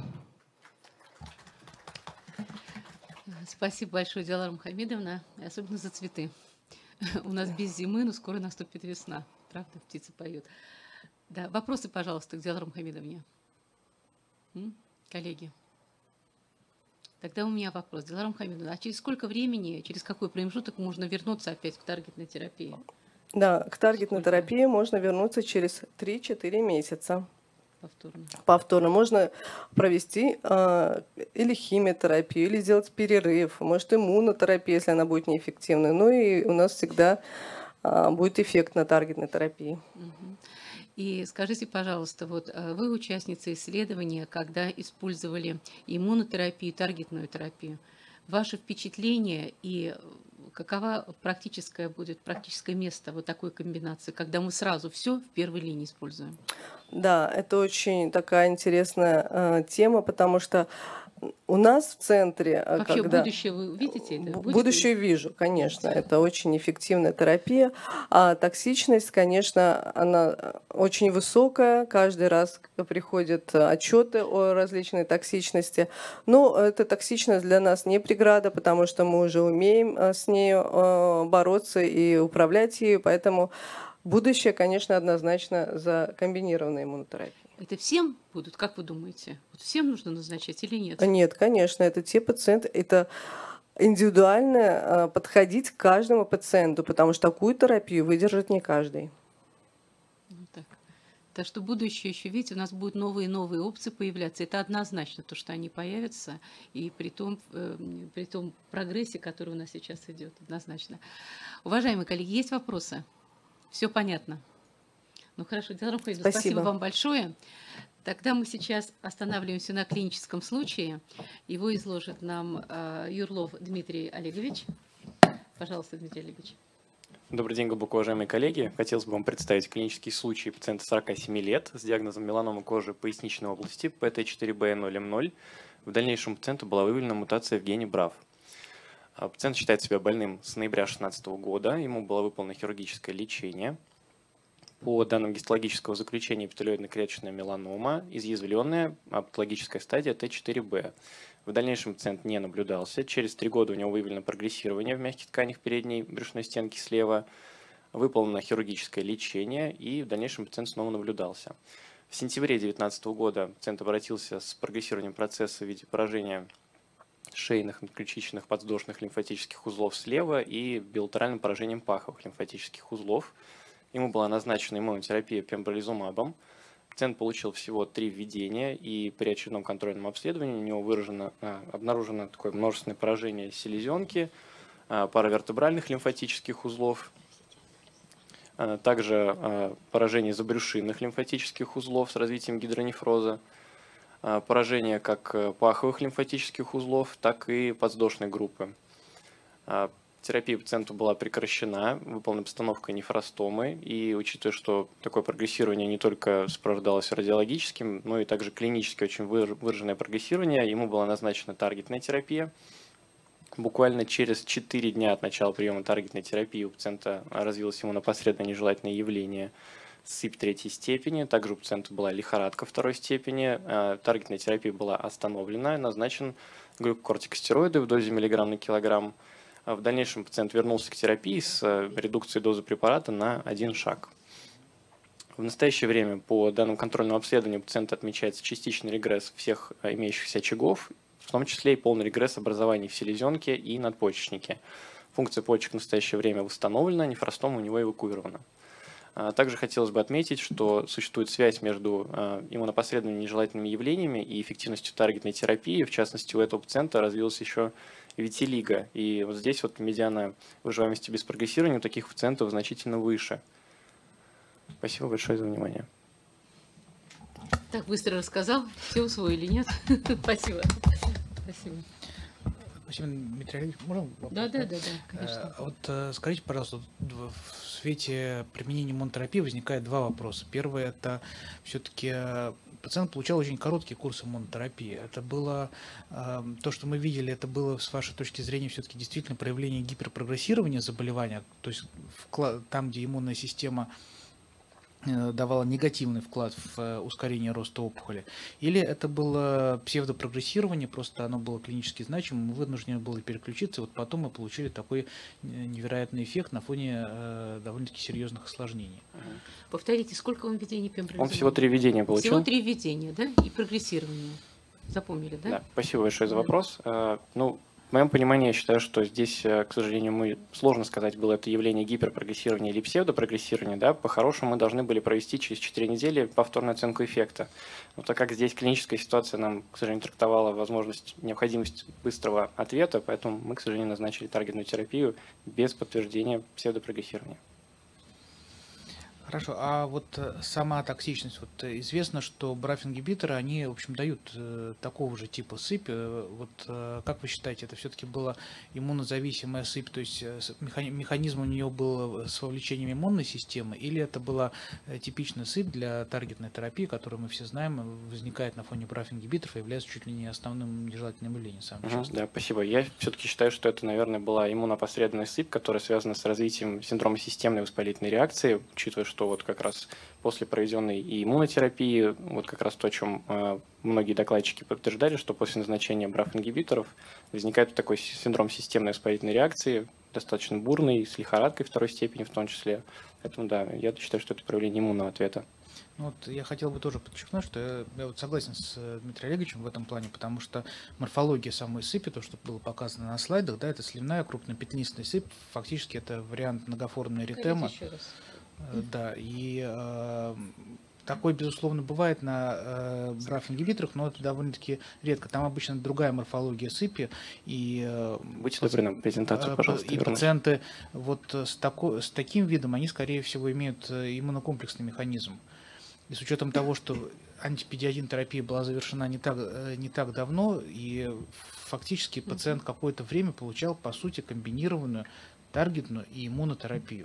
Спасибо большое, Дилара Мухамедовна, особенно за цветы. У нас без зимы, но скоро наступит весна. Правда, птицы поют. Да, вопросы, пожалуйста, к Диларе Мухамедовне. М? Коллеги. Тогда у меня вопрос. Дилара Мухамедовна, а через сколько времени, через какой промежуток можно вернуться опять к таргетной терапии? Да, к таргетной терапии можно вернуться через три-четыре месяца. Повторно. Повторно. Можно провести э, или химиотерапию, или сделать перерыв, может иммунотерапия, если она будет неэффективной. Ну и у нас всегда э, будет эффект на таргетной терапии. Угу. И скажите, пожалуйста, вот вы участница исследования, когда использовали иммунотерапию и таргетную терапию. Ваше впечатление и какова практическое будет практическое место вот такой комбинации, когда мы сразу все в первой линии используем? Да, это очень такая интересная э, тема, потому что у нас в центре... Вообще когда... будущее вы видите? Это? Будет Будущее ли? вижу, конечно. Это очень эффективная терапия. А токсичность, конечно, она очень высокая. Каждый раз приходят отчеты о различной токсичности. Но эта токсичность для нас не преграда, потому что мы уже умеем с ней бороться и управлять ею. Поэтому будущее, конечно, однозначно за комбинированной иммунотерапией. Это всем будут, как вы думаете? Вот всем нужно назначать или нет? Нет, конечно, это те пациенты, это индивидуально подходить к каждому пациенту, потому что такую терапию выдержит не каждый. Ну, так. Так что будущее еще, видите, у нас будут новые и новые опции появляться. Это однозначно то, что они появятся, и при том, э, при том прогрессе, который у нас сейчас идет, однозначно. Уважаемые коллеги, есть вопросы? Все понятно? Ну хорошо, Дилара Мухамедовна, спасибо. спасибо вам большое. Тогда мы сейчас останавливаемся на клиническом случае. Его изложит нам э, Юрлов Дмитрий Олегович. Пожалуйста, Дмитрий Олегович. Добрый день, глубоко уважаемые коллеги. Хотелось бы вам представить клинический случай пациента сорока семи лет с диагнозом меланома кожи поясничной области пэ тэ четыре бэ ноль эм ноль. В дальнейшем у пациента была выявлена мутация в гене брав. Пациент считает себя больным с ноября две тысячи шестнадцатого года. Ему было выполнено хирургическое лечение. По данным гистологического заключения, эпителиоидно-клеточная меланома, изъязвленная, а патологическая стадия Т четыре Б. В дальнейшем пациент не наблюдался. Через три года у него выявлено прогрессирование в мягких тканях передней брюшной стенки слева, выполнено хирургическое лечение, и в дальнейшем пациент снова наблюдался. В сентябре две тысячи девятнадцатого года пациент обратился с прогрессированием процесса в виде поражения шейных, надключичных, подвздошных лимфатических узлов слева и билатеральным поражением паховых лимфатических узлов. Ему была назначена иммунотерапия пембролизумабом. Пациент получил всего три введения, и при очередном контрольном обследовании у него выражено, а, обнаружено такое множественное поражение селезенки, а, паравертебральных лимфатических узлов, а, также а, поражение забрюшинных лимфатических узлов с развитием гидронефроза, а, поражение как паховых лимфатических узлов, так и подвздошной группы. А, Терапия пациенту была прекращена, выполнена постановка нефростомы, и учитывая, что такое прогрессирование не только сопровождалось радиологическим, но и также клинически очень выраженное прогрессирование, ему была назначена таргетная терапия. Буквально через четыре дня от начала приема таргетной терапии у пациента развилось иммунопосредственное нежелательное явление сыпь третьей степени, также у пациента была лихорадка второй степени, таргетная терапия была остановлена, назначен глюкокортикостероиды в дозе миллиграмм на килограмм. В дальнейшем пациент вернулся к терапии с редукцией дозы препарата на один шаг. В настоящее время по данным контрольного обследования у пациента отмечается частичный регресс всех имеющихся очагов, в том числе и полный регресс образований в селезенке и надпочечнике. Функция почек в настоящее время восстановлена, нефростома у него эвакуирована. Также хотелось бы отметить, что существует связь между иммунопосредственными нежелательными явлениями и эффективностью таргетной терапии. В частности, у этого пациента развилась еще витилиго. И вот здесь вот медиана выживаемости без прогрессирования у таких пациентов значительно выше. Спасибо большое за внимание. Так быстро рассказал, все усвоили, нет? Спасибо. Спасибо. Спасибо, Дмитрий Олегович. Можем вопрос? Да, да, да, да, конечно. Вот скажите, пожалуйста, в свете применения иммунотерапии возникает два вопроса. Первый – это все-таки пациент получал очень короткий курс иммунотерапии. Это было, то, что мы видели, это было, с вашей точки зрения, все-таки действительно проявление гиперпрогрессирования заболевания, то есть там, где иммунная система давала негативный вклад в ускорение роста опухоли, или это было псевдопрогрессирование, просто оно было клинически значимым, мы вынуждены были переключиться, и вот потом мы получили такой невероятный эффект на фоне э, довольно-таки серьезных осложнений. Повторите, сколько он введений пембролизумаба? Он всего три введения получил. Всего три введения, да? И прогрессирование. Запомнили, да? Да, спасибо большое за вопрос. Ну, в моем понимании, я считаю, что здесь, к сожалению, мы сложно сказать, было это явление гиперпрогрессирования или псевдопрогрессирования. Да? По-хорошему мы должны были провести через четыре недели повторную оценку эффекта. Но так как здесь клиническая ситуация нам, к сожалению, трактовала возможность, необходимость быстрого ответа, поэтому мы, к сожалению, назначили таргетную терапию без подтверждения псевдопрогрессирования. Хорошо, а вот сама токсичность, вот известно, что браф-ингибиторы, они, в общем, дают э, такого же типа сыпь. Вот э, как вы считаете, это все-таки была иммунозависимая сыпь, то есть механизм у нее был с вовлечением иммунной системы, или это была типичная сыпь для таргетной терапии, которую мы все знаем, возникает на фоне браф-ингибиторов и является чуть ли не основным нежелательным явлением самым Угу, частым? да, спасибо. Я все-таки считаю, что это, наверное, была иммунопосредственная сыпь, которая связана с развитием синдрома системной воспалительной реакции, учитывая, что вот как раз после проведенной и иммунотерапии, вот как раз то, о чем э, многие докладчики подтверждали, что после назначения браф-ингибиторов возникает такой синдром системной воспалительной реакции, достаточно бурный, с лихорадкой второй степени в том числе. Поэтому да, я считаю, что это проявление иммунного ответа. Вот я хотел бы тоже подчеркнуть, что я, я вот согласен с Дмитрием Олеговичем в этом плане, потому что морфология самой сыпи, то, что было показано на слайдах, да, это сливная крупнопятнистая сыпь, фактически это вариант многоформной эритемы. Да, и э, такой, безусловно, бывает на э, браф-ингибиторах, но это довольно-таки редко. Там обычно другая морфология сыпи. И, э, Будьте добры, нам презентацию, пожалуйста. И вернуть. Пациенты вот с, тако, с таким видом, они, скорее всего, имеют иммунокомплексный механизм. И с учетом того, что антипедиадин-терапия была завершена не так, не так давно, и фактически пациент какое-то время получал, по сути, комбинированную таргетную и иммунотерапию.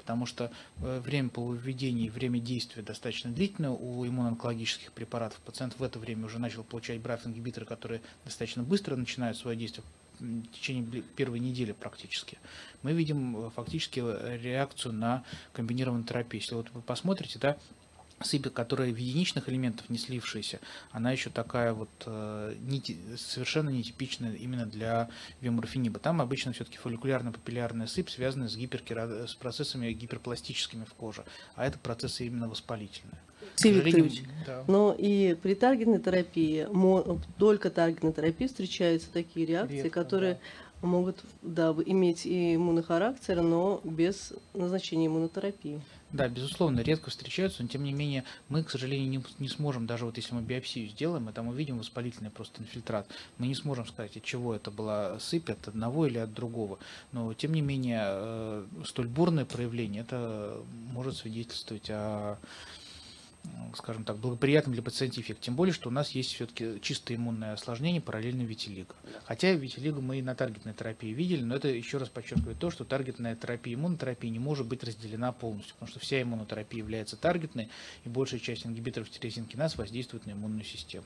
потому что время полувведения и время действия достаточно длительное у иммуноонкологических препаратов. Пациент в это время уже начал получать браф-ингибиторы, которые достаточно быстро начинают свое действие в течение первой недели практически. Мы видим фактически реакцию на комбинированную терапию. Если вот вы посмотрите, да, сыпь, которая в единичных элементах не слившаяся, она еще такая вот э, не, совершенно нетипичная именно для веморфениба. Там обычно все-таки фолликулярно-папиллярная сыпь, связанная с, гиперкера... с процессами гиперпластическими в коже, а это процессы именно воспалительные. Алексей Викторович, да. но и при таргетной терапии, только таргетной терапии встречаются такие реакции, Редко, которые да. могут да, иметь и иммунный характер, но без назначения иммунотерапии. Да, безусловно, редко встречаются, но тем не менее мы, к сожалению, не, не сможем, даже вот если мы биопсию сделаем, мы там увидим воспалительный просто инфильтрат, мы не сможем сказать, от чего это была сыпь, от одного или от другого. Но тем не менее, э, столь бурное проявление, это может свидетельствовать о, скажем так, благоприятном для пациента эффект. Тем более, что у нас есть все-таки чисто иммунное осложнение, параллельно витилиго. Хотя витилиго мы и на таргетной терапии видели, но это еще раз подчеркивает то, что таргетная терапия, иммунотерапия не может быть разделена полностью, потому что вся иммунотерапия является таргетной, и большая часть ингибиторов тирозинкиназ воздействует на иммунную систему.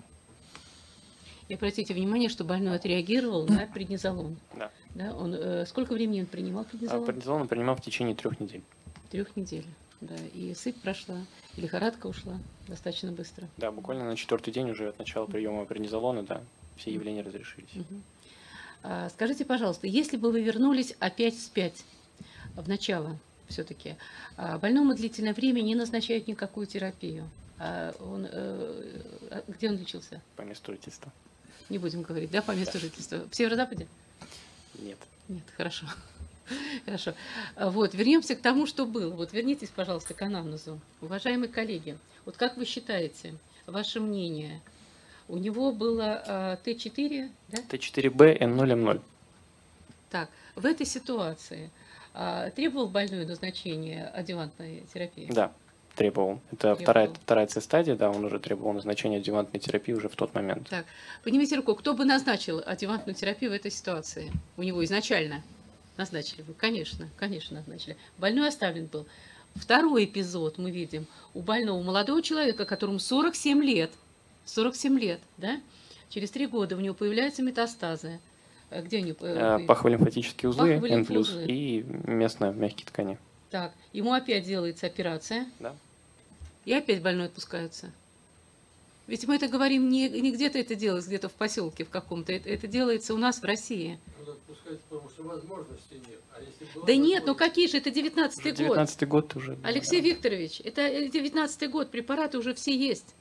И обратите внимание, что больной отреагировал на преднизолон. Да. Да, он, э, сколько времени он принимал преднизолон? А преднизолон он принимал в течение трех недель. Трех недель. Да, и сыпь прошла, и лихорадка ушла достаточно быстро. Да, буквально на четвертый день уже от начала приема преднизолона, да, все явления разрешились. Угу. А, скажите, пожалуйста, если бы вы вернулись опять вспять, в начало все-таки, а больному длительное время не назначают никакую терапию, а он, э, где он лечился? По месту жительства. Не будем говорить, да, по месту жительства? В Северо-Западе? Нет. Нет, хорошо. Хорошо. Вот, вернемся к тому, что было. Вот вернитесь, пожалуйста, к анамнезу. Уважаемые коллеги, вот как вы считаете, ваше мнение, у него было а, Т четыре, да? Т четыре Б Н ноль М ноль. Так, в этой ситуации а, требовал больной назначения адъювантной терапии? Да, требовал. Это Требовал. вторая, вторая С-стадия, да, он уже требовал назначения адъювантной терапии уже в тот момент. Так, поднимите руку, кто бы назначил адъювантную терапию в этой ситуации? У него изначально? Назначили вы, конечно, конечно назначили. Больной оставлен был. Второй эпизод мы видим у больного молодого человека, которому сорок семь лет. сорок семь лет, да? Через три года у него появляются метастазы. Где они? Пахово-лимфатические узлы, Пахово-лимфоузлы. Н плюс, и местные мягкие ткани. Так, ему опять делается операция. Да. И опять больной отпускается. Ведь мы это говорим не, не где-то это делается, где-то в поселке в каком-то. Это, это делается у нас в России. Потому что возможностей нет. А если была Да нет, ну какие же, это девятнадцатый год. девятнадцатый год уже. Алексей да. Викторович, это девятнадцатый год, препараты уже все есть.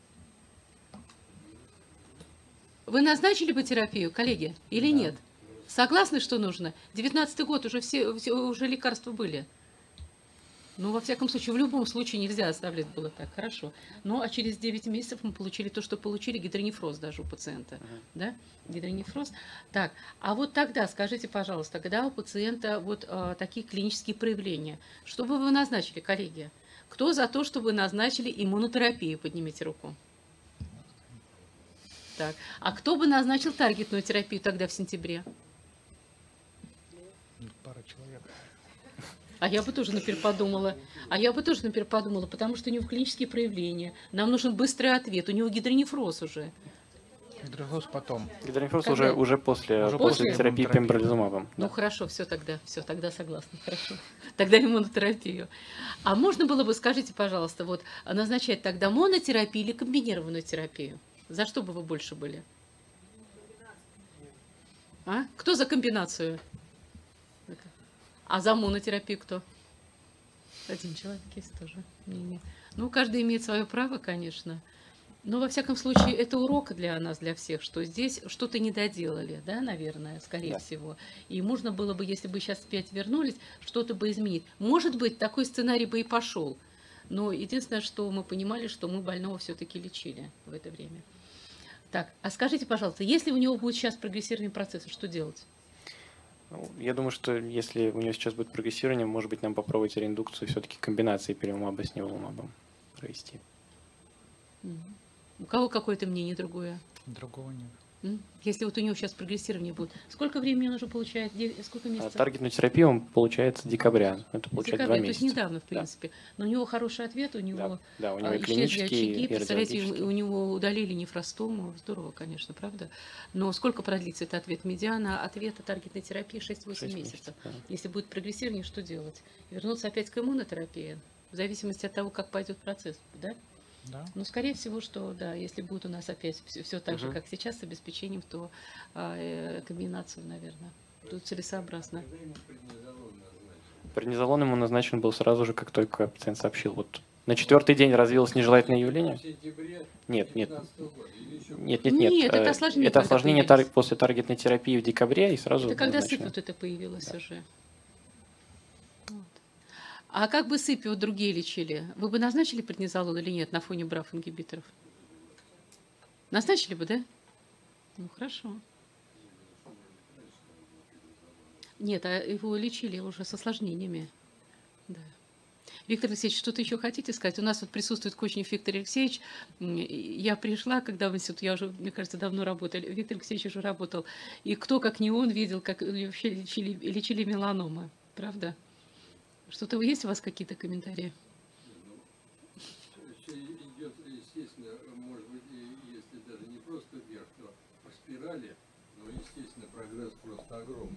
Вы назначили бы терапию, коллеги, или Да. нет? Согласны, что нужно? девятнадцатый год, уже все, все уже лекарства были. Ну, во всяком случае, в любом случае нельзя оставлять было так, хорошо. Ну, а через девять месяцев мы получили то, что получили, гидронефроз даже у пациента. Uh-huh. Да? Гидронефроз. Так, а вот тогда, скажите, пожалуйста, когда у пациента вот а, такие клинические проявления, что бы вы назначили, коллеги? Кто за то, чтобы назначили иммунотерапию? Поднимите руку. Так, а кто бы назначил таргетную терапию тогда в сентябре? Пара человек. А я бы тоже, например, подумала. А я бы тоже, например, подумала, потому что у него клинические проявления. Нам нужен быстрый ответ. У него гидронефроз уже. Гидронефроз потом. Гидронефроз Когда? уже, уже после, Уже после после терапии иммунотерапии. пембролизумабом. Ну Да. хорошо, все тогда, все, тогда согласна, хорошо. Тогда иммунотерапию. А можно было бы, скажите, пожалуйста, вот назначать тогда монотерапию или комбинированную терапию? За что бы вы больше были? А? Кто за комбинацию? А за монотерапию кто? Один человек есть тоже мнение. Ну, каждый имеет свое право, конечно. Но, во всяком случае, это урок для нас, для всех, что здесь что-то не доделали, да, наверное, скорее Да. всего. И можно было бы, если бы сейчас опять вернулись, что-то бы изменить. Может быть, такой сценарий бы и пошел. Но единственное, что мы понимали, что мы больного все-таки лечили в это время. Так, а скажите, пожалуйста, если у него будет сейчас прогрессирование процесса, что делать? Ну, я думаю, что если у него сейчас будет прогрессирование, может быть, нам попробовать реиндукцию все-таки комбинации перимумаба с неволумабом провести. Мгм. У кого какое-то мнение другое? Другого нет. М? Если вот у него сейчас прогрессирование будет, сколько времени он уже получает? Де- Сколько месяцев? Таргетную терапию он получается декабря. Это С получается декабря, два то есть месяца. недавно, в Да. принципе. Но у него хороший ответ, у него, Да, да, у него а, и исчезли клинические, очаги, и представляете, радиологические. у него удалили нефростому, здорово, конечно, правда? Но сколько продлится этот ответ? Медиана ответа таргетной терапии шесть-восемь Шесть месяцев. месяцев, да. Если будет прогрессирование, что делать? Вернуться опять к иммунотерапии? В зависимости от того, как пойдет процесс, да? Да. Ну, скорее всего, что да, если будет у нас опять все, все так же, Мгм. как сейчас, с обеспечением, то а, э, комбинацию, наверное, тут целесообразно. Когда ему преднизолон назначили? Преднизолон ему назначен был сразу же, как только пациент сообщил. Вот на четвертый день развилось нежелательное явление. В сентябре Нет, нет. пятнадцатого года или еще Нет, нет, нет. Нет, это э, осложнение, Это когда осложнение появились. тар- после таргетной терапии в декабре и сразу Это когда назначено. сыпь вот это появилась уже. Вот. А как бы сыпь вот другие лечили? Вы бы назначили преднизолон или нет на фоне браф-ингибиторов? Назначили бы, да? Ну, хорошо. Нет, а его лечили уже с осложнениями. Да. Виктор Алексеевич, что-то еще хотите сказать? У нас вот присутствует Кочнев Виктор Алексеевич. М, Я пришла, когда в институт, я уже, мне кажется, давно работала. Виктор Алексеевич уже работал. И кто, как не он, видел, как вообще лечили, лечили меланомы. Правда? Что-то есть у вас какие-то комментарии? все идет, естественно, может быть, и если даже не просто вверх, то по спирали, но, естественно, прогресс просто огромный.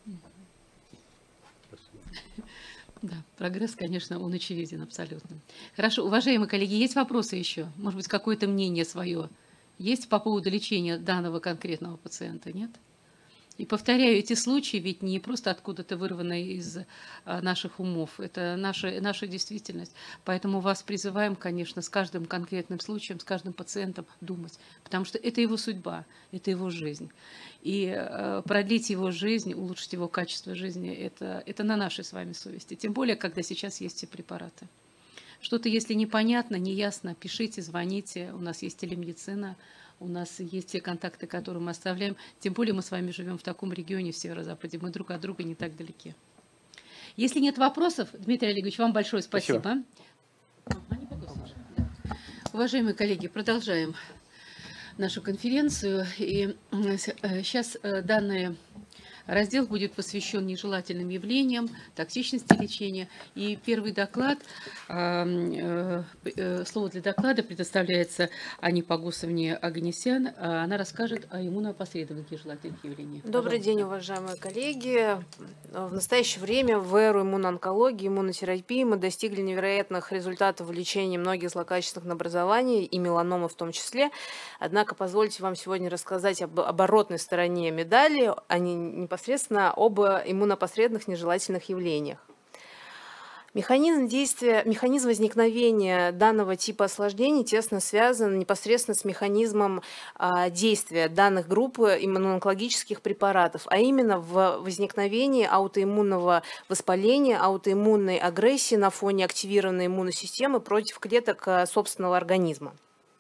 Да, прогресс, конечно, он очевиден абсолютно. Хорошо, уважаемые коллеги, есть вопросы еще? Может быть, какое-то мнение свое есть по поводу лечения данного конкретного пациента, нет? И повторяю, эти случаи ведь не просто откуда-то вырваны из а, наших умов, это наша, наша действительность. Поэтому вас призываем, конечно, с каждым конкретным случаем, с каждым пациентом думать, потому что это его судьба, это его жизнь. И э, продлить его жизнь, улучшить его качество жизни, это, это на нашей с вами совести. Тем более, когда сейчас есть все препараты. Что-то, если непонятно, неясно, пишите, звоните, у нас есть телемедицина. У нас есть те контакты, которые мы оставляем. Тем более мы с вами живем в таком регионе, в Северо-Западе. Мы друг от друга не так далеки. Если нет вопросов, Дмитрий Олегович, вам большое спасибо. Спасибо. А, не могу слушать, да. Уважаемые коллеги, продолжаем нашу конференцию. И сейчас данный раздел будет посвящен нежелательным явлениям, токсичности лечения. И первый доклад, слово для доклада предоставляется Ане Погосовне Оганесян. Она расскажет о иммунопосредственных нежелательных явлениях. Добрый день, уважаемые коллеги. В настоящее время в эру иммуноонкологии, иммунотерапии мы достигли невероятных результатов в лечении многих злокачественных образований и меланомы в том числе. Однако позвольте вам сегодня рассказать об оборотной стороне медали, а не непосредственно об иммунопосредственных нежелательных явлениях. Механизм действия, механизм возникновения данного типа осложнений тесно связан непосредственно с механизмом а, действия данных групп иммуноонкологических препаратов, а именно в возникновении аутоиммунного воспаления, аутоиммунной агрессии на фоне активированной иммунной системы против клеток а, собственного организма.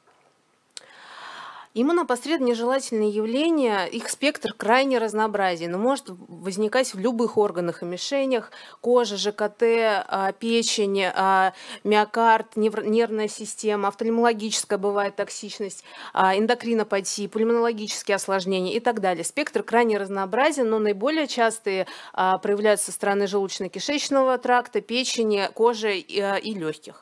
Иммунопосредственно нежелательные явления, их спектр крайне разнообразен, но может возникать в любых органах и мишенях: кожа, ЖКТ, печень, миокард, нервная система, офтальмологическая бывает токсичность, эндокринопатия, пульмонологические осложнения и так далее. Спектр крайне разнообразен, но наиболее частые проявляются со стороны желудочно-кишечного тракта, печени, кожи и легких.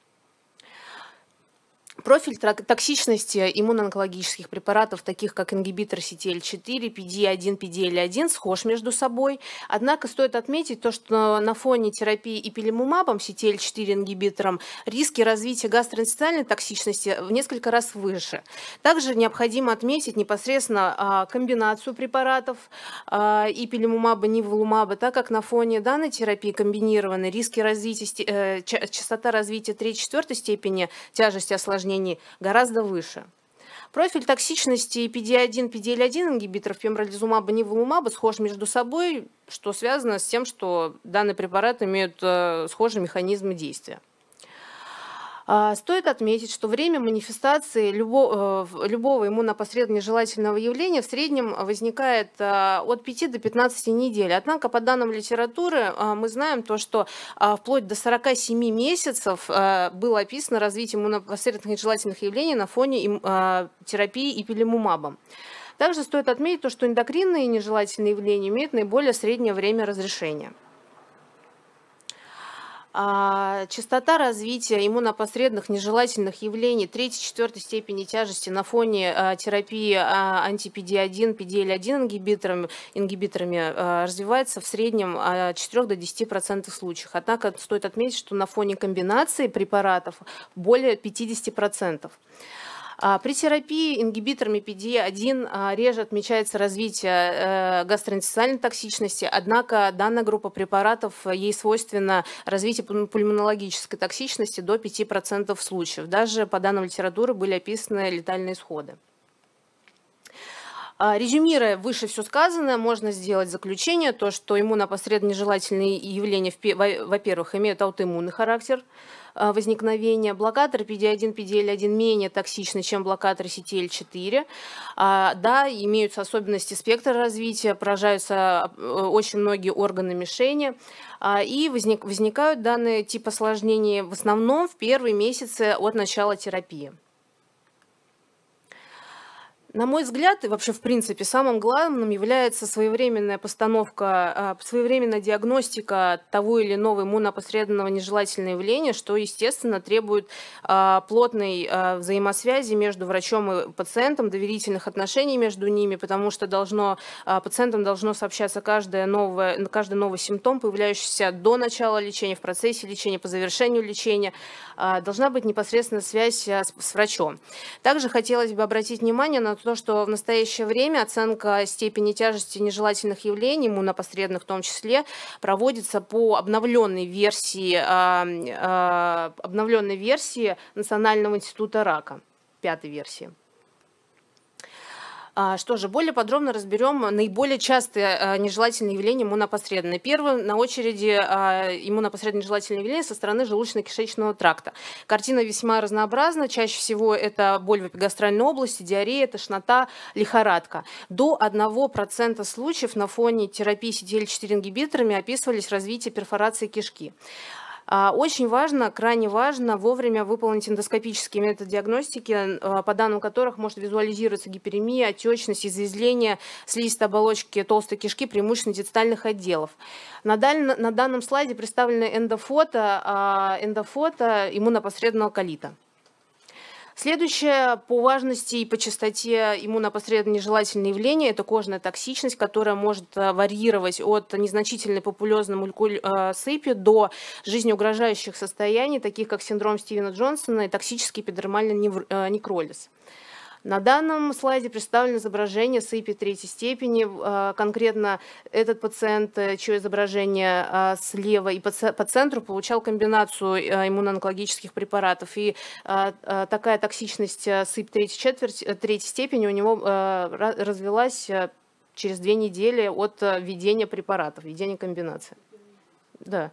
Профиль токсичности иммуноонкологических препаратов, таких как ингибитор си ти эл четыре, пи ди один, пи ди эл один, схож между собой. Однако стоит отметить то, что на фоне терапии ипилимумабом, си ти эл четыре ингибитором, риски развития гастроинтестинальной токсичности в несколько раз выше. Также необходимо отметить непосредственно комбинацию препаратов ипилимумаба, ниволумаба, так как на фоне данной терапии комбинированной риски развития, частота развития третьей-четвертой степени тяжести осложнений гораздо выше. Профиль токсичности пи ди один, пи ди эл один ингибиторов пембролизумаба, ниволумаба схож между собой, что связано с тем, что данные препараты имеют схожие механизмы действия. Стоит отметить, что время манифестации любого, любого иммунопосредственно нежелательного явления в среднем возникает от пяти до пятнадцати недель. Однако по данным литературы мы знаем то, что вплоть до сорока семи месяцев было описано развитие иммунопосредственных нежелательных явлений на фоне терапии ипилимумабом. Также стоит отметить то, что эндокринные нежелательные явления имеют наиболее среднее время разрешения. А, частота развития иммунопосредных нежелательных явлений третьей-четвёртой степени тяжести на фоне а, терапии а, анти-пи ди один, пи ди эл один ингибиторами, ингибиторами а, развивается в среднем от четырёх до десяти процентов случаев. Однако стоит отметить, что на фоне комбинации препаратов более пятидесяти процентов. При терапии ингибиторами пи ди один реже отмечается развитие гастроинтестинальной токсичности, однако данная группа препаратов, ей свойственно развитие пульмонологической токсичности до пяти процентов случаев. Даже по данным литературы были описаны летальные исходы. Резюмируя выше все сказанное, можно сделать заключение, то, что иммунопосредственно нежелательные явления, во-первых, имеют аутоиммунный характер возникновения. Блокаторы пи ди один, пи ди эл один менее токсичны, чем блокаторы си ти эл четыре. Да, имеются особенности спектра развития, поражаются очень многие органы мишени. И возник, возникают данные типа осложнений в основном в первые месяцы от начала терапии. На мой взгляд, и вообще в принципе самым главным является своевременная постановка, своевременная диагностика того или иного иммунопосредственного нежелательного явления, что, естественно, требует плотной взаимосвязи между врачом и пациентом, доверительных отношений между ними, потому что должно, пациентам должно сообщаться каждое новое, каждый новый симптом, появляющийся до начала лечения, в процессе лечения, по завершению лечения. Должна быть непосредственная связь с, с врачом. Также хотелось бы обратить внимание на то, что в настоящее время оценка степени тяжести нежелательных явлений, иммунопосредственных в том числе, проводится по обновленной версии, обновленной версии Национального института рака, пятой версии. Что же, более подробно разберем наиболее частые нежелательные явления иммунопосредственные. Первым на очереди иммунопосредственные нежелательные явления со стороны желудочно-кишечного тракта. Картина весьма разнообразна. Чаще всего это боль в эпигастральной области, диарея, тошнота, лихорадка. До одного процента случаев на фоне терапии си ти эл четыре ингибиторами описывались развитие перфорации кишки. Очень важно, крайне важно вовремя выполнить эндоскопические методы диагностики, по данным которых может визуализироваться гиперемия, отечность, изъязвление слизистой оболочки толстой кишки, преимущественно дистальных отделов. На, даль... на данном слайде представлены эндофото, эндофото иммунопосредственного колита. Следующее по важности и по частоте иммунопосредственно нежелательные явления – это кожная токсичность, которая может варьировать от незначительной папулезной молекулы сыпи до жизнеугрожающих состояний, таких как синдром Стивена-Джонсона и токсический эпидермальный некролиз. На данном слайде представлено изображение сыпи третьей степени. Конкретно этот пациент, чье изображение слева и по центру, получал комбинацию иммуноонкологических препаратов. И такая токсичность сыпи третьей, четверти, третьей степени у него развилась через две недели от введения препаратов, введения комбинации. Да.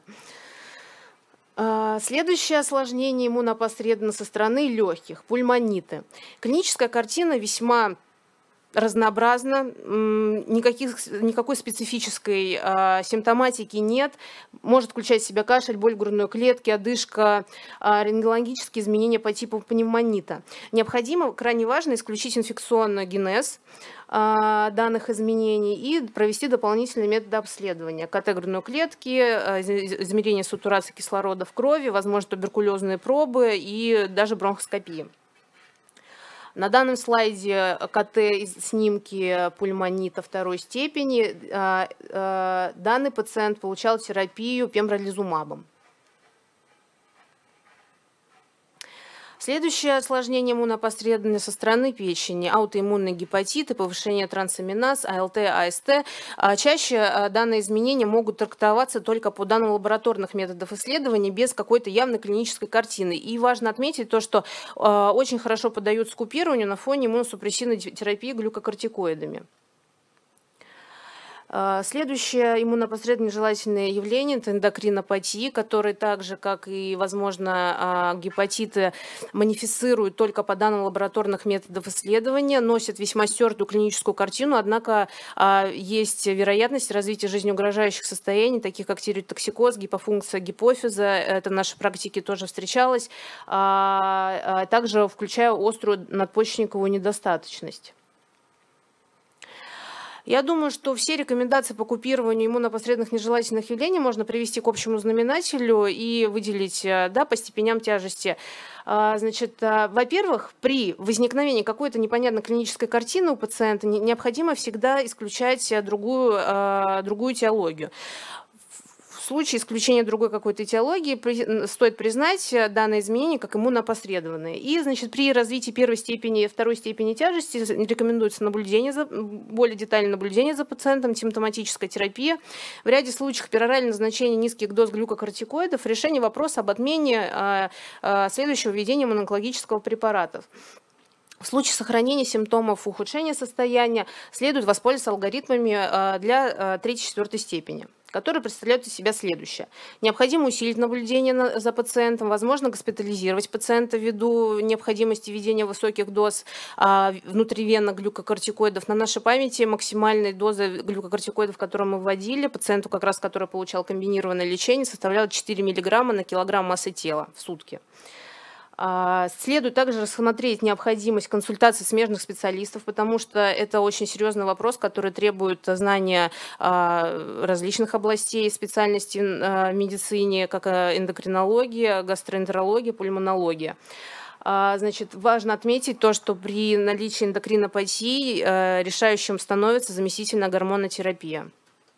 Следующее осложнение иммунопосредственно со стороны легких – пульмониты. Клиническая картина весьма разнообразна, никаких, никакой специфической э, симптоматики нет. Может включать в себя кашель, боль в грудной клетке, одышка, э, рентгенологические изменения по типу пневмонита. Необходимо, крайне важно, исключить инфекционный генез э, данных изменений и провести дополнительные методы обследования. ка тэ грудной клетки, э, измерение сатурации кислорода в крови, возможно, туберкулезные пробы и даже бронхоскопии. На данном слайде ка тэ снимки пульмонита второй степени. Данный пациент получал терапию пембролизумабом. Следующее осложнение иммунопосредственно со стороны печени – аутоиммунные гепатиты, повышение трансаминаз, а эл тэ, а эс тэ. Чаще данные изменения могут трактоваться только по данным лабораторных методов исследования без какой-то явной клинической картины. И важно отметить то, что очень хорошо поддают скупированию на фоне иммуносупрессивной терапии глюкокортикоидами. Следующее иммунопосредственно нежелательное явление – это эндокринопатии, которые так же, как и, возможно, гепатиты, манифестируют только по данным лабораторных методов исследования, носят весьма стертую клиническую картину, однако есть вероятность развития жизнеугрожающих состояний, таких как тиреотоксикоз, гипофункция гипофиза, это в нашей практике тоже встречалось, также включая острую надпочечниковую недостаточность. Я думаю, что все рекомендации по купированию иммунопосредственных нежелательных явлений можно привести к общему знаменателю и выделить, да, по степеням тяжести. Значит, во-первых, при возникновении какой-то непонятной клинической картины у пациента необходимо всегда исключать другую, другую этиологию. В случае исключения другой какой-то этиологии стоит признать данное изменение как иммунопосредованное. И, значит, при развитии первой степени и второй степени тяжести рекомендуется наблюдение за, более детальное наблюдение за пациентом, симптоматическая терапия. В ряде случаев пероральное назначение низких доз глюкокортикоидов, решение вопроса об отмене а, а, следующего введения иммунологического препарата. В случае сохранения симптомов ухудшения состояния следует воспользоваться алгоритмами для третьей-четвёртой степени, которые представляют из себя следующее. Необходимо усилить наблюдение за пациентом, возможно госпитализировать пациента ввиду необходимости введения высоких доз внутривенно глюкокортикоидов. На нашей памяти максимальные дозы глюкокортикоидов, которые мы вводили, пациенту, как раз который получал комбинированное лечение, составляла четыре миллиграмма на килограмм массы тела в сутки. Следует также рассмотреть необходимость консультации смежных специалистов, потому что это очень серьезный вопрос, который требует знания различных областей специальностей в медицине, как эндокринология, гастроэнтерология, пульмонология. Значит, важно отметить то, что при наличии эндокринопатии решающим становится заместительная гормонотерапия.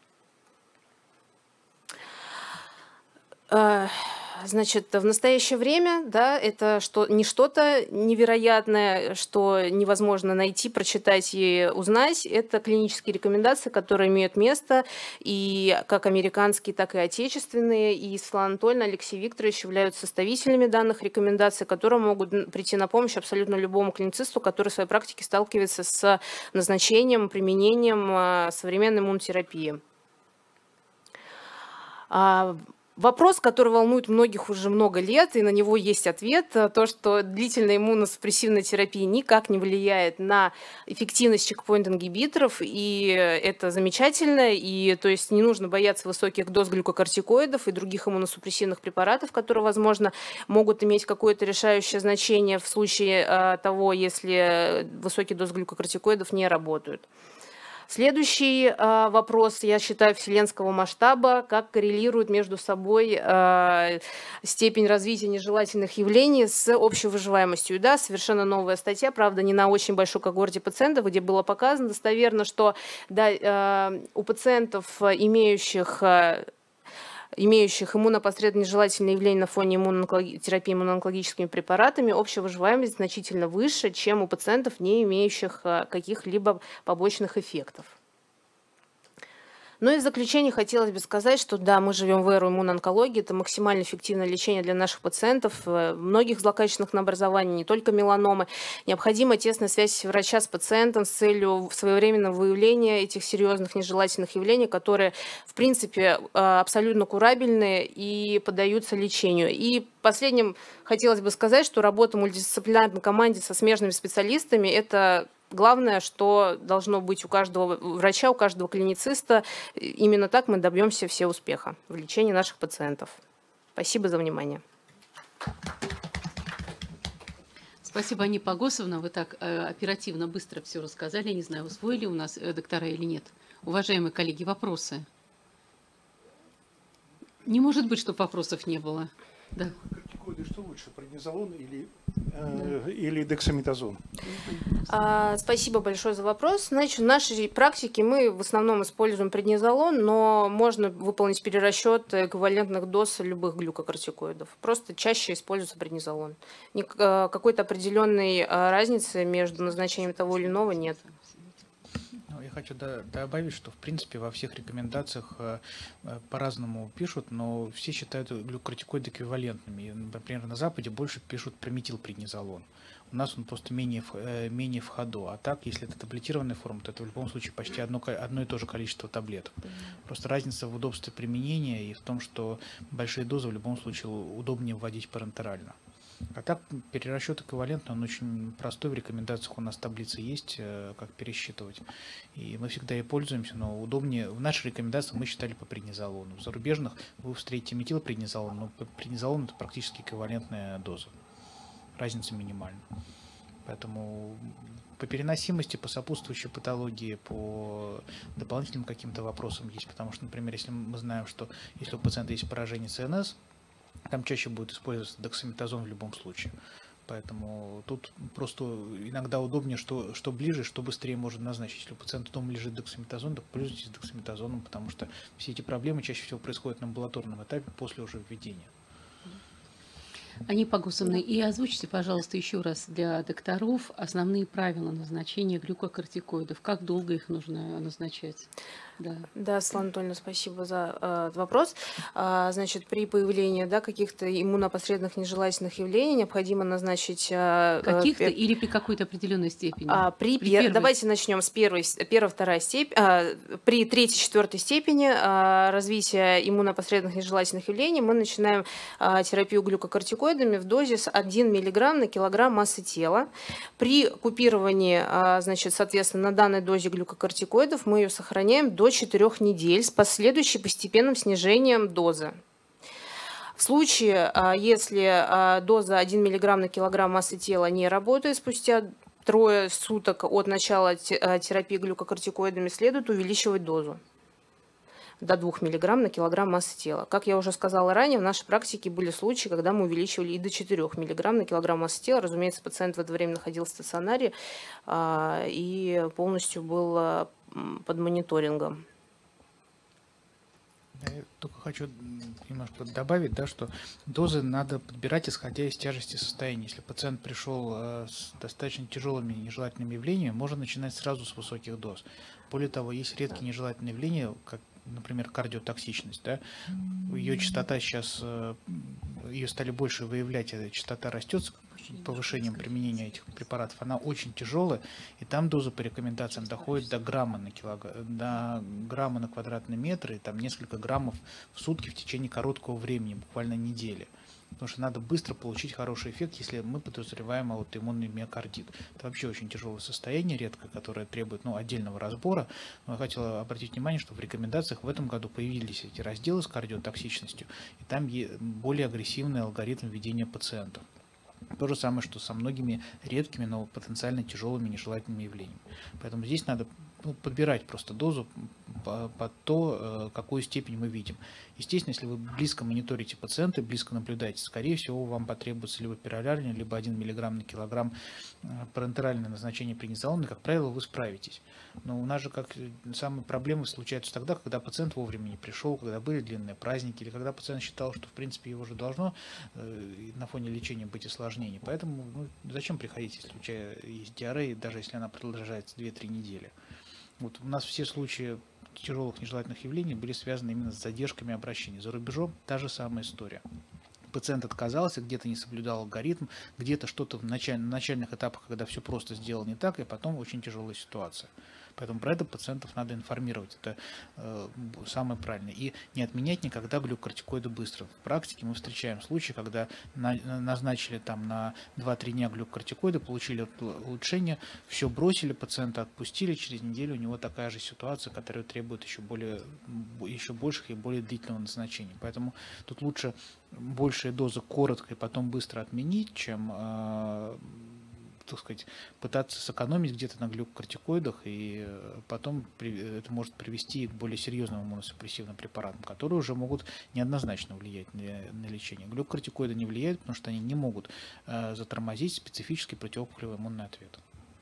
Значит, в настоящее время, да, это что, не что-то невероятное, что невозможно найти, прочитать и узнать. Это клинические рекомендации, которые имеют место, и как американские, так и отечественные. И Светлана Анатольевна, Алексей Викторович являются составителями данных рекомендаций, которые могут прийти на помощь абсолютно любому клиницисту, который в своей практике сталкивается с назначением, применением современной иммунотерапии. Вопрос, который волнует многих уже много лет, и на него есть ответ, то, что длительная иммуносупрессивная терапия никак не влияет на эффективность чекпоинт-ингибиторов, и это замечательно, и то есть не нужно бояться высоких доз глюкокортикоидов и других иммуносупрессивных препаратов, которые, возможно, могут иметь какое-то решающее значение в случае того, если высокие дозы глюкокортикоидов не работают. Следующий э, вопрос, я считаю, вселенского масштаба, как коррелирует между собой э, степень развития нежелательных явлений с общей выживаемостью. Да, совершенно новая статья, правда, не на очень большой когорте пациентов, где было показано достоверно, что да, э, у пациентов, имеющих э, имеющих иммунопосредственно нежелательные явления на фоне иммунологи... терапии иммуноонкологическими препаратами, общая выживаемость значительно выше, чем у пациентов, не имеющих каких-либо побочных эффектов. Ну и в заключение хотелось бы сказать, что да, мы живем в эру иммуноонкологии, это максимально эффективное лечение для наших пациентов, многих злокачественных образований, не только меланомы. Необходима тесная связь врача с пациентом с целью своевременного выявления этих серьезных нежелательных явлений, которые, в принципе, абсолютно курабельны и поддаются лечению. И последним хотелось бы сказать, что работа в мультидисциплинарной команде со смежными специалистами – это главное, что должно быть у каждого врача, у каждого клинициста. Именно так мы добьемся все успеха в лечении наших пациентов. Спасибо за внимание. Спасибо, Анна Погосовна. Вы так э, оперативно, быстро все рассказали. Я не знаю, усвоили у нас э, доктора или нет. Уважаемые коллеги, вопросы? Не может быть, чтобы вопросов не было. Да. Кортикоиды что лучше, преднизолон или, э, или дексаметазон? А, спасибо большое за вопрос. Значит, в нашей практике мы в основном используем преднизолон, но можно выполнить перерасчет эквивалентных доз любых глюкокортикоидов. Просто чаще используется преднизолон. Какой-то определенной разницы между назначением того или иного нет. Я хочу добавить, что в принципе во всех рекомендациях по-разному пишут, но все считают глюкокортикоиды эквивалентными. Например, на Западе больше пишут про метилпреднизолон. У нас он просто менее, менее в ходу. А так, если это таблетированная форма, то это в любом случае почти одно, одно и то же количество таблеток. Просто разница в удобстве применения и в том, что большие дозы в любом случае удобнее вводить парентерально. А так, перерасчет эквивалентный, он очень простой, в рекомендациях у нас таблицы есть, как пересчитывать. И мы всегда ей пользуемся, но удобнее. В нашей рекомендации мы считали по преднизолону. В зарубежных вы встретите метилпреднизолон, но преднизолон это практически эквивалентная доза. Разница минимальна. Поэтому по переносимости, по сопутствующей патологии, по дополнительным каким-то вопросам есть. Потому что, например, если мы знаем, что если у пациента есть поражение ЦНС, там чаще будет использоваться дексаметазон в любом случае. Поэтому тут просто иногда удобнее, что, что ближе, что быстрее можно назначить. Если у пациента дома лежит дексаметазон, то пользуйтесь дексаметазоном, потому что все эти проблемы чаще всего происходят на амбулаторном этапе после уже введения. Анипа Гусовна, и озвучите, пожалуйста, еще раз для докторов основные правила назначения глюкокортикоидов. Как долго их нужно назначать? Да, да, Светлана Анатольевна, спасибо за э, вопрос. А, значит, при появлении да, каких-то иммунопосредственных нежелательных явлений необходимо назначить... Э, каких-то э, или при какой-то определенной степени? А, при при пер... Давайте начнем с первой, первой второй степени. А, при третьей, четвертой степени а, развития иммунопосредственных нежелательных явлений мы начинаем а, терапию глюкокортикоидами в дозе с один миллиграмм на килограмм массы тела. При купировании, а, значит, соответственно, на данной дозе глюкокортикоидов мы ее сохраняем до четырёх недель с последующим постепенным снижением дозы. В случае, если доза один миллиграмм на килограмм массы тела не работает спустя трое суток от начала терапии глюкокортикоидами, следует увеличивать дозу до двух миллиграмм на килограмм массы тела. Как я уже сказала ранее, в нашей практике были случаи, когда мы увеличивали и до четырёх миллиграмм на килограмм массы тела. Разумеется, пациент в это время находился в стационаре а, и полностью был под мониторингом. Я только хочу немножко добавить, да, что дозы надо подбирать, исходя из тяжести состояния. Если пациент пришел э, с достаточно тяжелыми нежелательными явлениями, можно начинать сразу с высоких доз. Более того, есть редкие нежелательные явления, как, например, кардиотоксичность. Да? Ее частота сейчас, ее стали больше выявлять, частота растет с повышением применения этих препаратов. Она очень тяжелая, и там доза по рекомендациям доходит до грамма на килограмм, до грамма на квадратный метр, и там несколько граммов в сутки в течение короткого времени, буквально недели. Потому что надо быстро получить хороший эффект, если мы подозреваем аутоиммунный миокардит. Это вообще очень тяжелое состояние, редко, которое требует ну, отдельного разбора. Но я хотел обратить внимание, что в рекомендациях в этом году появились эти разделы с кардиотоксичностью, и там более агрессивный алгоритм ведения пациентов. То же самое, что со многими редкими, но потенциально тяжелыми нежелательными явлениями. Поэтому здесь надо ну, подбирать просто дозу под то, какую степень мы видим. Естественно, если вы близко мониторите пациента, близко наблюдаете, скорее всего, вам потребуется либо пероральное, либо один миллиграмм на килограмм парентеральное назначение преднизолона, и, как правило, вы справитесь. Но у нас же как самые проблемы случаются тогда, когда пациент вовремя не пришел, когда были длинные праздники, или когда пациент считал, что, в принципе, его же должно на фоне лечения быть осложнений. Поэтому ну, зачем приходить, если у человека есть диарея, даже если она продолжается две-три недели. Вот у нас все случаи тяжелых нежелательных явлений были связаны именно с задержками обращения. За рубежом та же самая история. Пациент отказался, где-то не соблюдал алгоритм, где-то что-то в началь, на начальных этапах, когда все просто сделал не так, и потом очень тяжелая ситуация. Поэтому про это пациентов надо информировать. Это э, самое правильное. И не отменять никогда глюкокортикоиды быстро. В практике мы встречаем случаи, когда на, назначили там на два-три дня глюкокортикоиды, получили улучшение, все бросили, пациента отпустили, через неделю у него такая же ситуация, которая требует еще, более, еще больших и более длительного назначения. Поэтому тут лучше большие дозы коротко и потом быстро отменить, чем... Э, так сказать, пытаться сэкономить где-то на глюкокортикоидах, и потом это может привести к более серьезным иммуносупрессивным препаратам, которые уже могут неоднозначно влиять на, на лечение. Глюкокортикоиды не влияют, потому что они не могут э, затормозить специфический противоопухолевый иммунный ответ.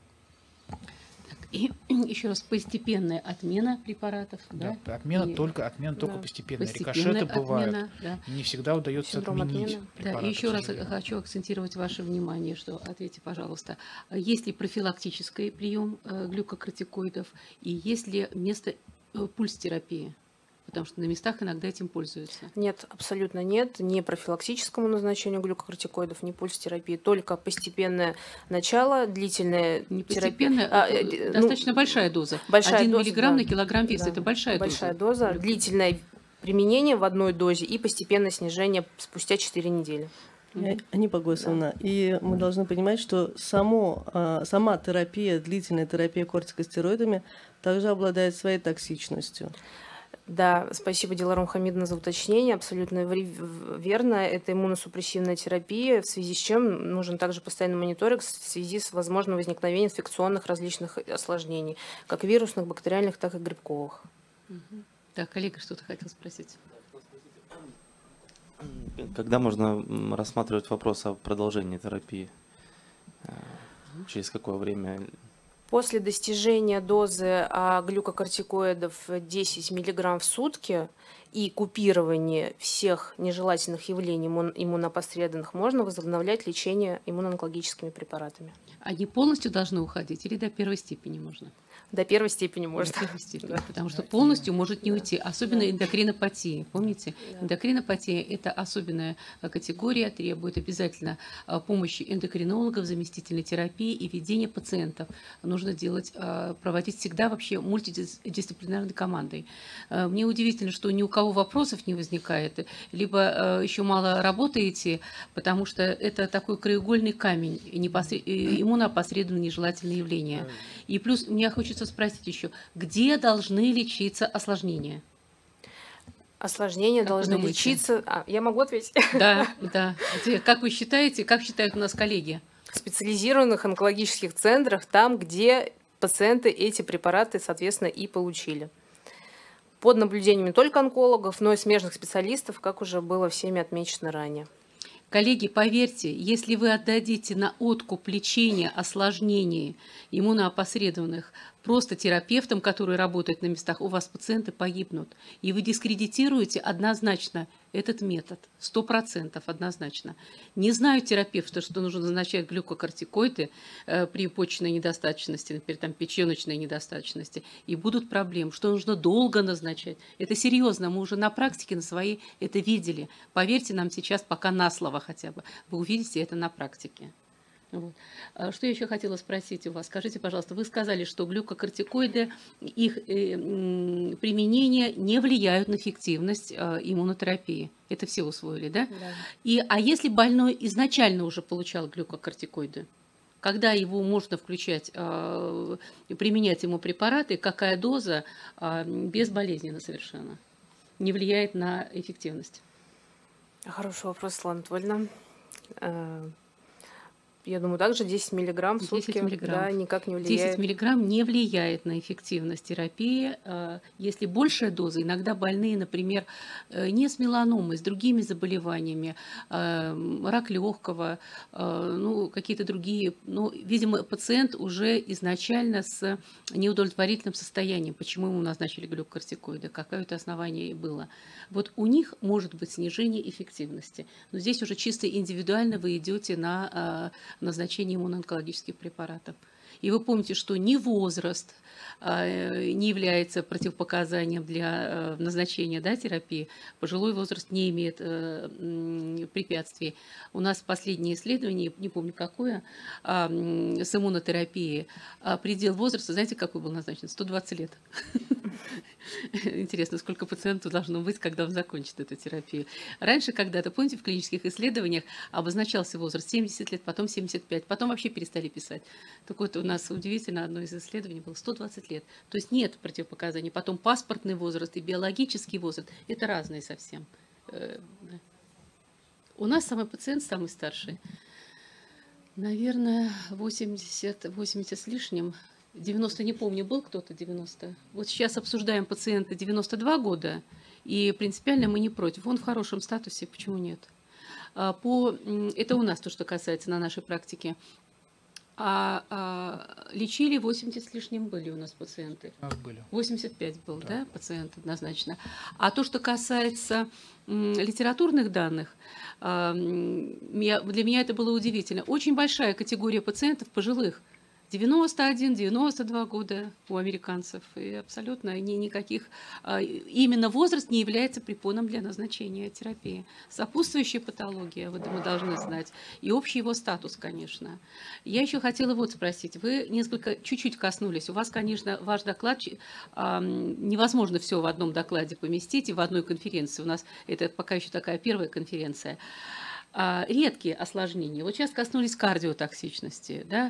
И еще раз, постепенная отмена препаратов. Да, да? отмена, и, только, отмена да, только постепенная. постепенная. Рикошеты бывают. Отмена, да. Не всегда удается Синдром отменить Да, и еще раз хочу акцентировать ваше внимание, что, ответьте, пожалуйста, есть ли профилактический прием глюкокортикоидов и есть ли место пульс-терапии? Потому что на местах иногда этим пользуются. Нет, абсолютно нет. Ни профилактическому назначению глюкокортикоидов, ни пульс-терапии. Только постепенное начало, длительная Не терапия. А, э, достаточно ну, большая доза. Большая Один доза, миллиграмм да. на килограмм веса. Да. Это большая, большая доза. доза. Длительное применение в одной дозе и постепенное снижение спустя четыре недели. Анипа Гусовна, да. И мы должны понимать, что само, сама терапия, длительная терапия кортикостероидами также обладает своей токсичностью. Да, спасибо, Диларом Хамидовна, за уточнение. Абсолютно верно. Это иммуносупрессивная терапия, в связи с чем нужен также постоянный мониторинг в связи с возможным возникновением инфекционных различных осложнений, как вирусных, бактериальных, так и грибковых. Да, коллега что-то хотел спросить. Когда можно рассматривать вопрос о продолжении терапии? Через какое время? После достижения дозы глюкокортикоидов десять миллиграмм в сутки и купирования всех нежелательных явлений иммунопосредственных можно возобновлять лечение иммуноонкологическими препаратами. Они полностью должны уходить или до первой степени можно? До первой степени можно. До первой степени, да. Потому что полностью может не уйти, особенно да. эндокринопатия. Помните, да. эндокринопатия – это особенная категория, требует обязательно помощи эндокринологов, заместительной терапии и ведения пациентов. Нужно делать, проводить всегда вообще мультидисциплинарной командой. Мне удивительно, что ни у кого вопросов не возникает, либо еще мало работаете, потому что это такой краеугольный камень, иммуноопосредованные нежелательные явления. И плюс мне хочется спросить еще, где должны лечиться осложнения? Осложнения как должны лечиться... А, я могу ответить? Да, да. Где, как вы считаете, как считают у нас коллеги? В специализированных онкологических центрах, там, где пациенты эти препараты, соответственно, и получили. Под наблюдением не только онкологов, но и смежных специалистов, как уже было всеми отмечено ранее. Коллеги, поверьте, если вы отдадите на откуп лечения осложнений иммуноопосредованных просто терапевтам, которые работают на местах, у вас пациенты погибнут. И вы дискредитируете однозначно этот метод, сто процентов однозначно. Не знают терапевты, что нужно назначать глюкокортикоиды э, при почечной недостаточности, например, там, печеночной недостаточности, и будут проблемы, что нужно долго назначать. Это серьезно, мы уже на практике на своей это видели. Поверьте нам сейчас пока на слово хотя бы, вы увидите это на практике. Вот. Что я еще хотела спросить у вас? Скажите, пожалуйста, вы сказали, что глюкокортикоиды, их э, применение не влияют на эффективность э, иммунотерапии. Это все усвоили, да? Да. И, а если больной изначально уже получал глюкокортикоиды, когда его можно включать, э, применять ему препараты, какая доза э, безболезненно совершенно не влияет на эффективность? Хороший вопрос, Светлана Анатольевна. Я думаю, также десять миллиграмм в сутки да, никак не влияет. десять миллиграмм не влияет на эффективность терапии. Если большая доза, иногда больные, например, не с меланомой, с другими заболеваниями, рак легкого, ну, какие-то другие. Ну, видимо, пациент уже изначально с неудовлетворительным состоянием. Почему ему назначили глюкокортикоиды? Какое-то основание было. Вот у них может быть снижение эффективности. Но здесь уже чисто индивидуально вы идете на назначение иммуноонкологических препаратов. И вы помните, что ни возраст не является противопоказанием для назначения, да, терапии. Пожилой возраст не имеет препятствий. У нас последнее исследование, не помню какое, с иммунотерапией, предел возраста, знаете, какой был назначен? сто двадцать лет. Интересно, сколько пациенту должно быть, когда он закончит эту терапию. Раньше когда-то, помните, в клинических исследованиях обозначался возраст семьдесят лет, потом семьдесят пять, потом вообще перестали писать. Так вот, у нас удивительно, одно из исследований было сто двадцать лет. То есть нет противопоказаний. Потом паспортный возраст и биологический возраст – это разные совсем. У нас самый пациент, самый старший, наверное, восемьдесят, восемьдесят с лишним. девяносто, не помню, был кто-то девяносто. Вот сейчас обсуждаем пациента девяносто два года, и принципиально мы не против. Он в хорошем статусе, почему нет? По, это у нас то, что касается на нашей практике. А, а лечили восемьдесят с лишним были у нас пациенты. У нас были. восемьдесят пять был, да, да пациент однозначно. А то, что касается м, литературных данных, а, я, для меня это было удивительно. Очень большая категория пациентов пожилых. девяносто один — девяносто два года у американцев. И абсолютно ни, никаких... Именно возраст не является препоном для назначения терапии. Сопутствующая патология, мы должны знать. И общий его статус, конечно. Я еще хотела вот спросить. Вы несколько, чуть-чуть коснулись. У вас, конечно, ваш доклад... Невозможно все в одном докладе поместить и в одной конференции. У нас это пока еще такая первая конференция. Редкие осложнения. Вот сейчас коснулись кардиотоксичности, да?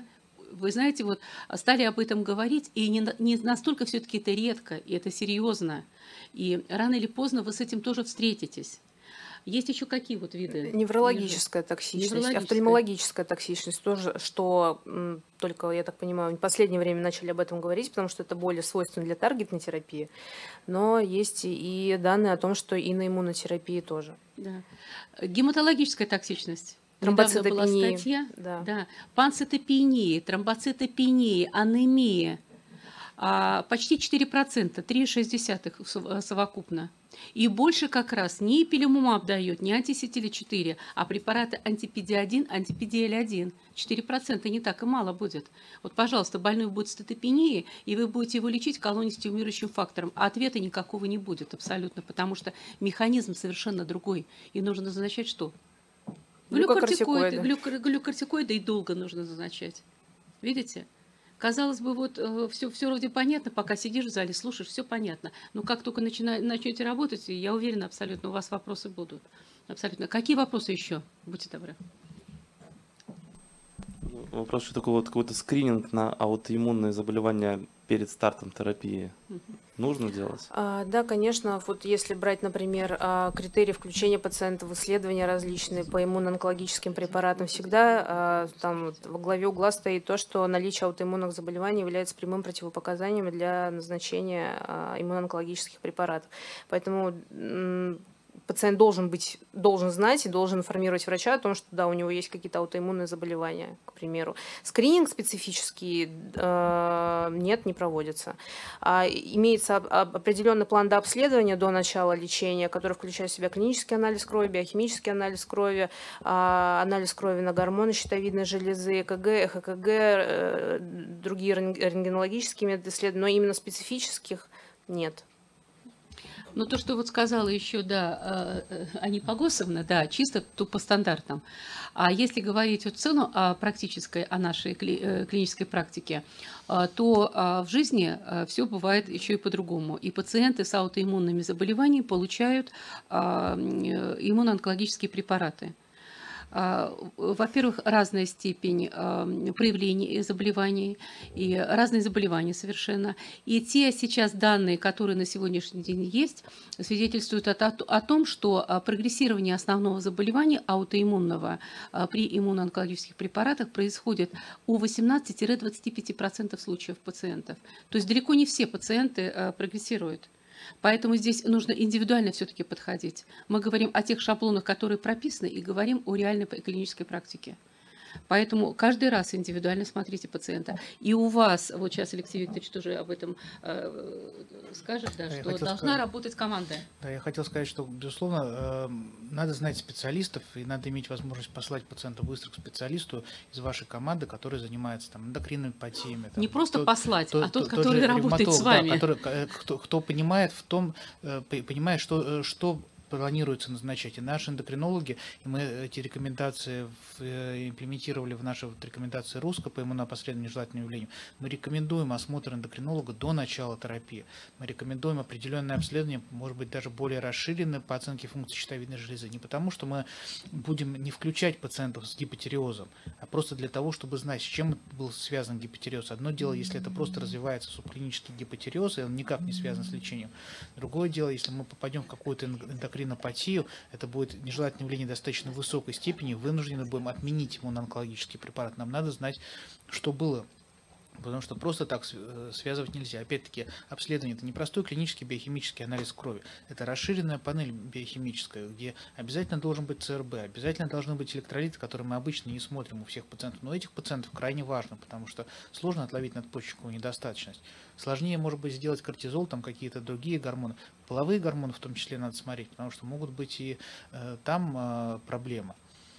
вы знаете, вот стали об этом говорить, и не, не настолько все-таки это редко, и это серьезно. И рано или поздно вы с этим тоже встретитесь. Есть еще какие вот виды? Неврологическая токсичность, Неврологическая. офтальмологическая токсичность тоже, что м, только, я так понимаю, в последнее время начали об этом говорить, потому что это более свойственно для таргетной терапии, но есть и данные о том, что и на иммунотерапии тоже. Да. Гематологическая токсичность. Тромбоцитопения. Недавно была статья. Да. Да. Панцитопения, тромбоцитопения, анемия. А, почти четыре процента, три целых шесть десятых совокупно. И больше как раз не ипилимумаб дает, не антисетили четыре, а препараты антипи-ди один, антипи-ди эл один. четыре процента не так и мало будет. Вот, пожалуйста, больной будет с цитопенией, и вы будете его лечить колонистимулирующим фактором, а ответа никакого не будет абсолютно, потому что механизм совершенно другой. И нужно назначать что? Глюкортикоиды, глюкортикоиды, глюкортикоиды и долго нужно назначать. Видите? Казалось бы, вот э, все, все вроде понятно, пока сидишь в зале, слушаешь, все понятно. Но как только начина, начнете работать, я уверена абсолютно, у вас вопросы будут. Абсолютно. Какие вопросы еще? Будьте добры. Вопрос, что такое вот какой-то скрининг на аутоиммунные заболевания перед стартом терапии нужно делать? А, да, конечно. Вот если брать, например, а, критерии включения пациента в исследования различные по иммуноонкологическим препаратам, всегда а, там вот во главе угла стоит то, что наличие аутоиммунных заболеваний является прямым противопоказанием для назначения а, иммуноонкологических препаратов. Поэтому м, пациент должен быть, должен знать и должен информировать врача о том, что да, у него есть какие-то аутоиммунные заболевания, к примеру. Скрининг специфический э, нет, не проводится. А, имеется об, определенный план дообследования до начала лечения, который включает в себя клинический анализ крови, биохимический анализ крови, э, анализ крови на гормоны щитовидной железы, ЭКГ, ЭХКГ, э, другие рентгенологические методы исследования, но именно специфических нет. Ну, то, что вот сказала еще, да, Аня Погосовна, да, чисто тупо стандартном. А если говорить в целом о практической, о нашей клинической практике, то в жизни все бывает еще и по-другому. И пациенты с аутоиммунными заболеваниями получают иммуноонкологические препараты. Во-первых, разная степень проявления заболеваний и разные заболевания совершенно. И те сейчас данные, которые на сегодняшний день есть, свидетельствуют о, о том, что прогрессирование основного заболевания аутоиммунного при иммуноонкологических препаратах происходит у восемнадцати-двадцати пяти процентов случаев пациентов. То есть далеко не все пациенты прогрессируют. Поэтому здесь нужно индивидуально все-таки подходить. Мы говорим о тех шаблонах, которые прописаны, и говорим о реальной клинической практике. Поэтому каждый раз индивидуально смотрите пациента. И у вас, вот сейчас Алексей Викторович тоже об этом э, скажет, да, Я что должна сказать, работать команда. Да, я хотел сказать, что, безусловно, э, надо знать специалистов, и надо иметь возможность послать пациента быстро к специалисту из вашей команды, который занимается там эндокринными патиями. Там, Не просто тот, послать, тот, а тот, тот, который тот работает с вами. Да, который, кто, кто понимает в том, понимает, что, что планируется назначать. И наши эндокринологи, и мы эти рекомендации в, имплементировали в наши вот рекомендации РУСКО по иммуноопосредованию нежелательным явлениям. Мы рекомендуем осмотр эндокринолога до начала терапии. Мы рекомендуем определенное обследование, может быть, даже более расширенное по оценке функций щитовидной железы. Не потому, что мы будем не включать пациентов с гипотиреозом, а просто для того, чтобы знать, с чем был связан гипотиреоз. Одно дело, если это просто развивается субклинический гипотиреоз, и он никак не связан с лечением. Другое дело, если мы попадем в какую-то эндокринопатию, это будет нежелательное явление достаточно высокой степени, вынуждены будем отменить иммуноонкологический препарат. Нам надо знать, что было, потому что просто так связывать нельзя. Опять-таки, обследование – это не простой клинический биохимический анализ крови, это расширенная панель биохимическая, где обязательно должен быть ЦРБ, обязательно должны быть электролиты, которые мы обычно не смотрим у всех пациентов. Но у этих пациентов крайне важно, потому что сложно отловить надпочечковую недостаточность. Сложнее, может быть, сделать кортизол, там какие-то другие гормоны. Половые гормоны в том числе надо смотреть, потому что могут быть и э, там э, проблемы.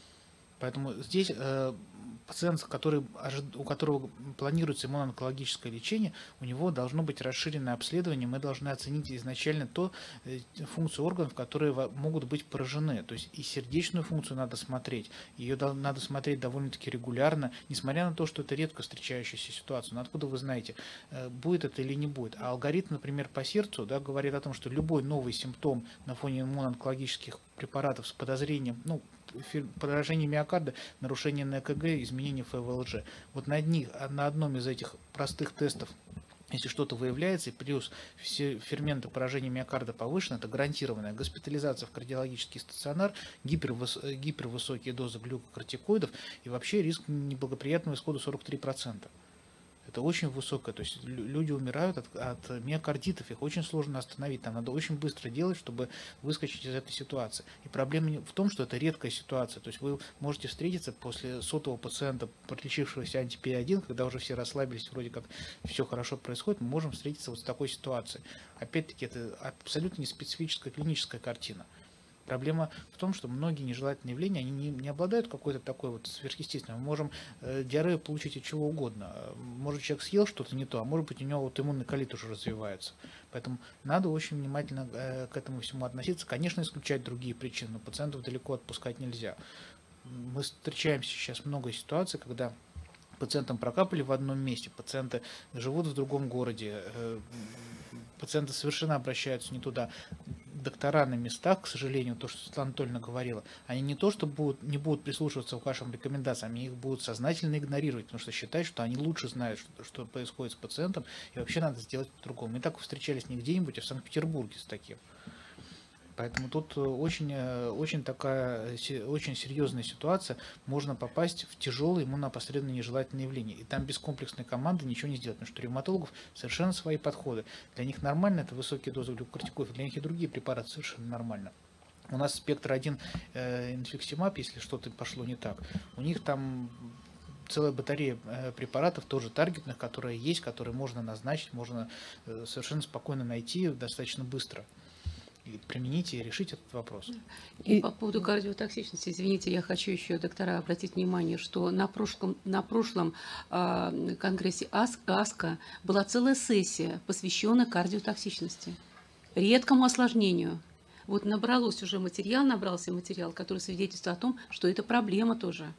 Поэтому здесь э, пациент, который, у которого планируется иммуноонкологическое лечение, у него должно быть расширенное обследование. Мы должны оценить изначально то, э, функцию органов, которые могут быть поражены. То есть и сердечную функцию надо смотреть. Ее до, надо смотреть довольно-таки регулярно, несмотря на то, что это редко встречающаяся ситуация. Но откуда вы знаете, э, будет это или не будет? А алгоритм, например, по сердцу, да, говорит о том, что любой новый симптом на фоне иммуноонкологических препаратов с подозрением, ну, поражение миокарда, нарушение на ЭКГ, изменение эф вэ эл джи. Вот на, одних, на одном из этих простых тестов, если что-то выявляется, и плюс все ферменты поражения миокарда повышены, это гарантированная госпитализация в кардиологический стационар, гипервыс, гипервысокие дозы глюкокортикоидов и вообще риск неблагоприятного исхода сорок три процента. Это очень высокое, то есть люди умирают от, от миокардитов, их очень сложно остановить, там надо очень быстро делать, чтобы выскочить из этой ситуации. И проблема в том, что это редкая ситуация, то есть вы можете встретиться после сотого пациента, пролечившегося анти-пи один, когда уже все расслабились, вроде как все хорошо происходит, мы можем встретиться вот с такой ситуацией. Опять-таки это абсолютно не специфическая клиническая картина. Проблема в том, что многие нежелательные явления, они не, не обладают какой-то такой вот сверхъестественной. Мы можем э, диарею получить от чего угодно. Может, человек съел что-то не то, а может быть, у него вот иммунный колит уже развивается. Поэтому надо очень внимательно э, к этому всему относиться. Конечно, исключать другие причины, но пациентов далеко отпускать нельзя. Мы встречаем сейчас много ситуаций, когда пациентам прокапали в одном месте, пациенты живут в другом городе, э, пациенты совершенно обращаются не туда. Доктора на местах, к сожалению, то, что Светлана Анатольевна говорила, они не то, что будут, не будут прислушиваться к вашим рекомендациям, они их будут сознательно игнорировать, потому что считают, что они лучше знают, что, что происходит с пациентом, и вообще надо сделать по-другому. Мы так встречались не где-нибудь, а в Санкт-Петербурге с таким. Поэтому тут очень, очень такая очень серьезная ситуация. Можно попасть в тяжелые иммуноопосредованные нежелательные явления. И там без комплексной команды ничего не сделать, потому что у ревматологов совершенно свои подходы. Для них нормально это высокие дозы глюкокортикоидов, для них и другие препараты совершенно нормально. У нас спектр один э, инфликсимаб, если что-то пошло не так, у них там целая батарея э, препаратов, тоже таргетных, которые есть, которые можно назначить, можно э, совершенно спокойно найти достаточно быстро. И примените и решить этот вопрос. И по поводу кардиотоксичности, извините, я хочу еще, доктора, обратить внимание, что на прошлом, на прошлом э, конгрессе АСКО была целая сессия, посвященная кардиотоксичности, редкому осложнению. Вот набралось уже материал, набрался материал, который свидетельствует о том, что это проблема тоже.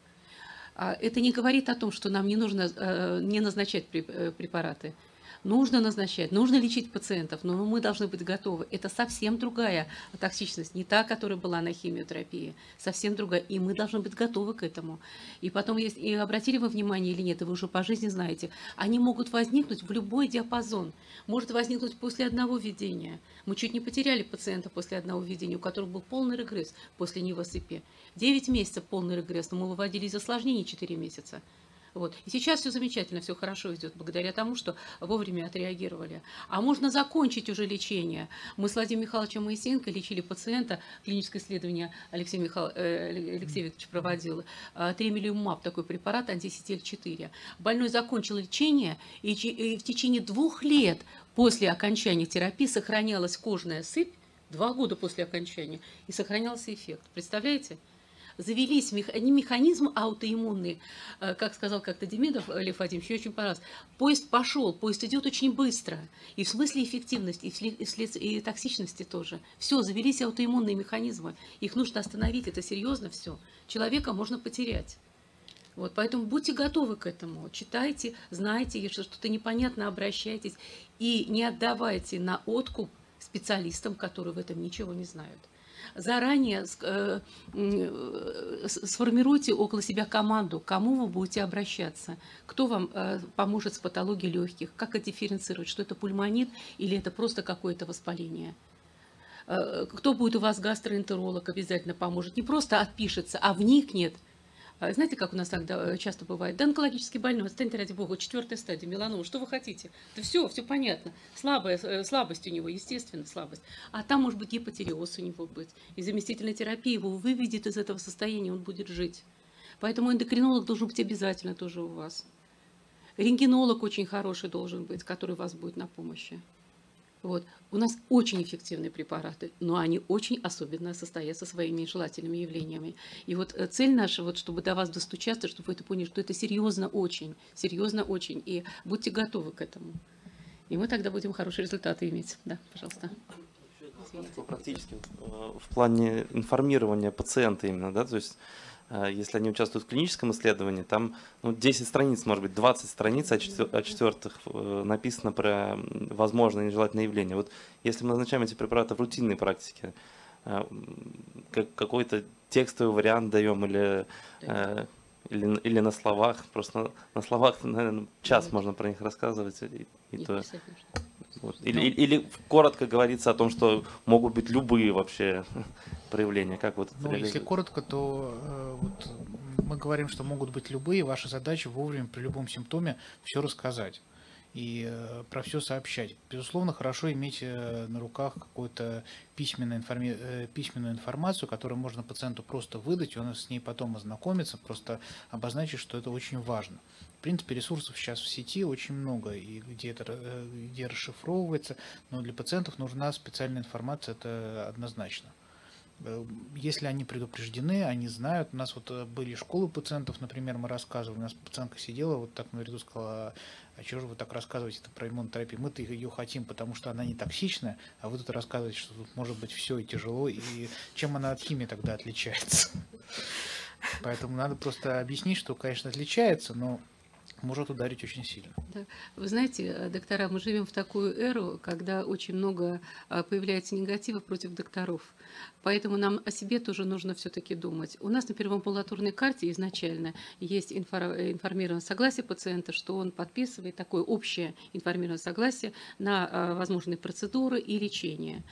Это не говорит о том, что нам не нужно э, не назначать препараты. Нужно назначать, нужно лечить пациентов, но мы должны быть готовы. Это совсем другая токсичность, не та, которая была на химиотерапии, совсем другая. И мы должны быть готовы к этому. И потом, если и обратили вы внимание или нет, и вы уже по жизни знаете, они могут возникнуть в любой диапазон. Может возникнуть после одного введения. Мы чуть не потеряли пациента после одного введения, у которого был полный регресс после НИВ-СП. девять месяцев полный регресс, но мы выводили из осложнений четыре месяца. Вот. И сейчас все замечательно, все хорошо идет, благодаря тому, что вовремя отреагировали. А можно закончить уже лечение. Мы с Владимиром Михайловичем Моисеенко лечили пациента, клиническое исследование Алексей, Михаил, э, Алексей Викторович проводил, тремелимумаб, такой препарат, антисетель четыре. Больной закончил лечение, и, и в течение двух лет после окончания терапии сохранялась кожная сыпь, два года после окончания, и сохранялся эффект. Представляете? Завелись механизм аутоиммунный, как сказал как-то Демидов Лев Вадимович, очень понравилось. Поезд пошел, поезд идет очень быстро, и в смысле эффективности, и, вслед, и токсичности тоже. Все, завелись аутоиммунные механизмы, их нужно остановить, это серьезно все. Человека можно потерять. Вот, поэтому будьте готовы к этому, читайте, знайте, если что-то непонятно, обращайтесь, и не отдавайте на откуп специалистам, которые в этом ничего не знают. Заранее сформируйте около себя команду, к кому вы будете обращаться, кто вам поможет с патологией легких, как это дифференцировать, что это пульмонит или это просто какое-то воспаление. Кто будет у вас гастроэнтеролог, обязательно поможет, не просто отпишется, а вникнет. Знаете, как у нас так часто бывает? Да, онкологический больной, отстаньте ради бога, четвертая стадия меланома, что вы хотите? Да все, все понятно. Слабая, слабость у него, естественно, слабость. А там может быть гипотиреоз у него быть. И заместительная терапия его выведет из этого состояния, он будет жить. Поэтому эндокринолог должен быть обязательно тоже у вас. Рентгенолог очень хороший должен быть, который вас будет на помощи. Вот. У нас очень эффективные препараты, но они очень особенно состоят со своими нежелательными явлениями. И вот цель наша, вот, чтобы до вас достучаться, чтобы вы это поняли, что это серьезно очень, серьезно очень, и будьте готовы к этому. И мы тогда будем хорошие результаты иметь. Да, пожалуйста. Практически в плане информирования пациента именно, да, то есть если они участвуют в клиническом исследовании, там ну, десять страниц, может быть, двадцать страниц, а четвертых написано про возможные нежелательные явления. Вот если мы назначаем эти препараты в рутинной практике, какой-то текстовый вариант даем или, или, или на словах? Просто на, на словах, наверное, час Нет. можно про них рассказывать. И, и то, вот. или, ну, или коротко говорится о том, что могут быть любые вообще проявления. Как вот ну, если коротко, то э, вот, мы говорим, что могут быть любые. Ваша задача вовремя при любом симптоме все рассказать и э, про все сообщать. Безусловно, хорошо иметь э, на руках какую-то письменную, информи... э, письменную информацию, которую можно пациенту просто выдать, и он с ней потом ознакомится, просто обозначить, что это очень важно. В принципе, ресурсов сейчас в сети очень много, и где это э, где расшифровывается, но для пациентов нужна специальная информация, это однозначно. Если они предупреждены, они знают. У нас вот были школы пациентов, например, мы рассказывали, у нас пациентка сидела, вот так наряду сказала: а чего же вы так рассказываете про иммунотерапию? Мы-то ее хотим, потому что она не токсичная, а вы тут рассказываете, что тут может быть все и тяжело, и чем она от химии тогда отличается? Поэтому надо просто объяснить, что, конечно, отличается, но может ударить очень сильно. Да. Вы знаете, доктора, мы живем в такую эру, когда очень много появляется негатива против докторов. Поэтому нам о себе тоже нужно все-таки думать. У нас, например, в амбулаторной карте изначально есть информированное согласие пациента, что он подписывает такое общее информированное согласие на возможные процедуры и лечение.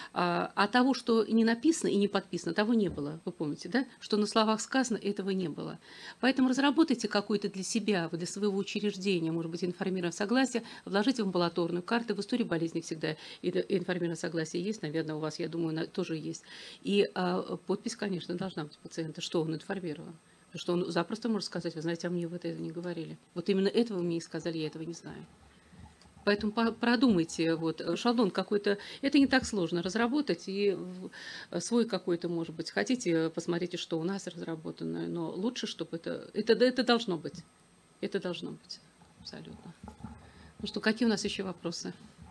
А того, что не написано и не подписано, того не было. Вы помните, да? Что на словах сказано, этого не было. Поэтому разработайте какой-то для себя, для своего учреждения, может быть, информированное согласие, вложите в амбулаторную карту. В истории болезни всегда информированное согласие есть, наверное, у вас, я думаю, тоже есть. И а, подпись, конечно, должна быть пациента, что он информирован. Потому что он запросто может сказать: вы знаете, а мне вы это не говорили. Вот именно этого вы мне и сказали, я этого не знаю. Поэтому продумайте, вот, шаблон какой-то, это не так сложно разработать, и свой какой-то, может быть, хотите, посмотрите, что у нас разработано, но лучше, чтобы это, это, это должно быть, это должно быть, абсолютно. Ну что, какие у нас еще вопросы?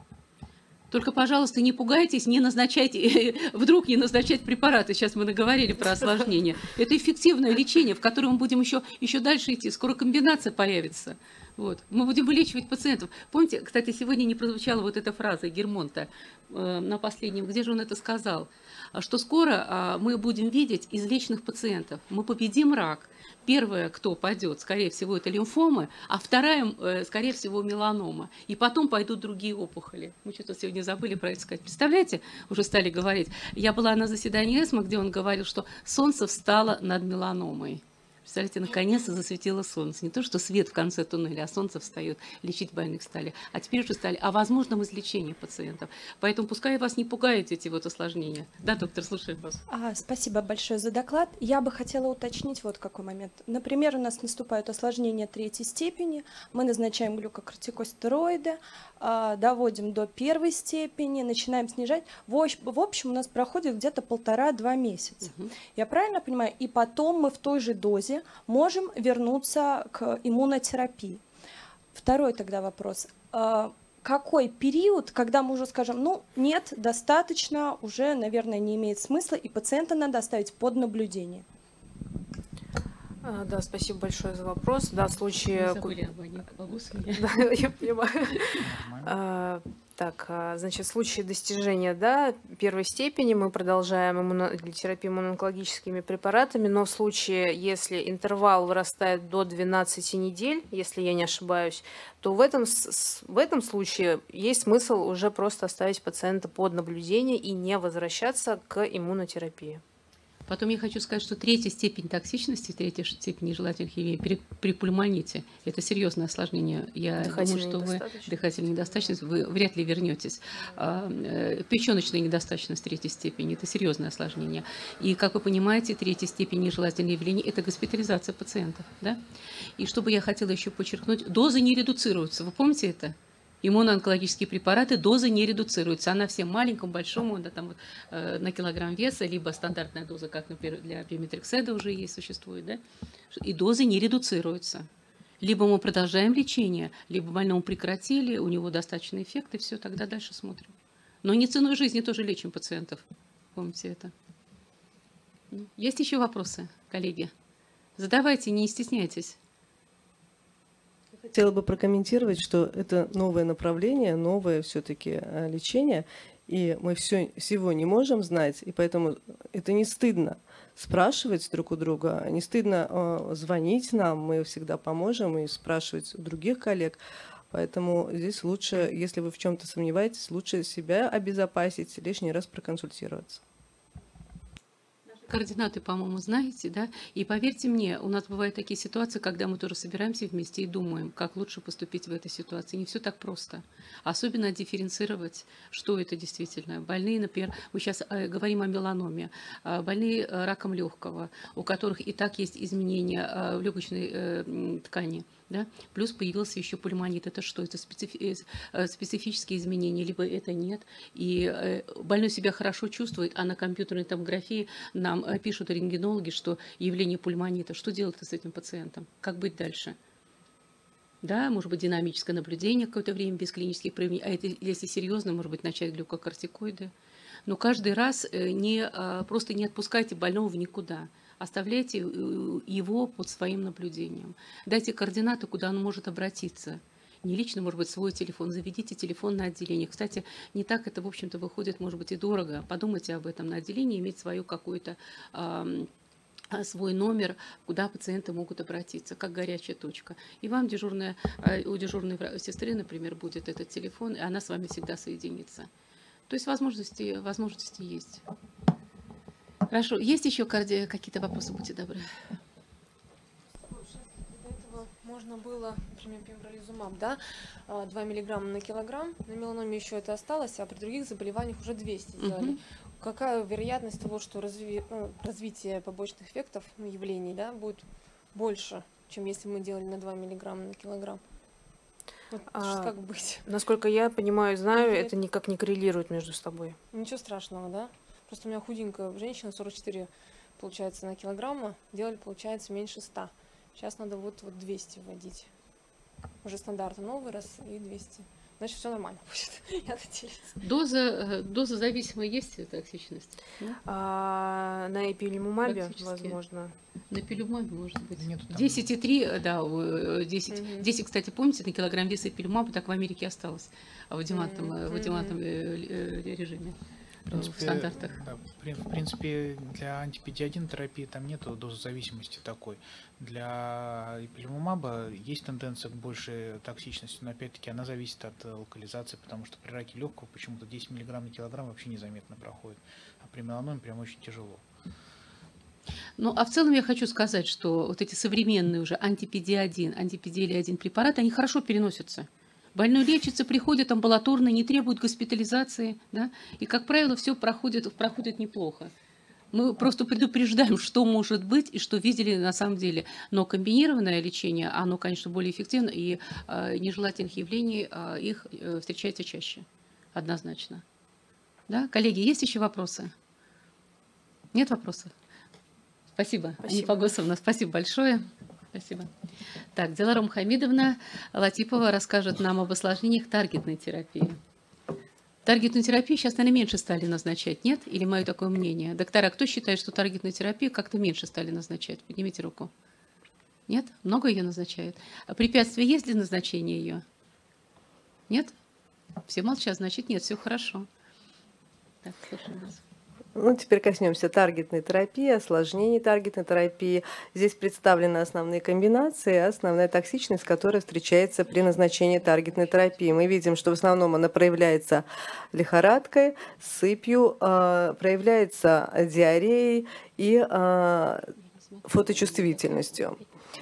Только, пожалуйста, не пугайтесь, не назначайте, вдруг не назначать препараты. Сейчас мы наговорили про осложнения. Это эффективное лечение, в котором мы будем еще, еще дальше идти. Скоро комбинация появится. Вот. Мы будем вылечивать пациентов. Помните, кстати, сегодня не прозвучала вот эта фраза Гермонта э, на последнем, где же он это сказал? Что скоро э, мы будем видеть излеченных пациентов. Мы победим рак. Первая, кто пойдет, скорее всего, это лимфомы, а вторая, э, скорее всего, меланома. И потом пойдут другие опухоли. Мы что-то сегодня забыли про это сказать. Представляете, уже стали говорить. Я была на заседании эсмо, где он говорил, что солнце встало над меланомой. Представляете, наконец-то засветило солнце. Не то, что свет в конце туннеля, а солнце встает, лечить больных стали. А теперь уже стали о возможном излечении пациентов. Поэтому пускай вас не пугают эти вот осложнения. Да, доктор, слушаем вас. А, спасибо большое за доклад. Я бы хотела уточнить вот какой момент. Например, у нас наступают осложнения третьей степени. Мы назначаем глюкокортикостероиды, доводим до первой степени, начинаем снижать. В общем, у нас проходит где-то полтора-два месяца. Угу. Я правильно понимаю? И потом мы в той же дозе можем вернуться к иммунотерапии. Второй тогда вопрос. Какой период, когда мы уже скажем: ну, нет, достаточно, уже, наверное, не имеет смысла, и пациента надо оставить под наблюдение? Да, спасибо большое за вопрос. Да, в случае... Мы забыли об Ане Бабусовне. Да, я понимаю. Так, значит, в случае достижения, да, первой степени мы продолжаем иммуно... терапию иммуноонкологическими препаратами, но в случае, если интервал вырастает до двенадцати недель, если я не ошибаюсь, то в этом, в этом случае есть смысл уже просто оставить пациента под наблюдение и не возвращаться к иммунотерапии. Потом я хочу сказать, что третья степень токсичности, третья степень нежелательных явлений при, при пульмоните – это серьезное осложнение. Я думаю, что вы дыхательная недостаточность, вы вряд ли вернетесь. А, э, печеночная недостаточность третьей степени – это серьезное осложнение. И, как вы понимаете, третья степень нежелательных явлений – это госпитализация пациентов. Да? И что бы я хотела еще подчеркнуть, дозы не редуцируются. Вы помните это? Иммуноонкологические препараты, дозы не редуцируются. Она всем маленькому, большому, да, там, вот, э, на килограмм веса, либо стандартная доза, как, например, для пиметрикседа уже есть, существует, да? И дозы не редуцируются. Либо мы продолжаем лечение, либо больному прекратили, у него достаточный эффект, и все, тогда дальше смотрим. Но не ценой жизни тоже лечим пациентов. Помните это. Есть еще вопросы, коллеги? Задавайте, не стесняйтесь. Хотела бы прокомментировать, что это новое направление, новое все-таки лечение. и мы все, всего не можем знать, и поэтому это не стыдно спрашивать друг у друга, не стыдно э, звонить нам, мы всегда поможем, и спрашивать у других коллег. Поэтому здесь лучше, если вы в чем-то сомневаетесь, лучше себя обезопасить, лишний раз проконсультироваться. Координаты, по-моему, знаете, да? И поверьте мне, у нас бывают такие ситуации, когда мы тоже собираемся вместе и думаем, как лучше поступить в этой ситуации. Не все так просто. Особенно дифференцировать, что это действительно. Больные, например, мы сейчас говорим о меланоме, больные раком легкого, у которых и так есть изменения в легочной ткани. Да? Плюс появился еще пульмонит. Это что? Это специфи- специфические изменения, либо это нет. И больной себя хорошо чувствует, а на компьютерной томографии нам пишут рентгенологи, что явление пульмонита. Что делать-то с этим пациентом? Как быть дальше? Да, может быть, динамическое наблюдение какое-то время без клинических проявлений. А это, если серьезно, может быть, начать глюкокортикоиды. Но каждый раз не, просто не отпускайте больного в никуда. Оставляйте его под своим наблюдением. Дайте координаты, куда он может обратиться. Не лично, может быть, свой телефон. Заведите телефон на отделение. Кстати, не так это, в общем-то, выходит, может быть, и дорого. Подумайте об этом на отделении, иметь свою какую-то э, свой номер, куда пациенты могут обратиться, как горячая точка. И вам дежурная, у дежурной сестры, например, будет этот телефон, и она с вами всегда соединится. То есть возможности, возможности есть. Хорошо. Есть еще какие-то вопросы? Будьте добры. До этого можно было, например, пембролизумаб, да, два миллиграмма на килограмм. На меланоме еще это осталось, а при других заболеваниях уже двести сделали. Угу. Какая вероятность того, что разви... развитие побочных эффектов явлений, да, будет больше, чем если мы делали на два миллиграмма на килограмм? Вот, а, как быть? Насколько я понимаю, знаю, это, это никак не коррелирует между собой. Ничего страшного, да? Просто у меня худенькая женщина, сорок четыре, получается, на килограмма, делали, получается, меньше ста. Сейчас надо вот, вот двести вводить. Уже стандарт новый раз и двести. Значит, все нормально будет. Я надеюсь. Доза, доза зависимая есть токсичность? Да? А, на эпилимумабе, возможно. На эпилимумабе, может быть. Там... десять и три, да, десять. Угу. десять, кстати, помните, на килограмм веса эпилимумаба так в Америке осталось в адъювантном, угу. в адъювантном режиме. В принципе, в стандартах. Да, в принципе, для антипедиадин терапии там нет дозозависимости такой. Для эпилимумаба есть тенденция к большей токсичности, но опять-таки она зависит от локализации, потому что при раке легкого почему-то десять миллиграмм на килограмм вообще незаметно проходит, а при меланоме прям очень тяжело. Ну, а в целом я хочу сказать, что вот эти современные уже антипедиадин, антипедиэль-один препараты, они хорошо переносятся. Больной лечится, приходит амбулаторно, не требует госпитализации, да, и, как правило, все проходит, проходит неплохо. Мы просто предупреждаем, что может быть и что видели на самом деле. Но комбинированное лечение, оно, конечно, более эффективно, и э, нежелательных явлений э, их э, встречается чаще, однозначно. Да? Коллеги, есть еще вопросы? Нет вопросов? Спасибо, Анна Погосовна, спасибо большое. Спасибо. Так, Дилара Мухамедовна Латипова расскажет нам об осложнениях таргетной терапии. Таргетную терапию сейчас, наверное, меньше стали назначать, нет? Или мое такое мнение? Доктора, кто считает, что таргетную терапию как-то меньше стали назначать? Поднимите руку. Нет? Много ее назначают? А препятствия есть для назначения ее? Нет? Все молчат, значит нет, все хорошо. Так, слушаем вас. Ну, теперь коснемся таргетной терапии, осложнений таргетной терапии. Здесь представлены основные комбинации, основная токсичность, которая встречается при назначении таргетной терапии. Мы видим, что в основном она проявляется лихорадкой, сыпью, э, проявляется диареей и э, фоточувствительностью.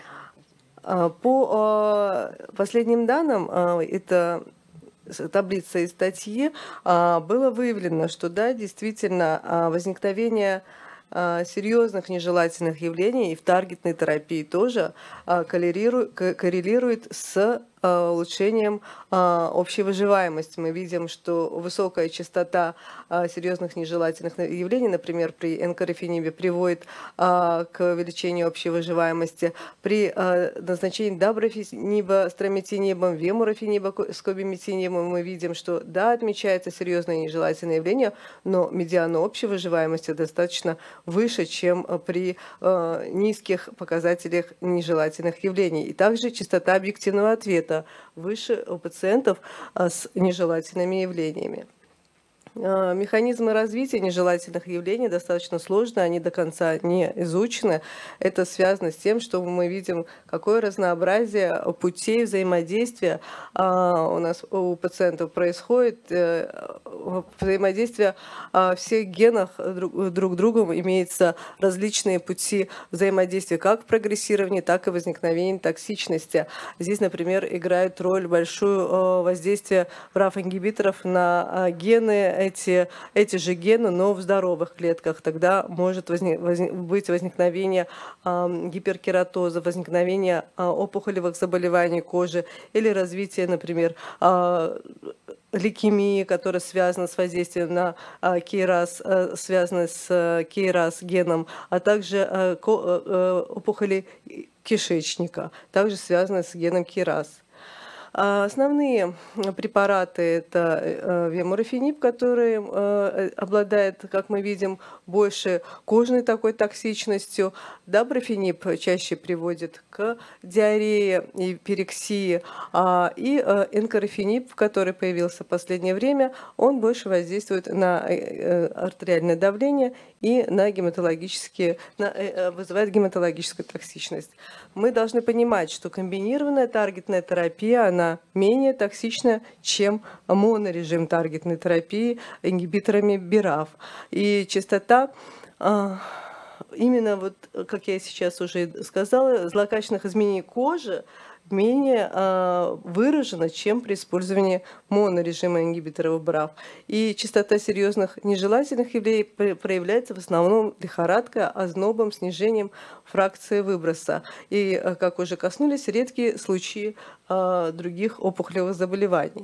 По э, последним данным, э, это таблица из статьи, было выявлено, что да, действительно возникновение серьезных нежелательных явлений и в таргетной терапии тоже коррелирует с улучшением общей выживаемости. Мы видим, что высокая частота серьезных нежелательных явлений, например, при энкорифенибе, приводит к увеличению общей выживаемости. При назначении дабрафениба, стромитинибом, вемурафениба, скобиметинибом мы видим, что да, отмечается серьезное нежелательное явление, но медиана общей выживаемости достаточно выше, чем при низких показателях нежелательных явлений. И также частота объективного ответа выше у пациентов с нежелательными явлениями. Механизмы развития нежелательных явлений достаточно сложны, они до конца не изучены. Это связано с тем, что мы видим, какое разнообразие путей взаимодействия у нас у пациентов происходит. Взаимодействие всех генов друг, друг другом имеются различные пути взаимодействия как в прогрессировании, так и возникновении токсичности. Здесь, например, играет роль большую воздействие раф-ингибиторов на гены, эти, эти же гены, но в здоровых клетках. Тогда может возник, возник, быть возникновение э, гиперкератоза, возникновение э, опухолевых заболеваний кожи или развитие, например, э, лейкемии, которая связана с воздействием на э, кейрас, э, связана с э, кейрас геном, а также э, ко, э, опухоли кишечника, также связаны с геном кейрас. Основные препараты – это вемурофенип, который обладает, как мы видим, больше кожной такой токсичностью. Даброфенип чаще приводит к диарее и пирексии. И энкорфенип, который появился в последнее время, он больше воздействует на артериальное давление и на гематологические, на, вызывает гематологическую токсичность. Мы должны понимать, что комбинированная таргетная терапия, она менее токсична, чем монорежим таргетной терапии ингибиторами БИРАФ. И частота, именно вот, как я сейчас уже сказала, злокачественных изменений кожи менее э, выражена, чем при использовании монорежима ингибиторов БРАФ. И частота серьезных нежелательных явлений проявляется в основном лихорадкой, ознобом, снижением фракции выброса. И, э, как уже коснулись, редкие случаи э, других опухолевых заболеваний.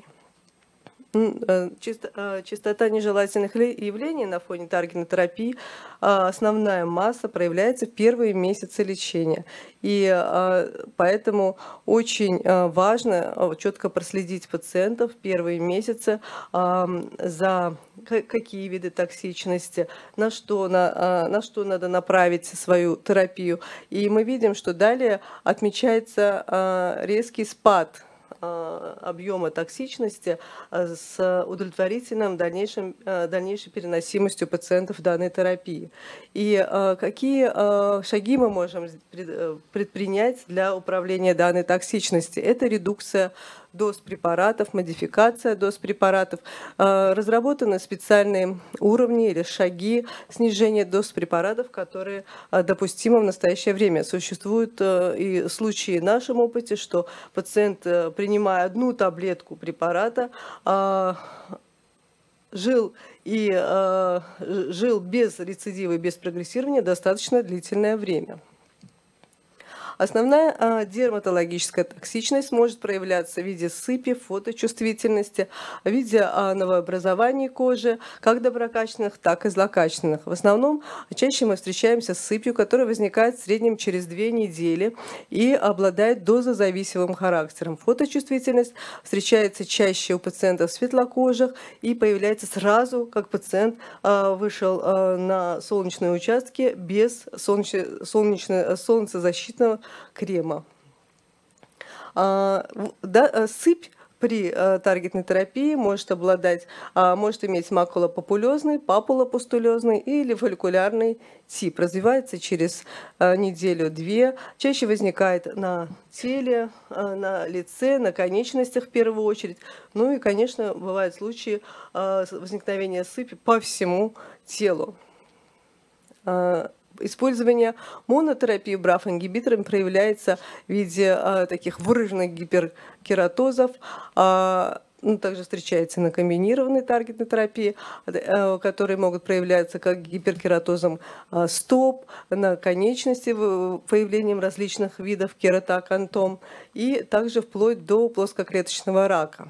Частота нежелательных явлений на фоне таргетной терапии, основная масса проявляется в первые месяцы лечения. И поэтому очень важно четко проследить пациентов в первые месяцы за какие виды токсичности, на что, на, на что надо направить свою терапию. И мы видим, что далее отмечается резкий спад объема токсичности с удовлетворительным дальнейшим, дальнейшей переносимостью пациентов данной терапии. И какие шаги мы можем предпринять для управления данной токсичностью? Это редукция доз препаратов, модификация доз препаратов. Разработаны специальные уровни или шаги снижения доз препаратов, которые допустимы в настоящее время. Существуют и случаи в нашем опыте, что пациент, принимая одну таблетку препарата, жил и жил без рецидива, без прогрессирования достаточно длительное время. Основная э, дерматологическая токсичность может проявляться в виде сыпи, фоточувствительности, в виде э, новообразований кожи, как доброкачественных, так и злокачественных. В основном чаще мы встречаемся с сыпью, которая возникает в среднем через две недели и обладает дозозависимым характером. Фоточувствительность встречается чаще у пациентов светлокожих и появляется сразу, как пациент э, вышел э, на солнечные участки без солнечного, солнечного, солнцезащитного крема. А, да, сыпь при а, таргетной терапии может обладать, а, может иметь макулопапулезный, папулопустулезный или фолликулярный тип. Развивается через а, неделю-две. Чаще возникает на теле, а, на лице, на конечностях в первую очередь. Ну и, конечно, бывают случаи а, возникновения сыпи по всему телу. А, Использование монотерапии БРАФ-ингибиторами проявляется в виде а, таких выраженных гиперкератозов, а, ну, также встречается на комбинированной таргетной терапии, а, которые могут проявляться как гиперкератозом а, стоп, на конечности, появлением различных видов кератоакантом и также вплоть до плоскоклеточного рака.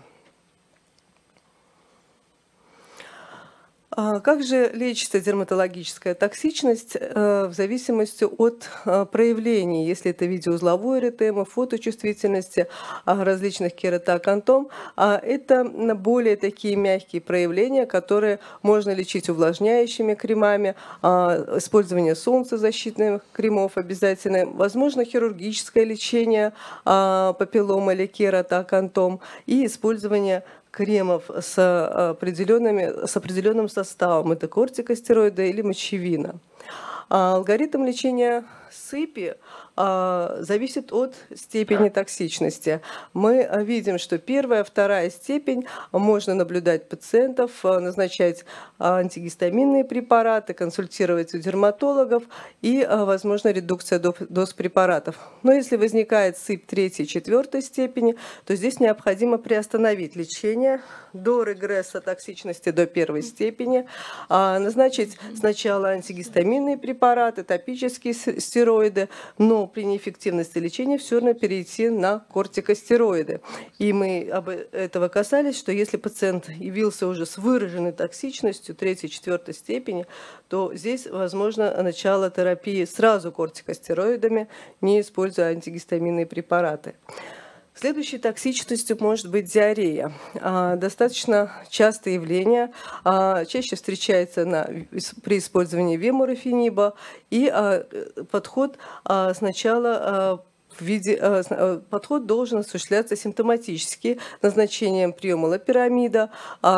Как же лечится дерматологическая токсичность в зависимости от проявлений, если это видеоузловой эритемы, фоточувствительности, различных кератоакантом, это более такие мягкие проявления, которые можно лечить увлажняющими кремами, использование солнцезащитных кремов обязательно, возможно хирургическое лечение папиллома или кератоакантом и использование кремов с, определенными, с определенным составом. Это кортикостероиды или мочевина. А алгоритм лечения сыпи а, зависит от степени токсичности. Мы видим, что первая, вторая степень можно наблюдать пациентов, назначать антигистаминные препараты, консультировать у дерматологов и, возможно, редукция доз препаратов. Но если возникает сыпь третьей, четвертой степени, то здесь необходимо приостановить лечение до регресса токсичности до первой степени, назначить сначала антигистаминные препараты, топические стероиды, но при неэффективности лечения все равно перейти на кортикостероиды. И мы об этого касались, что если пациент явился уже с выраженной токсичностью третьей, четвертой степени, то здесь возможно начало терапии сразу кортикостероидами, не используя антигистаминные препараты. Следующей токсичностью может быть диарея. Достаточно частое явление, чаще встречается на, при использовании вемурофениба, и подход сначала в виде, подход должен осуществляться симптоматически, назначением приема лопирамида,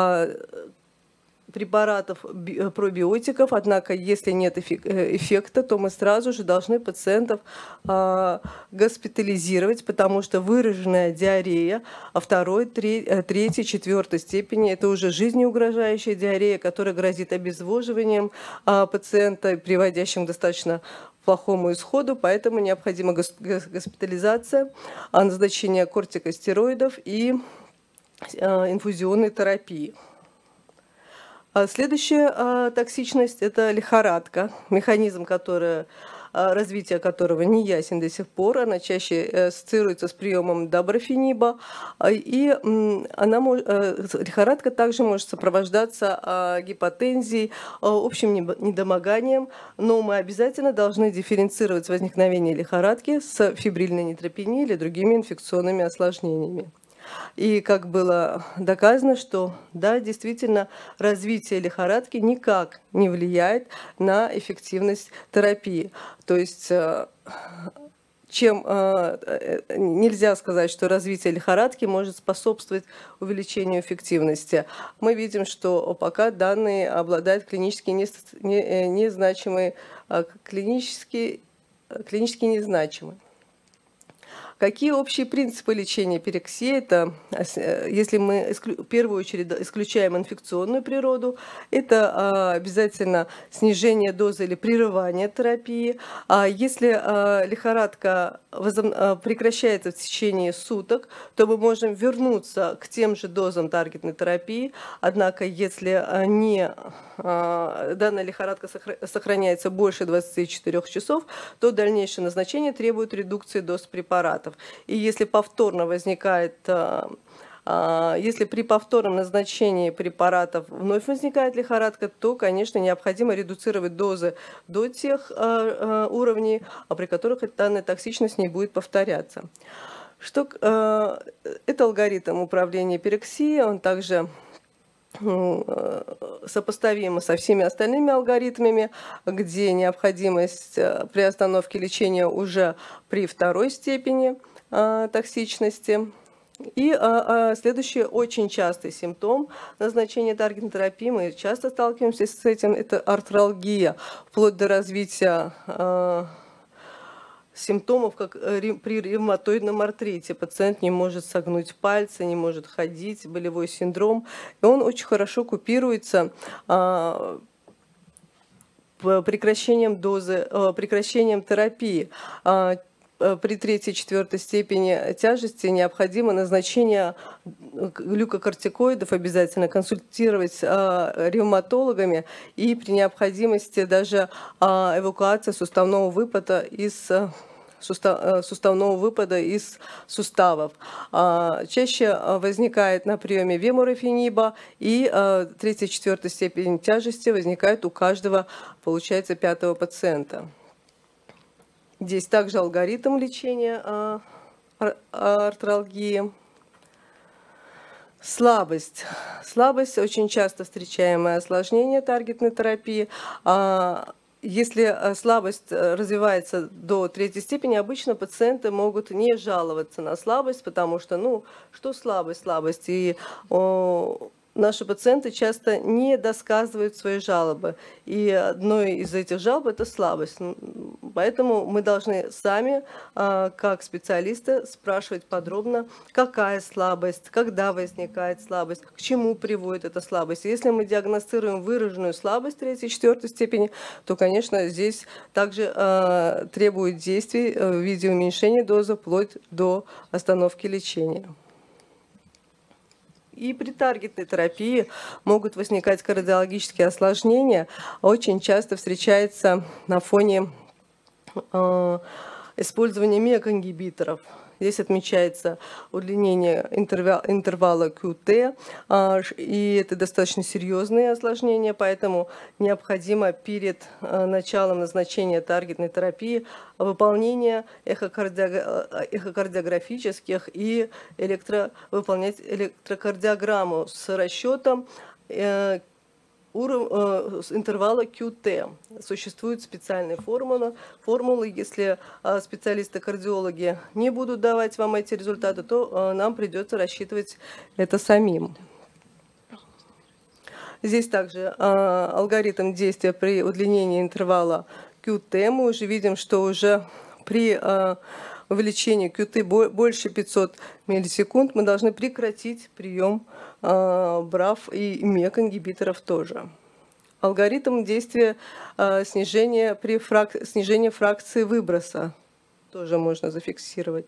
препаратов, пробиотиков, однако если нет эффекта, то мы сразу же должны пациентов госпитализировать, потому что выраженная диарея второй, третьей, четвертой степени – это уже жизнеугрожающая диарея, которая грозит обезвоживанием пациента, приводящим к достаточно плохому исходу, поэтому необходима госпитализация, назначение кортикостероидов и инфузионной терапии. Следующая токсичность – это лихорадка, механизм который, развития которого не ясен до сих пор. Она чаще ассоциируется с приемом даброфениба, и она, лихорадка также может сопровождаться гипотензией, общим недомоганием, но мы обязательно должны дифференцировать возникновение лихорадки с фибрильной нейтропенией или другими инфекционными осложнениями. И как было доказано, что да, действительно, развитие лихорадки никак не влияет на эффективность терапии. То есть чем нельзя сказать, что развитие лихорадки может способствовать увеличению эффективности. Мы видим, что пока данные обладают клинически незначимой, клинически, клинически незначимой. Какие общие принципы лечения эпирексии? Это, если мы в первую очередь исключаем инфекционную природу, это обязательно снижение дозы или прерывание терапии. А если лихорадка прекращается в течение суток, то мы можем вернуться к тем же дозам таргетной терапии. Однако, если не, данная лихорадка сохраняется больше двадцати четырёх часов, то дальнейшее назначение требует редукции доз препаратов. И если повторно возникает, если при повторном назначении препаратов вновь возникает лихорадка, то, конечно, необходимо редуцировать дозы до тех уровней, при которых данная токсичность не будет повторяться. Что, это алгоритм управления эпирексией, он также сопоставимо со всеми остальными алгоритмами, где необходимость приостановки лечения уже при второй степени токсичности. И а, а, следующий очень частый симптом назначения таргетной терапии, мы часто сталкиваемся с этим, это артралгия, вплоть до развития а, симптомов, как при ревматоидном артрите. Пациент не может согнуть пальцы, не может ходить, болевой синдром. И он очень хорошо купируется а, прекращением дозы, а, прекращением терапии. А, При третьей, четвертой степени тяжести необходимо назначение глюкокортикоидов, обязательно консультировать а, ревматологами и при необходимости даже а, эвакуация суставного выпада из сустав, суставного выпада из суставов. А, чаще возникает на приеме вемурофениба, и а, третья, четвертая степень тяжести возникает у каждого, получается, пятого пациента. Здесь также алгоритм лечения а, артралгии. Слабость. Слабость – очень часто встречаемое осложнение таргетной терапии. А, Если слабость развивается до третьей степени, обычно пациенты могут не жаловаться на слабость, потому что, ну, что слабость, слабость. И о, наши пациенты часто не досказывают свои жалобы. И одной из этих жалоб – это слабость. Поэтому мы должны сами, как специалисты, спрашивать подробно, какая слабость, когда возникает слабость, к чему приводит эта слабость. Если мы диагностируем выраженную слабость третьей-четвертой степени, то, конечно, здесь также э, требует действий в виде уменьшения дозы вплоть до остановки лечения. И при таргетной терапии могут возникать кардиологические осложнения. Очень часто встречается на фоне э, использования мекингибиторов. Здесь отмечается удлинение интервала, интервала кью ти, и это достаточно серьезные осложнения, поэтому необходимо перед началом назначения таргетной терапии выполнение эхокардиографических и электро, выполнять электрокардиограмму с расчетом с интервала кью ти. Существуют специальные формулы. формулы. Если специалисты-кардиологи не будут давать вам эти результаты, то нам придется рассчитывать это самим. Здесь также алгоритм действия при удлинении интервала кью ти. Мы уже видим, что уже при увеличении кью ти больше пятисот миллисекунд мы должны прекратить прием БРАФ и мекингибиторов тоже. Алгоритм действия снижения при фрак... снижении фракции выброса тоже можно зафиксировать.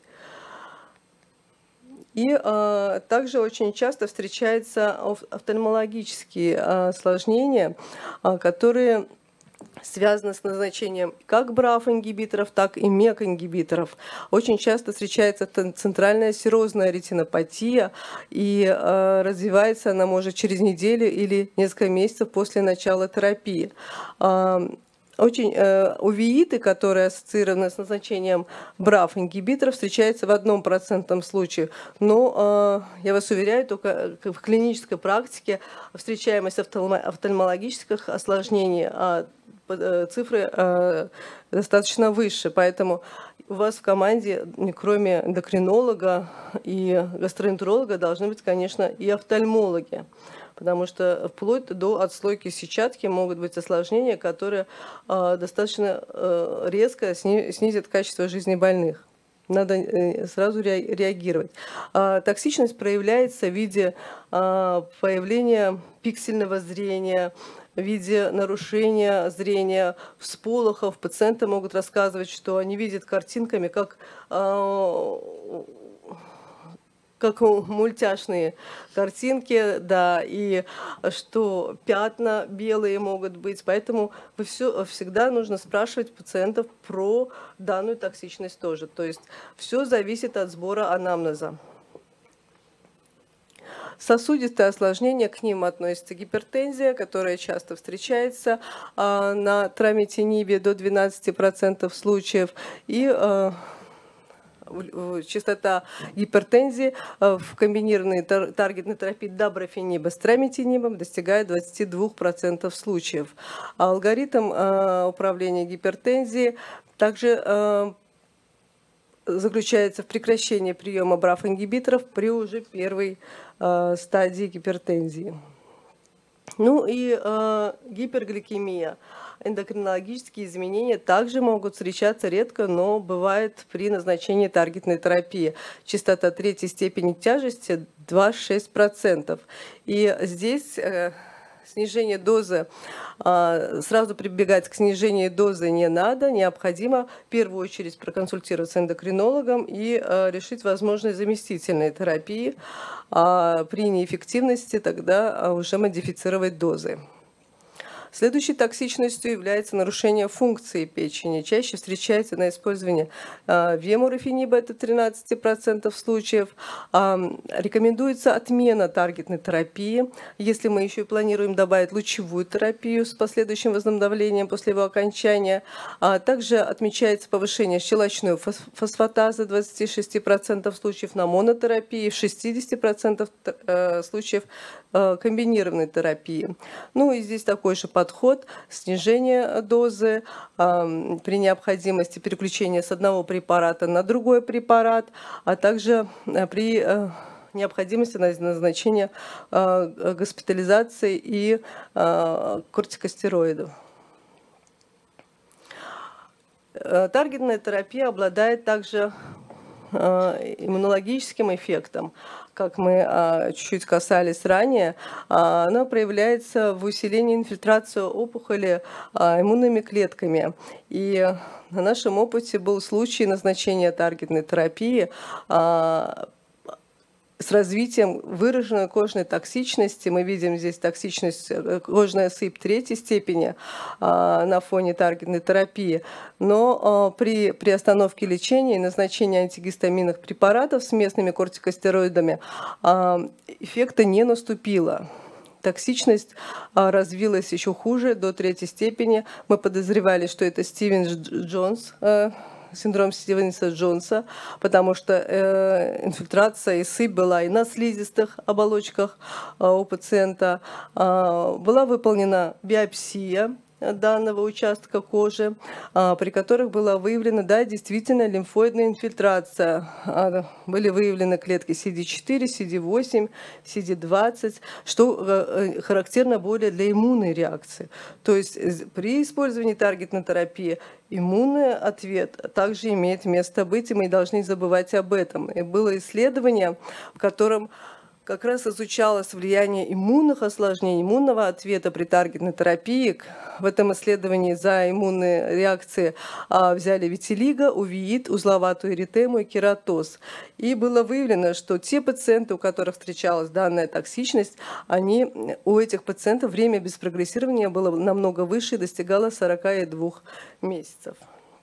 И а, также очень часто встречаются офтальмологические осложнения, а, которые связаны с назначением как БРАФ-ингибиторов, так и мекингибиторов. Очень часто встречается центральная серозная ретинопатия, и э, развивается она может через неделю или несколько месяцев после начала терапии. Э, Очень, э, увеиты, которые ассоциированы с назначением БРАФ-ингибиторов, встречаются в одном процентном случае. Но э, я вас уверяю, только в клинической практике встречаемость офтальмологических осложнений, а цифры э, достаточно выше. Поэтому у вас в команде, кроме эндокринолога и гастроэнтеролога, должны быть, конечно, и офтальмологи. Потому что вплоть до отслойки сетчатки могут быть осложнения, которые э, достаточно э, резко снизят качество жизни больных. Надо э, сразу ре реагировать. А, токсичность проявляется в виде э, появления пиксельного зрения, в виде нарушения зрения, всполохов. Пациенты могут рассказывать, что они видят картинками, как э, как мультяшные картинки, да, и что пятна белые могут быть. Поэтому вы все, всегда нужно спрашивать пациентов про данную токсичность тоже. То есть все зависит от сбора анамнеза. Сосудистые осложнения, к ним относится гипертензия, которая часто встречается а, на траметинибе до двенадцати процентов случаев, и а, частота гипертензии в комбинированной таргетной терапии дабрафениба с траметинибом достигает двадцати двух процентов случаев. Алгоритм управления гипертензией также заключается в прекращении приема БРАФ-ингибиторов при уже первой стадии гипертензии. Ну и гипергликемия. Эндокринологические изменения также могут встречаться редко, но бывает при назначении таргетной терапии. Частота третьей степени тяжести двадцать шесть процентов. И здесь э, снижение дозы, э, сразу прибегать к снижению дозы не надо. Необходимо в первую очередь проконсультироваться с эндокринологом и э, решить возможность заместительной терапии. А при неэффективности тогда уже модифицировать дозы. Следующей токсичностью является нарушение функции печени. Чаще встречается на использовании вемурфениба, это тринадцать процентов случаев. Рекомендуется отмена таргетной терапии, если мы еще и планируем добавить лучевую терапию с последующим возобновлением после его окончания. Также отмечается повышение щелочной фосфатазы двадцать шесть процентов случаев на монотерапии, в шестидесяти процентах случаев комбинированной терапии. Ну и здесь такой же подход: снижение дозы, при необходимости переключения с одного препарата на другой препарат, а также при необходимости назначения госпитализации и кортикостероидов. Таргетная терапия обладает также иммунологическим эффектом. Как мы чуть-чуть касались ранее, она проявляется в усилении инфильтрации опухоли иммунными клетками. И на нашем опыте был случай назначения таргетной терапии с развитием выраженной кожной токсичности. Мы видим здесь токсичность, кожная сыпь третьей степени а, на фоне таргетной терапии. Но а, при, при остановке лечения и назначении антигистаминных препаратов с местными кортикостероидами а, эффекта не наступило. Токсичность а, развилась еще хуже, до третьей степени. Мы подозревали, что это Стивенс-Джонс, а, синдром Стивенса-Джонса, потому что э, инфильтрация и сыпь была и на слизистых оболочках э, у пациента. Э, была выполнена биопсия данного участка кожи, э, при которых была выявлена, да, действительно лимфоидная инфильтрация. Э, были выявлены клетки си ди четыре, си ди восемь, си ди двадцать, что э, характерно более для иммунной реакции. То есть при использовании таргетной терапии иммунный ответ также имеет место быть, и мы не должны забывать об этом. И было исследование, в котором как раз изучалось влияние иммунных осложнений, иммунного ответа при таргетной терапии. В этом исследовании за иммунные реакции а, взяли витилиго, увеит, узловатую эритему и кератоз. И было выявлено, что те пациенты, у которых встречалась данная токсичность, они, у этих пациентов время без прогрессирования было намного выше и достигало сорока двух месяцев.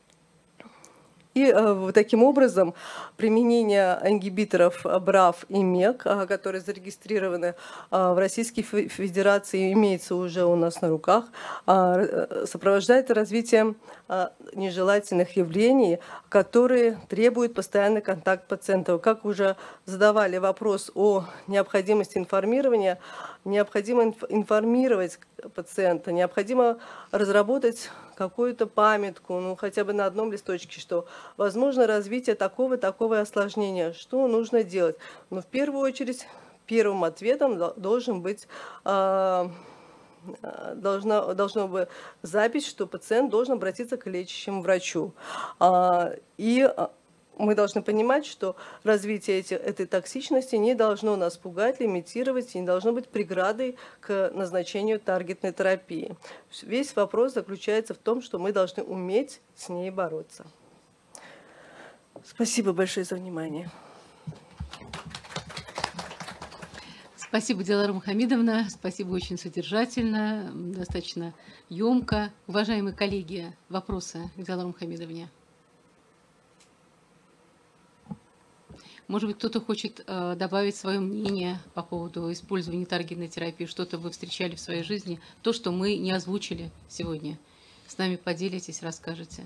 И э, таким образом применение ингибиторов БРАФ и МЕК, э, которые зарегистрированы э, в Российской Федерации, имеется уже у нас на руках, э, сопровождает развитием э, нежелательных явлений, которые требуют постоянный контакт пациентов. Как уже задавали вопрос о необходимости информирования, необходимо информировать пациента, необходимо разработать какую-то памятку, ну хотя бы на одном листочке, что возможно развитие такого-такого осложнения, что нужно делать. Но в первую очередь первым ответом должен быть, должна, должна быть запись, что пациент должен обратиться к лечащему врачу. И мы должны понимать, что развитие эти, этой токсичности не должно нас пугать, лимитировать, и не должно быть преградой к назначению таргетной терапии. Весь вопрос заключается в том, что мы должны уметь с ней бороться. Спасибо большое за внимание. Спасибо, Дилара Мухаммедовна. Спасибо, очень содержательно, достаточно емко. Уважаемые коллеги, вопросы к Диларе Мухаммедовне? Может быть, кто-то хочет э, добавить свое мнение по поводу использования таргетной терапии, что-то вы встречали в своей жизни, то, что мы не озвучили сегодня. С нами поделитесь, расскажете.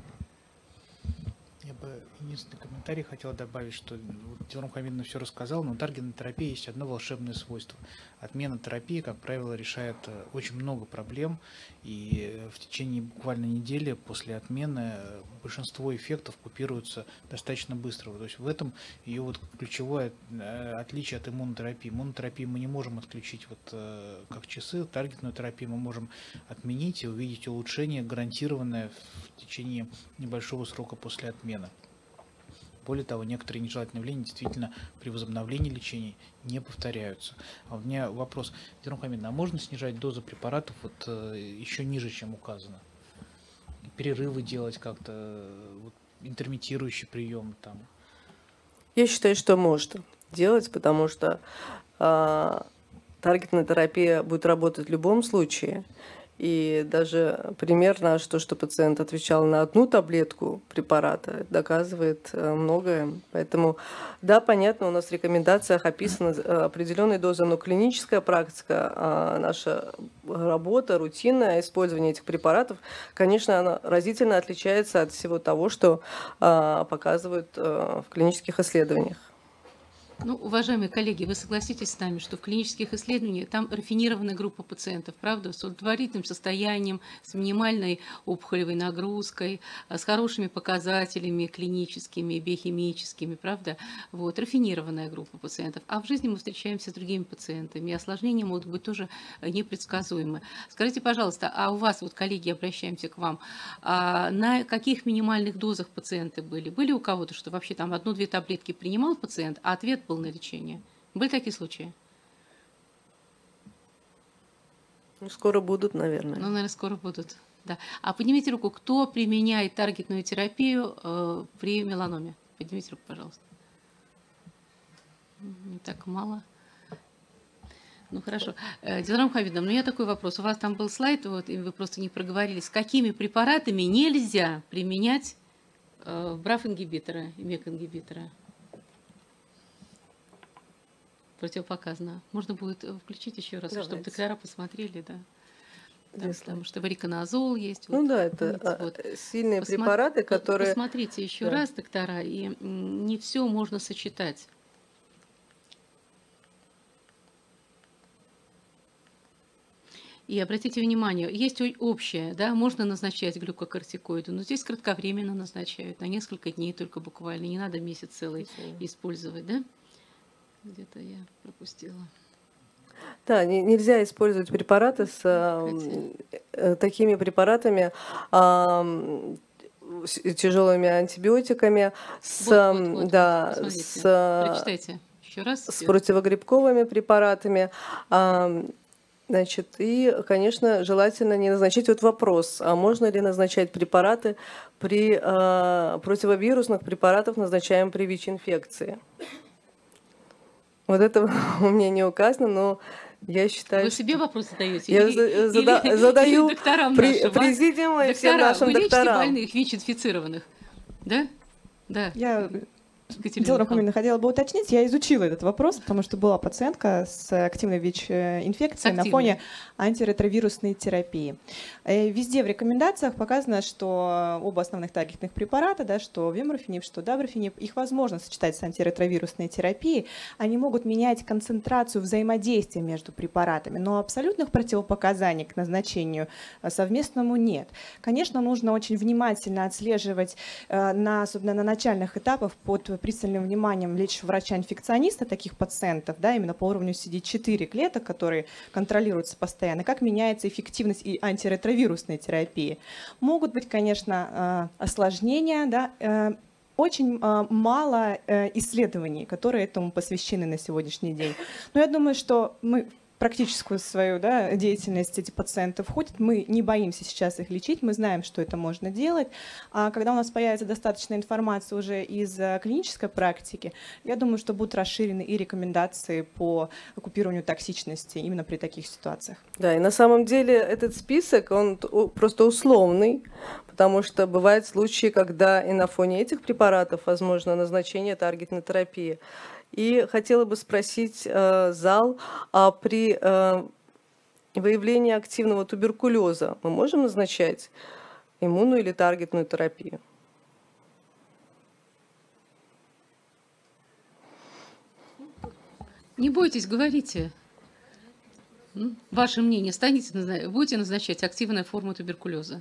Я бы единственный комментарий хотел добавить, что вот Дилара Мухаммедовна все рассказала, но у таргетной терапии есть одно волшебное свойство. Отмена терапии, как правило, решает очень много проблем, и в течение буквально недели после отмены большинство эффектов купируются достаточно быстро. То есть в этом ее вот ключевое отличие от иммунотерапии. Иммунотерапию мы не можем отключить вот как часы, таргетную терапию мы можем отменить и увидеть улучшение, гарантированное в течение небольшого срока после отмены. Более того, некоторые нежелательные явления действительно при возобновлении лечения не повторяются. А у меня вопрос, Дилара Мухаммедовна, а можно снижать дозу препаратов вот, э, еще ниже, чем указано? Перерывы делать как-то, вот, интермитирующий прием там? Я считаю, что можно делать, потому что э, таргетная терапия будет работать в любом случае. И даже пример наш, то, что пациент отвечал на одну таблетку препарата, доказывает многое. Поэтому, да, понятно, у нас в рекомендациях описана определенная доза, но клиническая практика, наша работа, рутинное использование этих препаратов, конечно, она разительно отличается от всего того, что показывают в клинических исследованиях. Ну, уважаемые коллеги, вы согласитесь с нами, что в клинических исследованиях там рафинированная группа пациентов, правда, с удовлетворительным состоянием, с минимальной опухолевой нагрузкой, с хорошими показателями клиническими, биохимическими, правда, вот, рафинированная группа пациентов. А в жизни мы встречаемся с другими пациентами, и осложнения могут быть тоже непредсказуемы. Скажите, пожалуйста, а у вас, вот, коллеги, обращаемся к вам, а на каких минимальных дозах пациенты были? Были у кого-то, что вообще там одну-две таблетки принимал пациент, а ответ был на лечение? Были такие случаи? Ну, скоро будут, наверное. Ну, наверное, скоро будут. Да. А поднимите руку, кто применяет таргетную терапию э, при меланоме? Поднимите руку, пожалуйста. Не так мало. Ну, хорошо. Дилрам Хамидовна, ну я такой вопрос. У вас там был слайд, вот, и вы просто не проговорили, с какими препаратами нельзя применять э, браф-ингибиторы и мек-ингибиторы? Противопоказано. Можно будет включить еще раз, Давайте. чтобы доктора посмотрели, да. Там, Если... потому что вариконазол есть. Ну вот, да, это вот. сильные Посма... препараты, которые... Посмотрите еще да. раз, доктора, и не все можно сочетать. И обратите внимание, есть общее, да, можно назначать глюкокортикоиды, но здесь кратковременно назначают, на несколько дней только буквально, не надо месяц целый использовать, да? Где-то я пропустила. Да, не, нельзя использовать препараты с э, такими препаратами, э, с тяжелыми антибиотиками, с, вот, вот, вот, да, с, Прочитайте еще раз. с противогрибковыми препаратами. Э, Значит, и, конечно, желательно не назначать. Вот вопрос, а можно ли назначать препараты при э, противовирусных препаратов, назначаем при ВИЧ-инфекции? Вот это у меня не указано, но я считаю... Вы себе вопросы задаете? Я или, зада или, задаю или докторам при, нашим, президиуму и доктора, всем нашим вы докторам. лечите больных ВИЧ-инфицированных? Да? Да. Я... Дилрам Хамидовна, хотела бы уточнить, я изучила этот вопрос, потому что была пациентка с активной ВИЧ-инфекцией на фоне антиретровирусной терапии. Везде в рекомендациях показано, что оба основных таргетных препарата, да, что веморфинип, что дабрафинип, их возможно сочетать с антиретровирусной терапией. Они могут менять концентрацию взаимодействия между препаратами, но абсолютных противопоказаний к назначению совместному нет. Конечно, нужно очень внимательно отслеживать, на, особенно на начальных этапах, под пристальным вниманием лечащего врача-инфекциониста таких пациентов, да, именно по уровню си ди четыре клеток, которые контролируются постоянно, как меняется эффективность и антиретровирусной терапии. Могут быть, конечно, осложнения, да, очень мало исследований, которые этому посвящены на сегодняшний день. Но я думаю, что мы практическую свою, да, деятельность эти пациенты входят, мы не боимся сейчас их лечить, мы знаем, что это можно делать. А когда у нас появится достаточная информация уже из клинической практики, я думаю, что будут расширены и рекомендации по купированию токсичности именно при таких ситуациях. Да, и на самом деле этот список, он просто условный, потому что бывают случаи, когда и на фоне этих препаратов возможно назначение таргетной терапии. И хотела бы спросить э, зал, а при э, выявлении активного туберкулеза мы можем назначать иммунную или таргетную терапию? Не бойтесь, говорите. Ваше мнение, станете, будете назначать активную форму туберкулеза?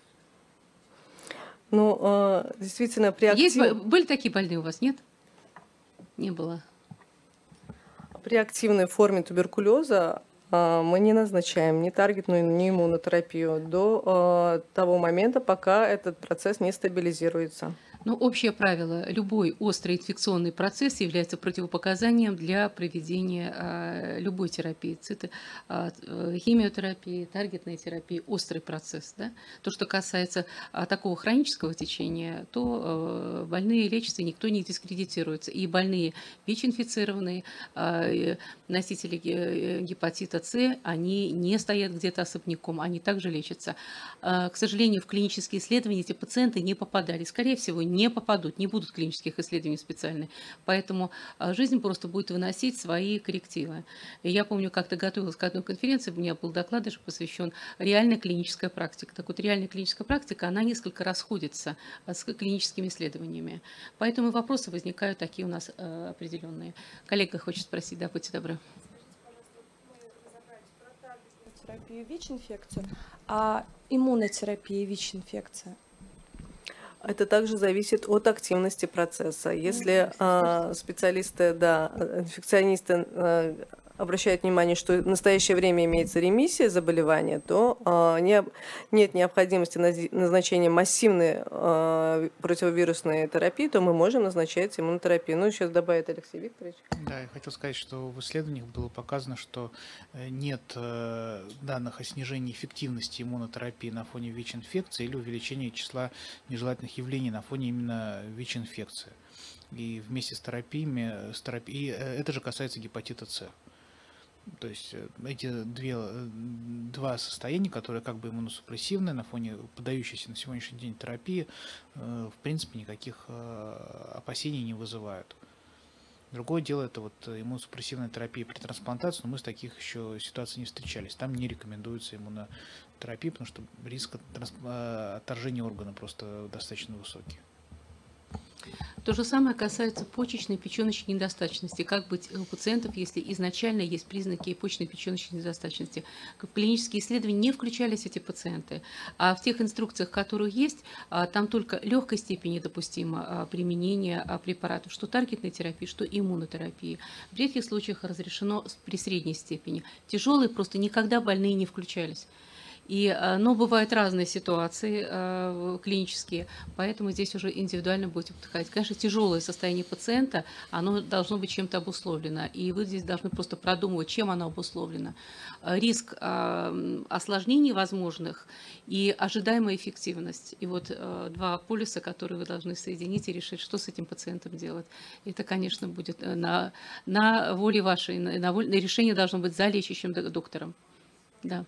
Ну, э, действительно, при актив... Есть, были такие больные у вас, нет? Не было. При активной форме туберкулеза э, мы не назначаем ни таргетную, ни иммунотерапию до э, того момента, пока этот процесс не стабилизируется. Но общее правило, любой острый инфекционный процесс является противопоказанием для проведения а, любой терапии, цито, а, химиотерапии, таргетной терапии, острый процесс. Да? То, что касается а, такого хронического течения, то а, больные лечатся, никто не дискредитируется. И больные ВИЧ-инфицированные, а, носители гепатита С, они не стоят где-то особняком, они также лечатся. А, к сожалению, в клинические исследования эти пациенты не попадали. Скорее всего, не попадут, не будут клинических исследований специальных. Поэтому жизнь просто будет выносить свои коррективы. И я помню, как-то готовилась к одной конференции, у меня был доклад даже посвящен реальной клинической практике. Так вот, реальная клиническая практика, она несколько расходится с клиническими исследованиями. Поэтому вопросы возникают такие у нас определенные. Коллега хочет спросить, да, будьте добры. Терапию ВИЧ-инфекцию, а иммунотерапия ВИЧ-инфекция? Это также зависит от активности процесса. Если э, специалисты, да, инфекционисты э, обращают внимание, что в настоящее время имеется ремиссия заболевания, то э, не, нет необходимости назначения массивной э, противовирусной терапии, то мы можем назначать иммунотерапию. Ну, сейчас добавит Алексей Викторович. Да, я хотел сказать, что в исследованиях было показано, что нет э, данных о снижении эффективности иммунотерапии на фоне ВИЧ-инфекции или увеличении числа нежелательных явлений на фоне именно ВИЧ-инфекции. И вместе с терапиями, с терапией, это же касается гепатита С. То есть эти две, два состояния, которые как бы иммуносупрессивные на фоне подающейся на сегодняшний день терапии, в принципе никаких опасений не вызывают. Другое дело это вот иммуносупрессивная терапия при трансплантации, но мы с таких еще ситуаций не встречались. Там не рекомендуется иммунотерапия, потому что риск отторжения органа просто достаточно высокий. То же самое касается почечной и печеночной недостаточности. Как быть у пациентов, если изначально есть признаки почечной и печеночной недостаточности? В клинические исследования не включались эти пациенты, а в тех инструкциях, которые есть, там только легкой степени допустимо применение препаратов, что таргетной терапии, что иммунотерапии. В редких случаях разрешено при средней степени. Тяжелые просто никогда больные не включались. И, но бывают разные ситуации э, клинические, поэтому здесь уже индивидуально будете подходить. Конечно, тяжелое состояние пациента, оно должно быть чем-то обусловлено, и вы здесь должны просто продумывать, чем оно обусловлено. Риск э, осложнений возможных и ожидаемая эффективность. И вот э, два полюса, которые вы должны соединить и решить, что с этим пациентом делать. Это, конечно, будет на, на воле вашей, на, на, воле, на решение должно быть за лечащим доктором. Да.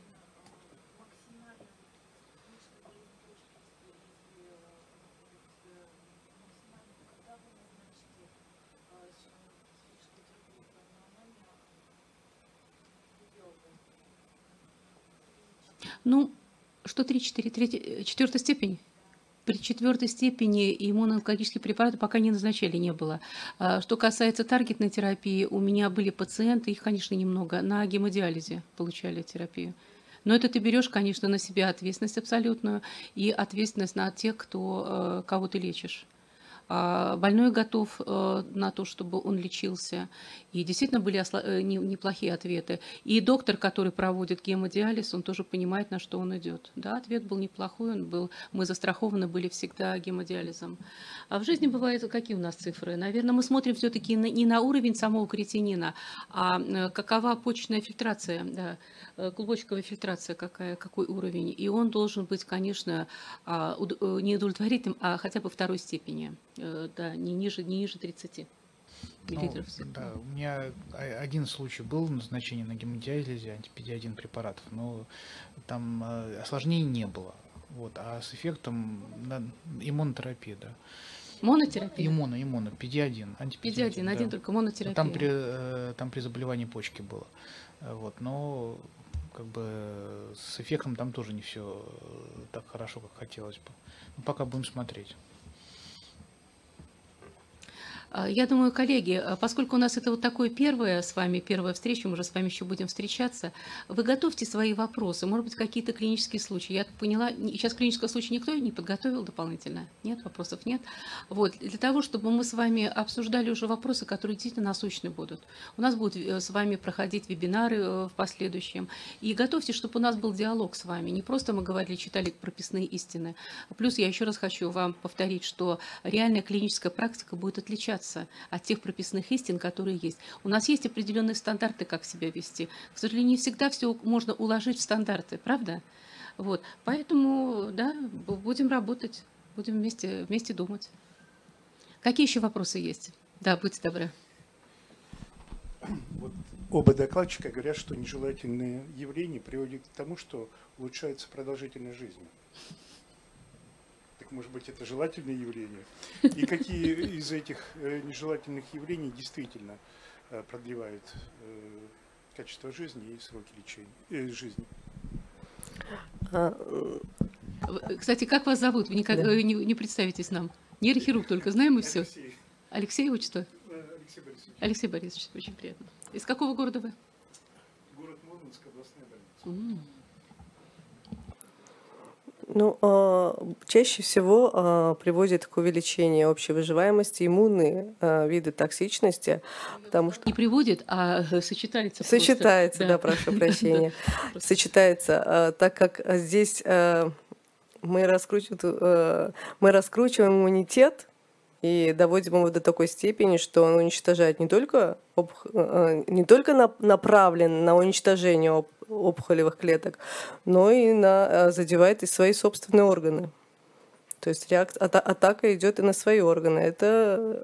Ну, что три-четыре, четвертая степень? При четвертой степени иммуноонкологические препараты пока не назначали, не было. Что касается таргетной терапии, у меня были пациенты, их, конечно, немного, на гемодиализе получали терапию. Но это ты берешь, конечно, на себя ответственность абсолютную и ответственность на тех, кто, кого ты лечишь. Больной готов на то, чтобы он лечился. И действительно были неплохие ответы. И доктор, который проводит гемодиализ, он тоже понимает, на что он идет. Да, ответ был неплохой, он был, мы застрахованы были всегда гемодиализом. А в жизни бывают какие у нас цифры? Наверное, мы смотрим все-таки не на уровень самого креатинина, а какова почечная фильтрация, да, клубочковая фильтрация, какая, какой уровень. И он должен быть, конечно, не удовлетворительным, а хотя бы второй степени. Да, не ниже, не ниже тридцати миллилитров. Ну, да, у меня один случай был назначение на гемодиализе антипи-ди один препаратов, но там осложнений не было. Вот, а с эффектом да, иммунотерапия, да. Монотерапия? Иммуно, иммуно, пи ди один, антипи ди один. пи ди один, да. Один только монотерапия. Там при, там при заболевании почки было. Вот, но как бы с эффектом там тоже не все так хорошо, как хотелось бы. Но пока будем смотреть. Я думаю, коллеги, поскольку у нас это вот такое первое с вами, первая встреча, мы уже с вами еще будем встречаться, вы готовьте свои вопросы, может быть, какие-то клинические случаи. Я поняла, сейчас клинического случая никто не подготовил дополнительно? Нет, вопросов нет? Вот, для того, чтобы мы с вами обсуждали уже вопросы, которые действительно насущны будут. У нас будут с вами проходить вебинары в последующем. И готовьте, чтобы у нас был диалог с вами. Не просто мы говорили, читали прописные истины. Плюс я еще раз хочу вам повторить, что реальная клиническая практика будет отличаться от тех прописных истин, которые есть. У нас есть определенные стандарты, как себя вести. К сожалению, не всегда все можно уложить в стандарты, правда? Вот. Поэтому, да, будем работать, будем вместе, вместе думать. Какие еще вопросы есть? Да, будьте добры. Вот оба докладчика говорят, что нежелательные явления приводят к тому, что улучшается продолжительность жизни. Так может быть, это желательное явление? И какие из этих нежелательных явлений действительно продлевают качество жизни и сроки лечения, жизни? Кстати, как вас зовут? Вы никак, да. не, не представитесь нам. Нейрохирург только, знаем мы все. Алексей. Алексей, отчество? Алексей Борисович. Алексей Борисович, очень приятно. Из какого города вы? Город Мурманск, областная больница. Mm. Ну, чаще всего приводит к увеличению общей выживаемости иммунные виды токсичности, потому что... Не приводит, а сочетается. Сочетается, просто. Да, прошу прощения. Сочетается, так как здесь мы раскручиваем, мы раскручиваем иммунитет и доводим его до такой степени, что он уничтожает не только, не только направлен на уничтожение опухолевых клеток, но и на, задевает и свои собственные органы. То есть реакция, атака идет и на свои органы. Это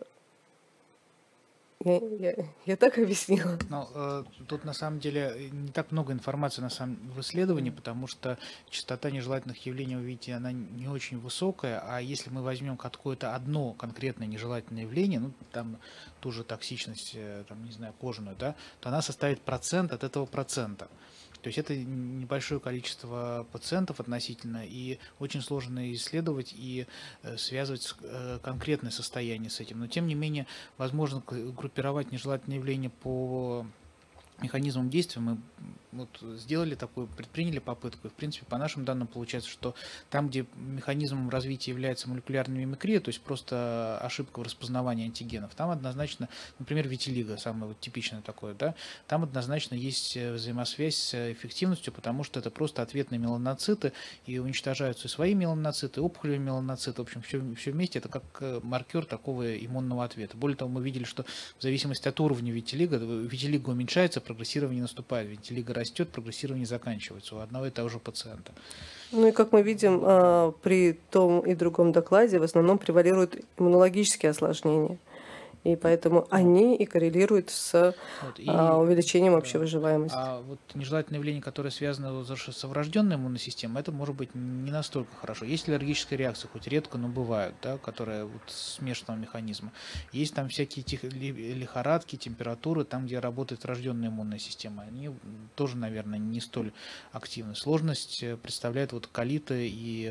я, я, я так объяснила. Но э, тут на самом деле не так много информации на самом, в исследовании, потому что частота нежелательных явлений, вы видите, она не очень высокая, а если мы возьмем какое-то одно конкретное нежелательное явление, ну там ту же токсичность, там, не знаю, кожаную, да, то она составит процент от этого процента. То есть это небольшое количество пациентов относительно, и очень сложно исследовать и связывать конкретное состояние с этим. Но тем не менее, возможно группировать нежелательные явления по механизмам действия. Мы вот сделали такую, предприняли попытку, и в принципе по нашим данным получается, что там, где механизмом развития является молекулярная мимикрия, то есть просто ошибка в распознавании антигенов, там однозначно, например, витилиго, самое вот типичное такое, да, там однозначно есть взаимосвязь с эффективностью, потому что это просто ответные меланоциты, и уничтожаются и свои меланоциты, и опухолевые меланоциты, в общем, все, все вместе это как маркер такого иммунного ответа. Более того, мы видели, что в зависимости от уровня витилиго, витилиго уменьшается, прогрессирование наступает, витилиго растет, прогрессирование заканчивается у одного и того же пациента. Ну и как мы видим, при том и другом докладе в основном превалируют иммунологические осложнения. И поэтому они и коррелируют с вот, и, увеличением общей выживаемости. А вот нежелательные явления, которые связаны с врожденной иммунной системой, это может быть не настолько хорошо. Есть аллергическая реакция, хоть редко, но бывают, да, которые вот смешанного механизма. Есть там всякие тихо, лихорадки, температуры, там, где работает врожденная иммунная система. Они тоже, наверное, не столь активны. Сложность представляет вот колиты и,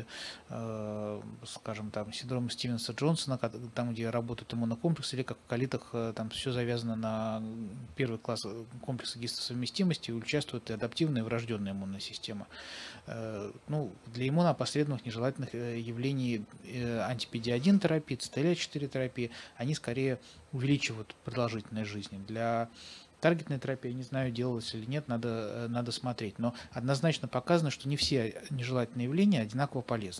э, скажем, там, синдром Стивенса-Джонсона, там, где работают иммунокомплексы, или как в колитах там все завязано на первый класс комплекса гистосовместимости, участвует и адаптивная, и врожденная иммунная система. Ну, для иммуноопосредованных нежелательных явлений анти-пи ди один терапии, ци тэ эл четыре терапии, они скорее увеличивают продолжительность жизни. Для таргетной терапии, я не знаю, делалось или нет, надо, надо смотреть. Но однозначно показано, что не все нежелательные явления одинаково полезны.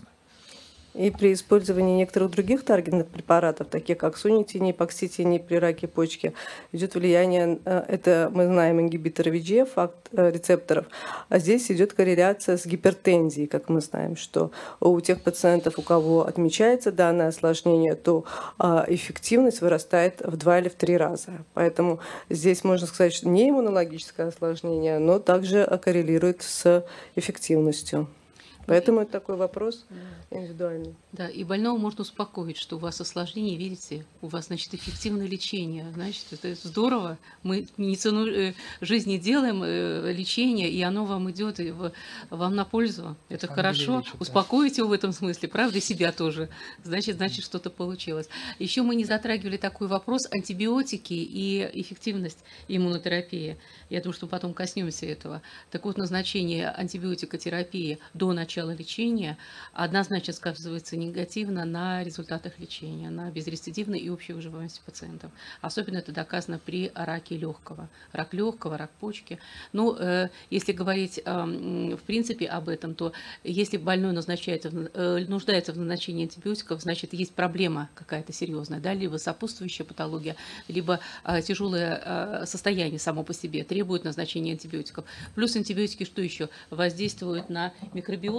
И при использовании некоторых других таргетных препаратов, таких как сунитиниб, окситиниб при раке почки, идет влияние, это мы знаем, ингибиторы ви джи эф рецепторов, а здесь идет корреляция с гипертензией, как мы знаем, что у тех пациентов, у кого отмечается данное осложнение, то эффективность вырастает в два или в три раза. Поэтому здесь можно сказать, что не иммунологическое осложнение, но также коррелирует с эффективностью. Поэтому это такой вопрос индивидуальный. Да, и больного можно успокоить, что у вас осложнение, видите, у вас, значит, эффективное лечение. Значит, это здорово. Мы медицину жизни делаем, лечение, и оно вам идет вам на пользу. Это хорошо. Лечит, успокоить его в этом смысле, правда, и себя тоже. Значит, значит, что-то получилось. Еще мы не затрагивали такой вопрос: антибиотики и эффективность иммунотерапии. Я думаю, что потом коснемся этого. Так вот, назначение антибиотикотерапии до начала лечения однозначно сказывается негативно на результатах лечения, на безрецидивной и общей выживаемости пациентов. Особенно это доказано при раке легкого. Рак легкого, рак почки. Ну, э, если говорить э, в принципе об этом, то если больной назначается, э, нуждается в назначении антибиотиков, значит, есть проблема какая-то серьезная, да, либо сопутствующая патология, либо э, тяжелое э, состояние само по себе требует назначения антибиотиков. Плюс антибиотики что еще? Воздействуют на микробиоту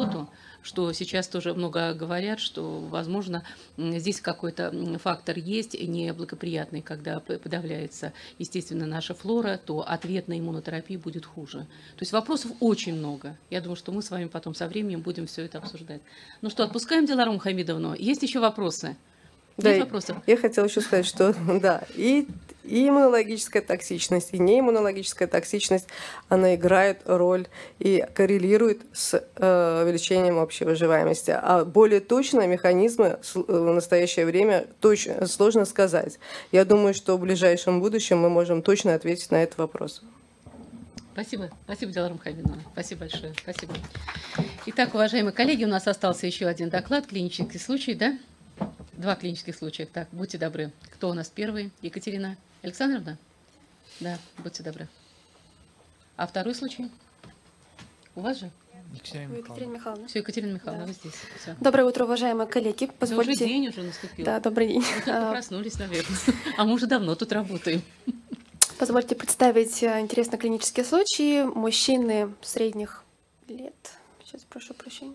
работу, что сейчас тоже много говорят, что, возможно, здесь какой-то фактор есть неблагоприятный, когда подавляется, естественно, наша флора, то ответ на иммунотерапию будет хуже. То есть вопросов очень много. Я думаю, что мы с вами потом со временем будем все это обсуждать. Ну что, отпускаем Дилару Хамидовну. Есть еще вопросы? Да, Есть вопросы? Я хотела еще сказать, что да, и, и иммунологическая токсичность, и неиммунологическая токсичность, она играет роль и коррелирует с э, увеличением общей выживаемости. А более точно механизмы в настоящее время точно, сложно сказать. Я думаю, что в ближайшем будущем мы можем точно ответить на этот вопрос. Спасибо. Спасибо, Дилара Хамидовна. Спасибо большое. Спасибо. Итак, уважаемые коллеги, у нас остался еще один доклад, клинический случай, да? Два клинических случая. Так, будьте добры. Кто у нас первый? Екатерина Александровна? Да, будьте добры. А второй случай? У вас же? Екатерина Михайловна. Михайловна. Все, Екатерина Михайловна, да. Вы здесь. Все. Доброе утро, уважаемые коллеги. Позвольте... Уже день уже наступил. Да, добрый день. Вы только проснулись, наверное. А мы уже давно тут работаем. Позвольте представить интересные клинические случаи. Мужчины средних лет. Сейчас прошу прощения.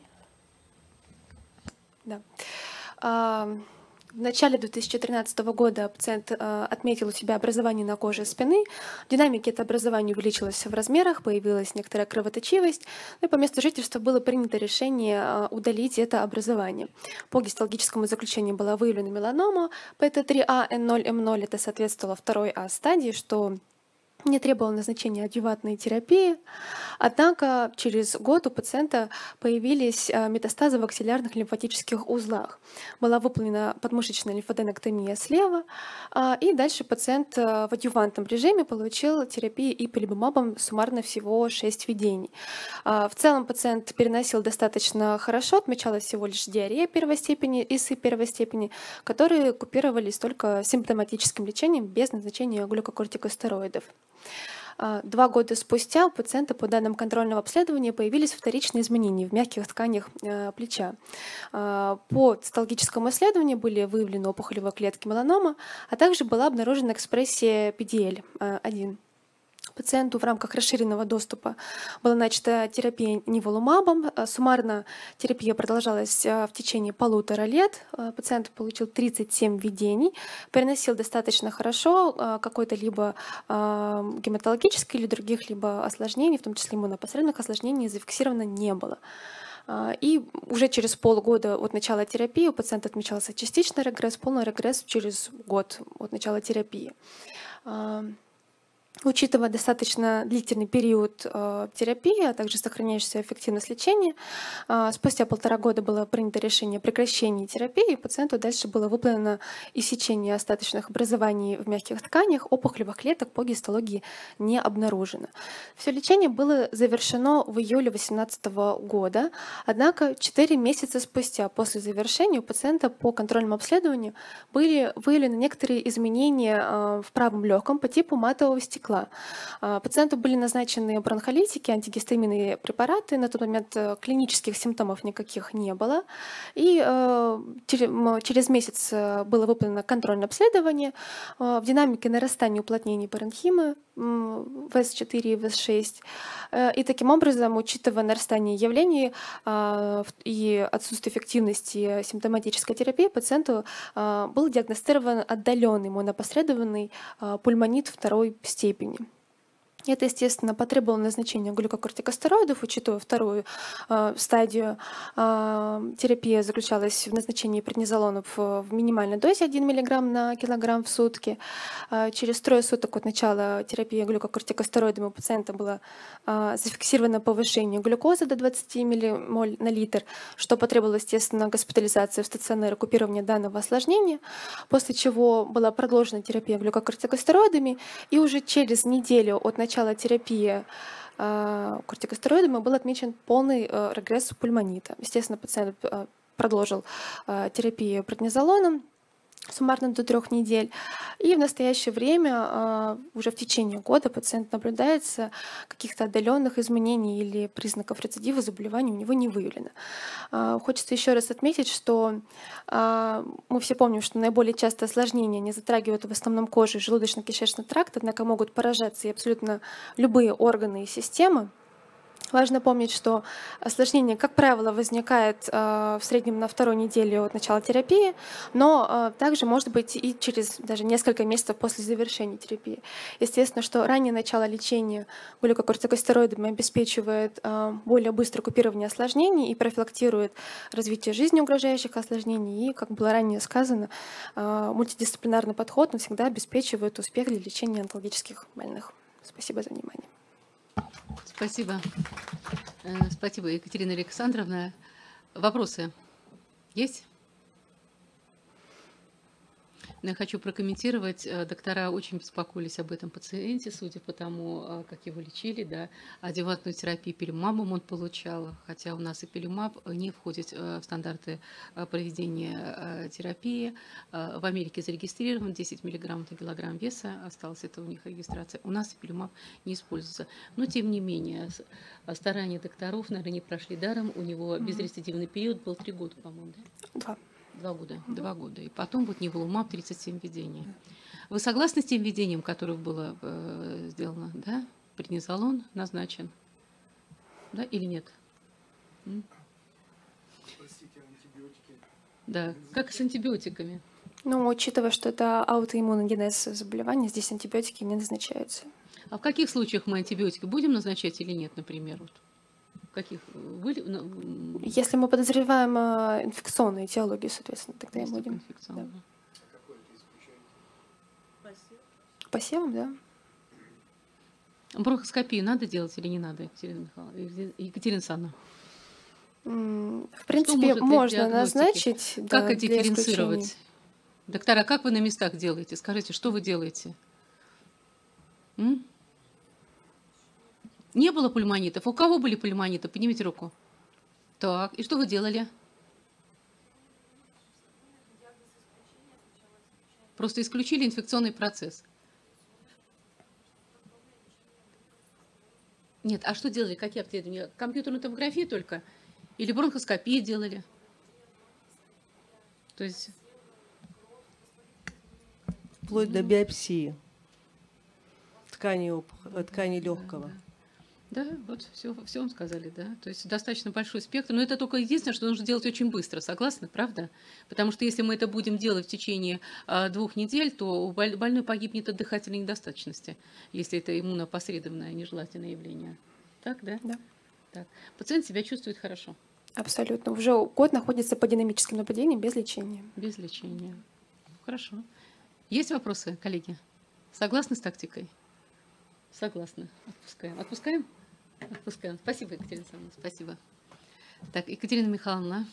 Да. В начале две тысячи тринадцатого года пациент отметил у себя образование на коже спины. В динамике это образование увеличилось в размерах, появилась некоторая кровоточивость. И по месту жительства было принято решение удалить это образование. По гистологическому заключению была выявлена меланома пэ тэ три а эн ноль эм ноль. Это соответствовало второй А стадии, что не требовало назначения адъювантной терапии. Однако через год у пациента появились метастазы в аксиллярных лимфатических узлах. Была выполнена подмышечная лимфоденоктомия слева, и дальше пациент в адъювантном режиме получил терапию иполибумабом суммарно всего шесть введений. В целом пациент переносил достаточно хорошо, отмечалась всего лишь диарея первой степени и сыпь первой степени, которые купировались только симптоматическим лечением без назначения глюкокортикостероидов. Два года спустя у пациента по данным контрольного обследования появились вторичные изменения в мягких тканях плеча. По цитологическому исследованию были выявлены опухолевые клетки меланома, а также была обнаружена экспрессия пи ди эль один. Пациенту в рамках расширенного доступа была начата терапия ниволумабом. Суммарно терапия продолжалась в течение полутора лет. Пациент получил тридцать семь введений, переносил достаточно хорошо, какой-то либо гематологический или других либо осложнений, в том числе иммунопосредственных осложнений, зафиксировано не было. И уже через полгода от начала терапии у пациента отмечался частичный регресс, полный регресс через год от начала терапии. Учитывая достаточно длительный период э, терапии, а также сохраняющаяся эффективность лечения, э, спустя полтора года было принято решение о прекращении терапии, и пациенту дальше было выполнено иссечение остаточных образований в мягких тканях, опухолевых клеток по гистологии не обнаружено. Все лечение было завершено в июле две тысячи восемнадцатого года, однако четыре месяца спустя после завершения у пациента по контрольному обследованию были выявлены некоторые изменения э, в правом легком по типу матового стекла. Пациенту были назначены бронхолитики, антигистаминные препараты. На тот момент клинических симптомов никаких не было. И через месяц было выполнено контрольное обследование. В динамике нарастания уплотнений паренхимы вэ эс четыре и вэ эс шесть. И таким образом, учитывая нарастание явлений и отсутствие эффективности симптоматической терапии, пациенту был диагностирован отдаленный иммунопосредованный пульмонит второй степени. Это, естественно, потребовало назначения глюкокортикостероидов, учитывая вторую э, стадию. Э, терапия заключалась в назначении преднизолонов в минимальной дозе один миллиграмм на килограмм в сутки. Э, через трое суток от начала терапии глюкокортикостероидами у пациента было э, зафиксировано повышение глюкозы до двадцати миллимоль на литр, что потребовало, естественно, госпитализации в стационар и купирования данного осложнения, после чего была продолжена терапия глюкокортикостероидами, и уже через неделю от начала начала терапии э, кортикостероидами был отмечен полный э, регресс пульмонита. Естественно, пациент э, продолжил э, терапию преднизолоном суммарно до трех недель. И в настоящее время, уже в течение года, пациент наблюдается, каких-то отдаленных изменений или признаков рецидива заболевания у него не выявлено. Хочется еще раз отметить, что мы все помним, что наиболее часто осложнения не затрагивают в основном кожу и желудочно-кишечный тракт, однако могут поражаться и абсолютно любые органы и системы. Важно помнить, что осложнение, как правило, возникает э, в среднем на второй неделе от начала терапии, но э, также может быть и через даже несколько месяцев после завершения терапии. Естественно, что раннее начало лечения глюкокортикостероидами обеспечивает э, более быстрое купирование осложнений и профилактирует развитие жизнеугрожающих осложнений. И, как было ранее сказано, э, мультидисциплинарный подход он всегда обеспечивает успех для лечения онкологических больных. Спасибо за внимание. Спасибо. Спасибо, Екатерина Александровна. Вопросы есть? Я хочу прокомментировать. Доктора очень беспокоились об этом пациенте, судя по тому, как его лечили. Да. Адъювантную терапию пилимабом он получал, хотя у нас и пилимаб не входит в стандарты проведения терапии. В Америке зарегистрирован десять миллиграмм на килограмм веса, осталась это у них регистрация. У нас пилимаб не используется. Но, тем не менее, старания докторов, наверное, не прошли даром. У него безрецидивный период был три года, по-моему, да? Два. Два года, два года. И потом вот неволумаб тридцать семь введений. Вы согласны с тем введением, которое было э, сделано, да? Преднизолон назначен, да или нет? М? Простите, антибиотики. Да, как с антибиотиками? Ну, учитывая, что это аутоиммуногенез заболевания, здесь антибиотики не назначаются. А в каких случаях мы антибиотики будем назначать или нет, например? Вот? Каких? Вы... Если мы подозреваем инфекционную этиологию, соответственно, тогда и будем. Да. Посевом, да. Бронхоскопию надо делать или не надо, Екатерина Михайловна? Екатерина Александровна? В принципе, можно назначить. Как да, это дифференцировать? Доктора, как вы на местах делаете? Скажите, что вы делаете? М? Не было пульмонитов? У кого были пульмониты? Поднимите руку. Так, и что вы делали? Просто исключили инфекционный процесс. Нет, а что делали? Какие обследования? Компьютерную томографию только? Или бронхоскопию делали? То есть... Вплоть до биопсии ткани, ткани легкого. Да, вот все, все вам сказали, да. То есть достаточно большой спектр, но это только единственное, что нужно делать очень быстро, согласны, правда? Потому что если мы это будем делать в течение а, двух недель, то больной погибнет от дыхательной недостаточности, если это иммунопосредованное нежелательное явление. Так, да? Да. Так. Пациент себя чувствует хорошо. Абсолютно. Уже год находится по динамическим наблюдениям без лечения. Без лечения. Хорошо. Есть вопросы, коллеги? Согласны с тактикой? Согласны. Отпускаем. Отпускаем? Отпускаем. Спасибо, Екатерина Александровна. Спасибо. Так, Екатерина Михайловна.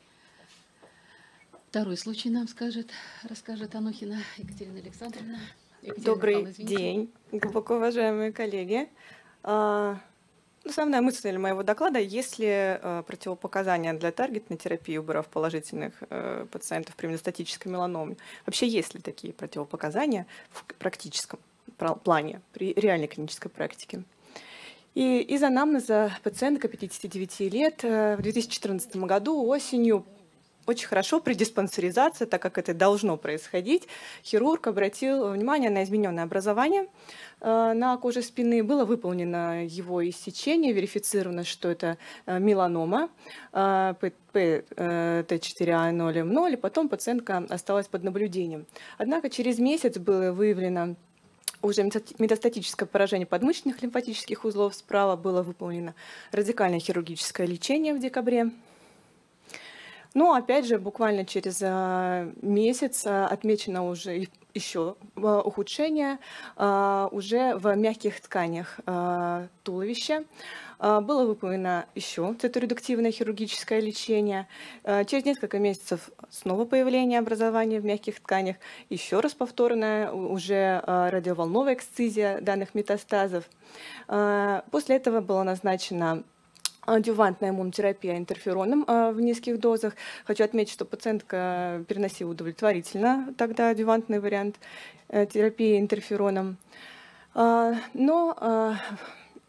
Второй случай нам скажет, расскажет Анохина Екатерина Александровна. Екатерина Добрый день, глубоко уважаемые коллеги. Основная мысль моего доклада: есть ли противопоказания для таргетной терапии у БРАФ положительных пациентов при метастатической меланоме? Вообще, есть ли такие противопоказания в практическом плане, при реальной клинической практике? И из анамнеза пациентка пятидесяти девяти лет в две тысячи четырнадцатом году осенью, очень хорошо при диспансеризации, так как это должно происходить, хирург обратил внимание на измененное образование на коже спины. Было выполнено его иссечение, верифицировано, что это меланома пэ тэ четыре а ноль эм ноль, и потом пациентка осталась под наблюдением. Однако через месяц было выявлено уже метастатическое поражение подмышечных лимфатических узлов. Справа было выполнено радикальное хирургическое лечение в декабре. Но опять же, буквально через месяц отмечено уже еще ухудшение уже в мягких тканях туловища. Было выполнено еще циторедуктивное хирургическое лечение. Через несколько месяцев снова появление образования в мягких тканях, еще раз повторная уже радиоволновая эксцизия данных метастазов. После этого была назначена адъювантная иммунотерапия интерфероном в низких дозах. Хочу отметить, что пациентка переносила удовлетворительно тогда адъювантный вариант терапии интерфероном. Но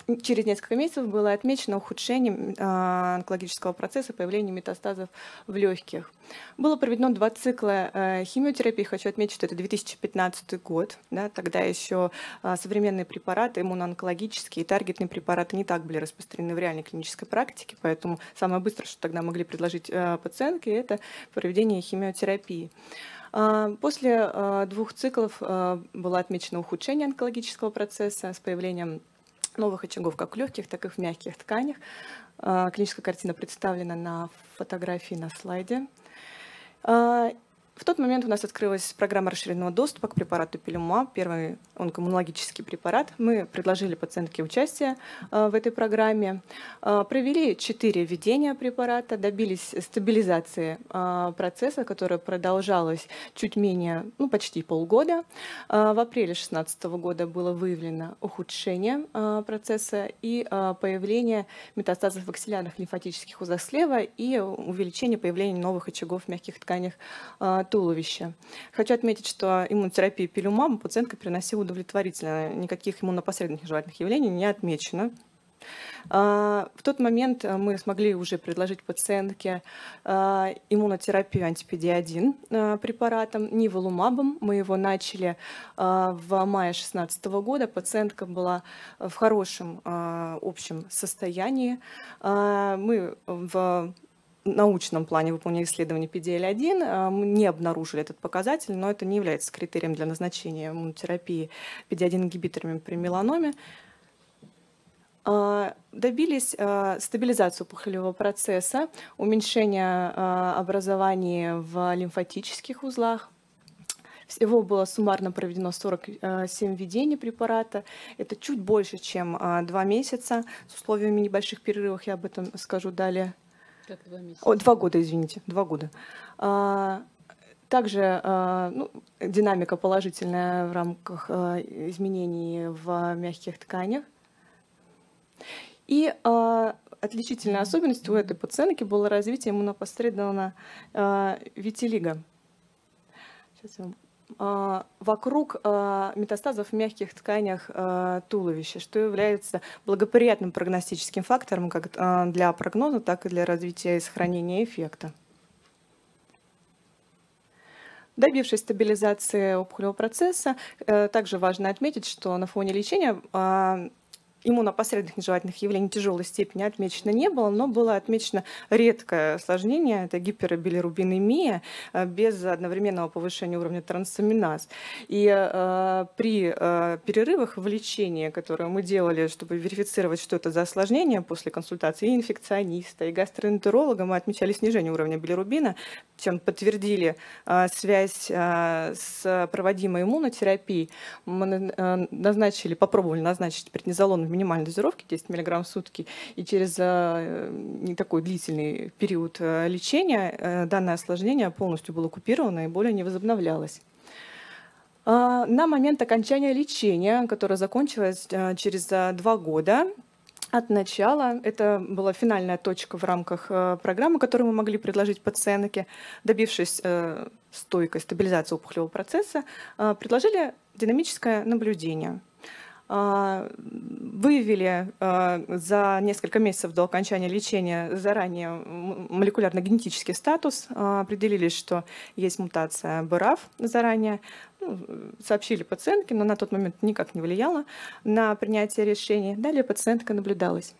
через несколько месяцев было отмечено ухудшение а, онкологического процесса, появление метастазов в легких. Было проведено два цикла а, химиотерапии. Хочу отметить, что это две тысячи пятнадцатый год. Да, тогда еще а, современные препараты, иммуноонкологические и таргетные препараты не так были распространены в реальной клинической практике, поэтому самое быстрое, что тогда могли предложить а, пациентке, это проведение химиотерапии. После двух циклов было отмечено ухудшение онкологического процесса с появлением новых очагов как в легких, так и в мягких тканях. Клиническая картина представлена на фотографии на слайде. В тот момент у нас открылась программа расширенного доступа к препарату пилюмаб, первый онкоиммунологический препарат. Мы предложили пациентке участие в этой программе, провели четыре введения препарата, добились стабилизации процесса, которая продолжалась чуть менее, ну, почти полгода. В апреле две тысячи шестнадцатого года было выявлено ухудшение процесса и появление метастазов в аксиллярных лимфатических узлах слева и увеличение появления новых очагов в мягких тканях туловища. Хочу отметить, что иммунотерапия пилюмабом пациентка переносила удовлетворительно. Никаких иммунопосредственных нежелательных явлений не отмечено. В тот момент мы смогли уже предложить пациентке иммунотерапию анти-пи ди один препаратом, ниволумабом. Мы его начали в мае две тысячи шестнадцатого года. Пациентка была в хорошем общем состоянии. Мы в научном плане выполнения исследований пи ди эл один мы не обнаружили этот показатель, но это не является критерием для назначения иммунотерапии пи ди один ингибиторами при меланоме. Добились стабилизации опухолевого процесса, уменьшения образований в лимфатических узлах. Всего было суммарно проведено сорок семь введений препарата. Это чуть больше, чем два месяца. С условиями небольших перерывов я об этом скажу далее. Как два месяца? О, два года, извините, два года. А, также а, ну, динамика положительная в рамках а, изменений в мягких тканях. И а, отличительной особенностью у этой пациентки было развитие иммунопосредованного а, витилиго. Сейчас я вам... вокруг метастазов в мягких тканях туловища, что является благоприятным прогностическим фактором как для прогноза, так и для развития и сохранения эффекта. Добившись стабилизации опухолевого процесса, также важно отметить, что на фоне лечения иммунопосредственных нежелательных явлений тяжелой степени отмечено не было, но было отмечено редкое осложнение, это гипербилирубинемия без одновременного повышения уровня трансаминаз. И э, при э, перерывах в лечении, которые мы делали, чтобы верифицировать, что это за осложнение, после консультации и инфекциониста, и гастроэнтеролога, мы отмечали снижение уровня билирубина, чем подтвердили э, связь э, с проводимой иммунотерапией. Мы э, назначили, попробовали назначить преднизолон в минимальной дозировке десять миллиграмм в сутки, и через э, не такой длительный период э, лечения э, данное осложнение полностью было купировано и более не возобновлялось. Э, на момент окончания лечения, которое закончилось э, через э, два года от начала, это была финальная точка в рамках э, программы, которую мы могли предложить пациентке, добившись э, стойкой стабилизации опухолевого процесса, э, предложили динамическое наблюдение. Выявили за несколько месяцев до окончания лечения заранее молекулярно-генетический статус, определили, что есть мутация бэ эр а эф заранее, сообщили пациентке, но на тот момент никак не влияло на принятие решения. Далее пациентка наблюдалась.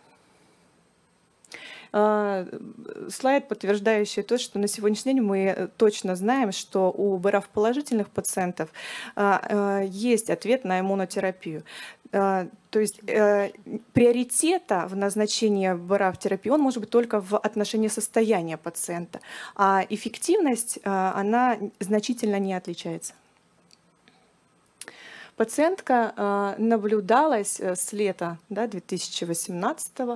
Слайд, подтверждающий то, что на сегодняшний день мы точно знаем, что у бэ эр а эф положительных пациентов есть ответ на иммунотерапию. То есть приоритета в назначении бэ эр а эф-терапии он может быть только в отношении состояния пациента, а эффективность она значительно не отличается. Пациентка наблюдалась с лета да, две тысячи восемнадцатого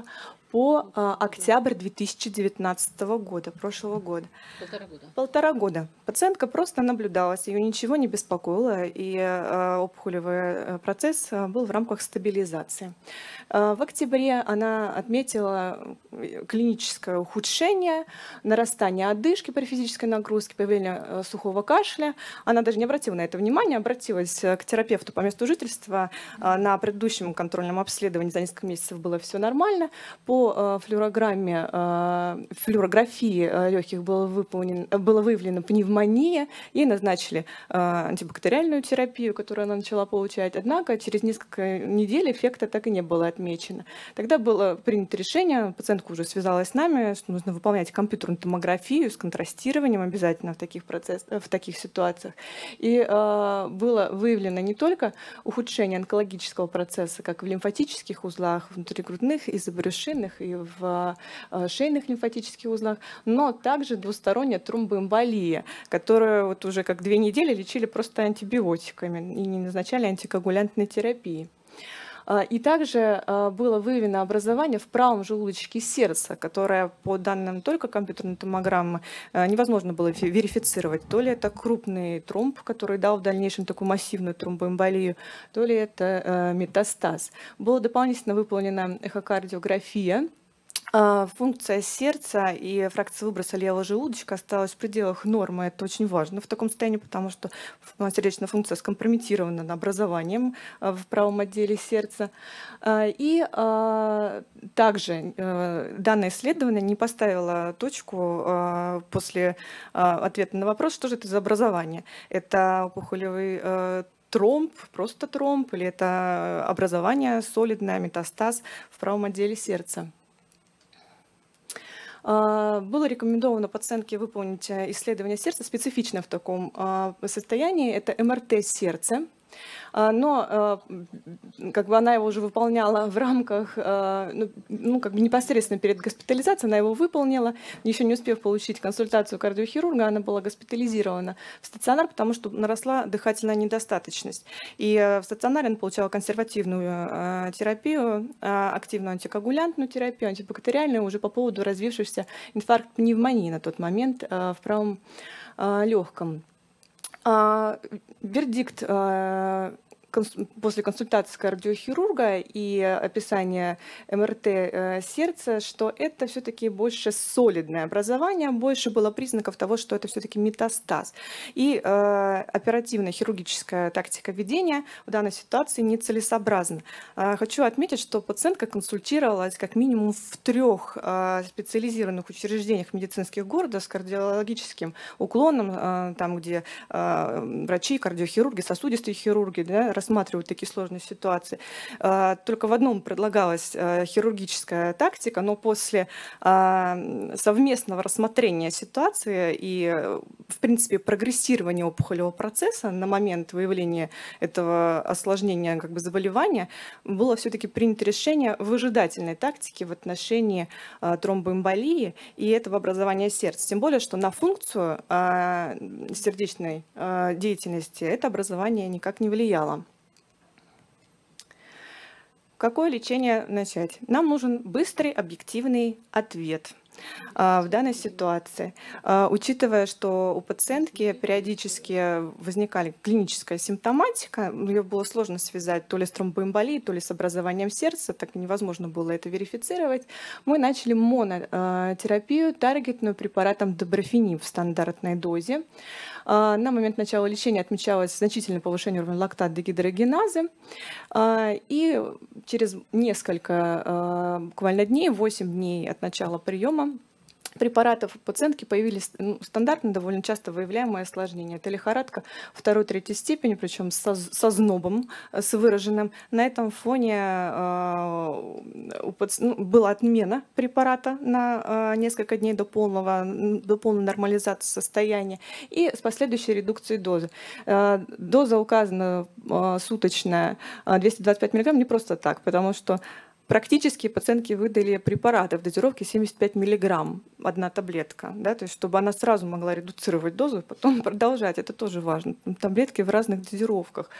по а, октябрь две тысячи девятнадцатого года, прошлого года. Полтора года. Полтора года. Пациентка просто наблюдалась, ее ничего не беспокоило, и а, опухолевый процесс был в рамках стабилизации. А, в октябре она отметила клиническое ухудшение, нарастание одышки при физической нагрузке, появление сухого кашля. Она даже не обратила на это внимания, обратилась к терапевту по месту жительства. На предыдущем контрольном обследовании за несколько месяцев было все нормально. По флюорограмме, флюорографии легких было, выполнен, было выявлена пневмония, ей назначили антибактериальную терапию, которую она начала получать. Однако через несколько недель эффекта так и не было отмечено. Тогда было принято решение, пациентка уже связалась с нами, что нужно выполнять компьютерную томографию с контрастированием обязательно в таких, процесс, в таких ситуациях. И э, было выявлено не только ухудшение онкологического процесса, как в лимфатических узлах, внутригрудных и забрюшинных, и в э, шейных лимфатических узлах, но также двусторонняя тромбоэмболия, которую вот уже как две недели лечили просто антибиотиками и не назначали антикоагулянтной терапии. И также было выявлено образование в правом желудочке сердца, которое по данным только компьютерной томограммы невозможно было верифицировать. То ли это крупный тромб, который дал в дальнейшем такую массивную тромбоэмболию, то ли это метастаз. Была дополнительно выполнена эхокардиография. Функция сердца и фракция выброса левого желудочка осталась в пределах нормы. Это очень важно в таком состоянии, потому что сердечная функция скомпрометирована образованием в правом отделе сердца. И также данное исследование не поставило точку после ответа на вопрос, что же это за образование. Это опухолевый тромб, просто тромб, или это образование солидное, метастаз в правом отделе сердца. Было рекомендовано пациентке выполнить исследование сердца, специфичное в таком состоянии. Это эм эр тэ сердца. Но как бы она его уже выполняла в рамках, ну, как бы непосредственно перед госпитализацией, она его выполнила, еще не успев получить консультацию кардиохирурга, она была госпитализирована в стационар, потому что наросла дыхательная недостаточность. И в стационаре она получала консервативную терапию, активную антикоагулянтную терапию, антибактериальную уже по поводу развившегося инфаркта пневмонии на тот момент в правом легком. Вердикт после консультации кардиохирурга и описания эм эр тэ сердца, что это все-таки больше солидное образование, больше было признаков того, что это все-таки метастаз. И э, оперативная хирургическая тактика ведения в данной ситуации нецелесообразна. Э, хочу отметить, что пациентка консультировалась как минимум в трех э, специализированных учреждениях медицинских города с кардиологическим уклоном, э, там, где э, врачи, кардиохирурги, сосудистые хирурги, да, рассматривают такие сложные ситуации. Только в одном предлагалась хирургическая тактика, но после совместного рассмотрения ситуации и, в принципе, прогрессирования опухолевого процесса на момент выявления этого осложнения как бы заболевания было все-таки принято решение выжидательной тактики в отношении тромбоэмболии и этого образования сердца. Тем более, что на функцию сердечной деятельности это образование никак не влияло. Какое лечение начать? Нам нужен быстрый, объективный ответ в данной ситуации. Учитывая, что у пациентки периодически возникали клиническая симптоматика, ее было сложно связать то ли с тромбоэмболией, то ли с образованием сердца, так и невозможно было это верифицировать, мы начали монотерапию, таргетную препаратом доброфениб в стандартной дозе. На момент начала лечения отмечалось значительное повышение уровня лактат-дегидрогеназы. И через несколько буквально дней, восемь дней от начала приема препаратов у пациентки появились ну, стандартно довольно часто выявляемые осложнения. Это лихорадка второй-третьей степени, причем со, со знобом, с выраженным. На этом фоне э, у паци... ну, была отмена препарата на э, несколько дней до, полного, до полной нормализации состояния и с последующей редукцией дозы. Э, доза указана э, суточная двести двадцать пять миллиграмм не просто так, потому что практически пациентке выдали препараты в дозировке семьдесят пять миллиграмм, одна таблетка, да, то есть чтобы она сразу могла редуцировать дозу, потом продолжать, это тоже важно. Таблетки в разных дозировках.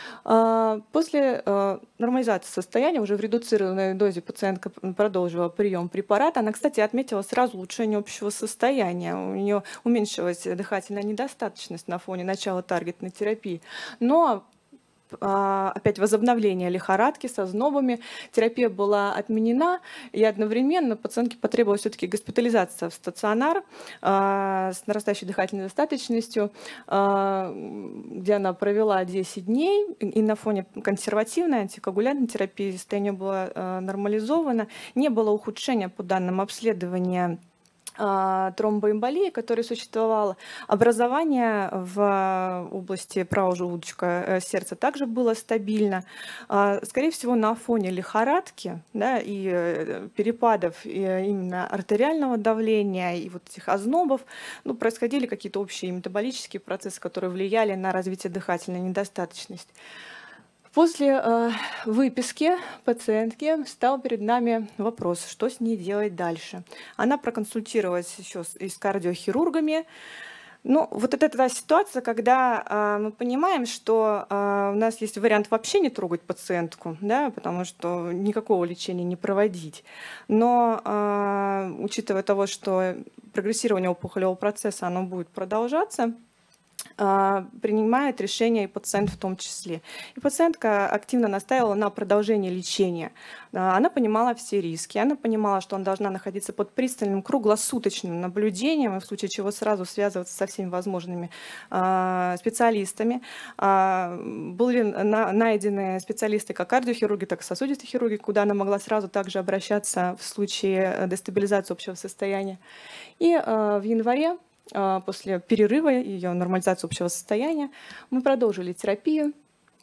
После нормализации состояния уже в редуцированной дозе пациентка продолжила прием препарата. Она, кстати, отметила сразу улучшение общего состояния. У нее уменьшилась дыхательная недостаточность на фоне начала таргетной терапии. Но опять возобновление лихорадки со ознобами. Терапия была отменена, и одновременно пациентке потребовалась все-таки госпитализация в стационар а, с нарастающей дыхательной недостаточностью, а, где она провела десять дней, и на фоне консервативной антикоагулянтной терапии состояние было а, нормализовано, не было ухудшения по данным обследования тромбоэмболии, которая существовала. Образование в области правого желудочка сердца также было стабильно. Скорее всего, на фоне лихорадки, да, и перепадов и именно артериального давления и вот этих ознобов, ну, происходили какие-то общие метаболические процессы, которые влияли на развитие дыхательной недостаточности. После э, выписки пациентки встал перед нами вопрос, что с ней делать дальше. Она проконсультировалась еще с, и с кардиохирургами. Ну, вот это та ситуация, когда э, мы понимаем, что э, у нас есть вариант вообще не трогать пациентку, да, потому что никакого лечения не проводить. Но э, учитывая того, что прогрессирование опухолевого процесса оно будет продолжаться, принимает решение и пациент в том числе. И пациентка активно настаивала на продолжении лечения. Она понимала все риски, она понимала, что она должна находиться под пристальным круглосуточным наблюдением, и в случае чего сразу связываться со всеми возможными специалистами. Были найдены специалисты как кардиохирурги, так и сосудистые хирурги, куда она могла сразу также обращаться в случае дестабилизации общего состояния. И в январе, после перерыва ее нормализации общего состояния, мы продолжили терапию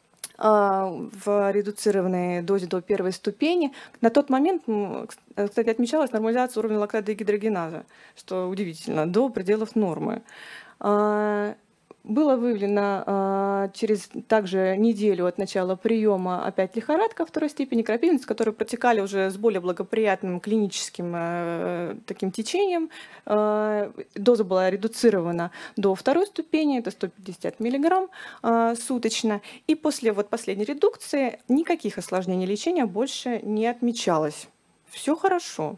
в редуцированной дозе до первой ступени. На тот момент, кстати, отмечалась нормализация уровня лактатдегидрогеназа, что удивительно, до пределов нормы. Было выявлено э, через также неделю от начала приема опять лихорадка второй степени, крапивница, которые протекали уже с более благоприятным клиническим э, таким течением. Э, доза была редуцирована до второй ступени, это сто пятьдесят миллиграмм э, суточно. И после вот последней редукции никаких осложнений лечения больше не отмечалось. Все хорошо.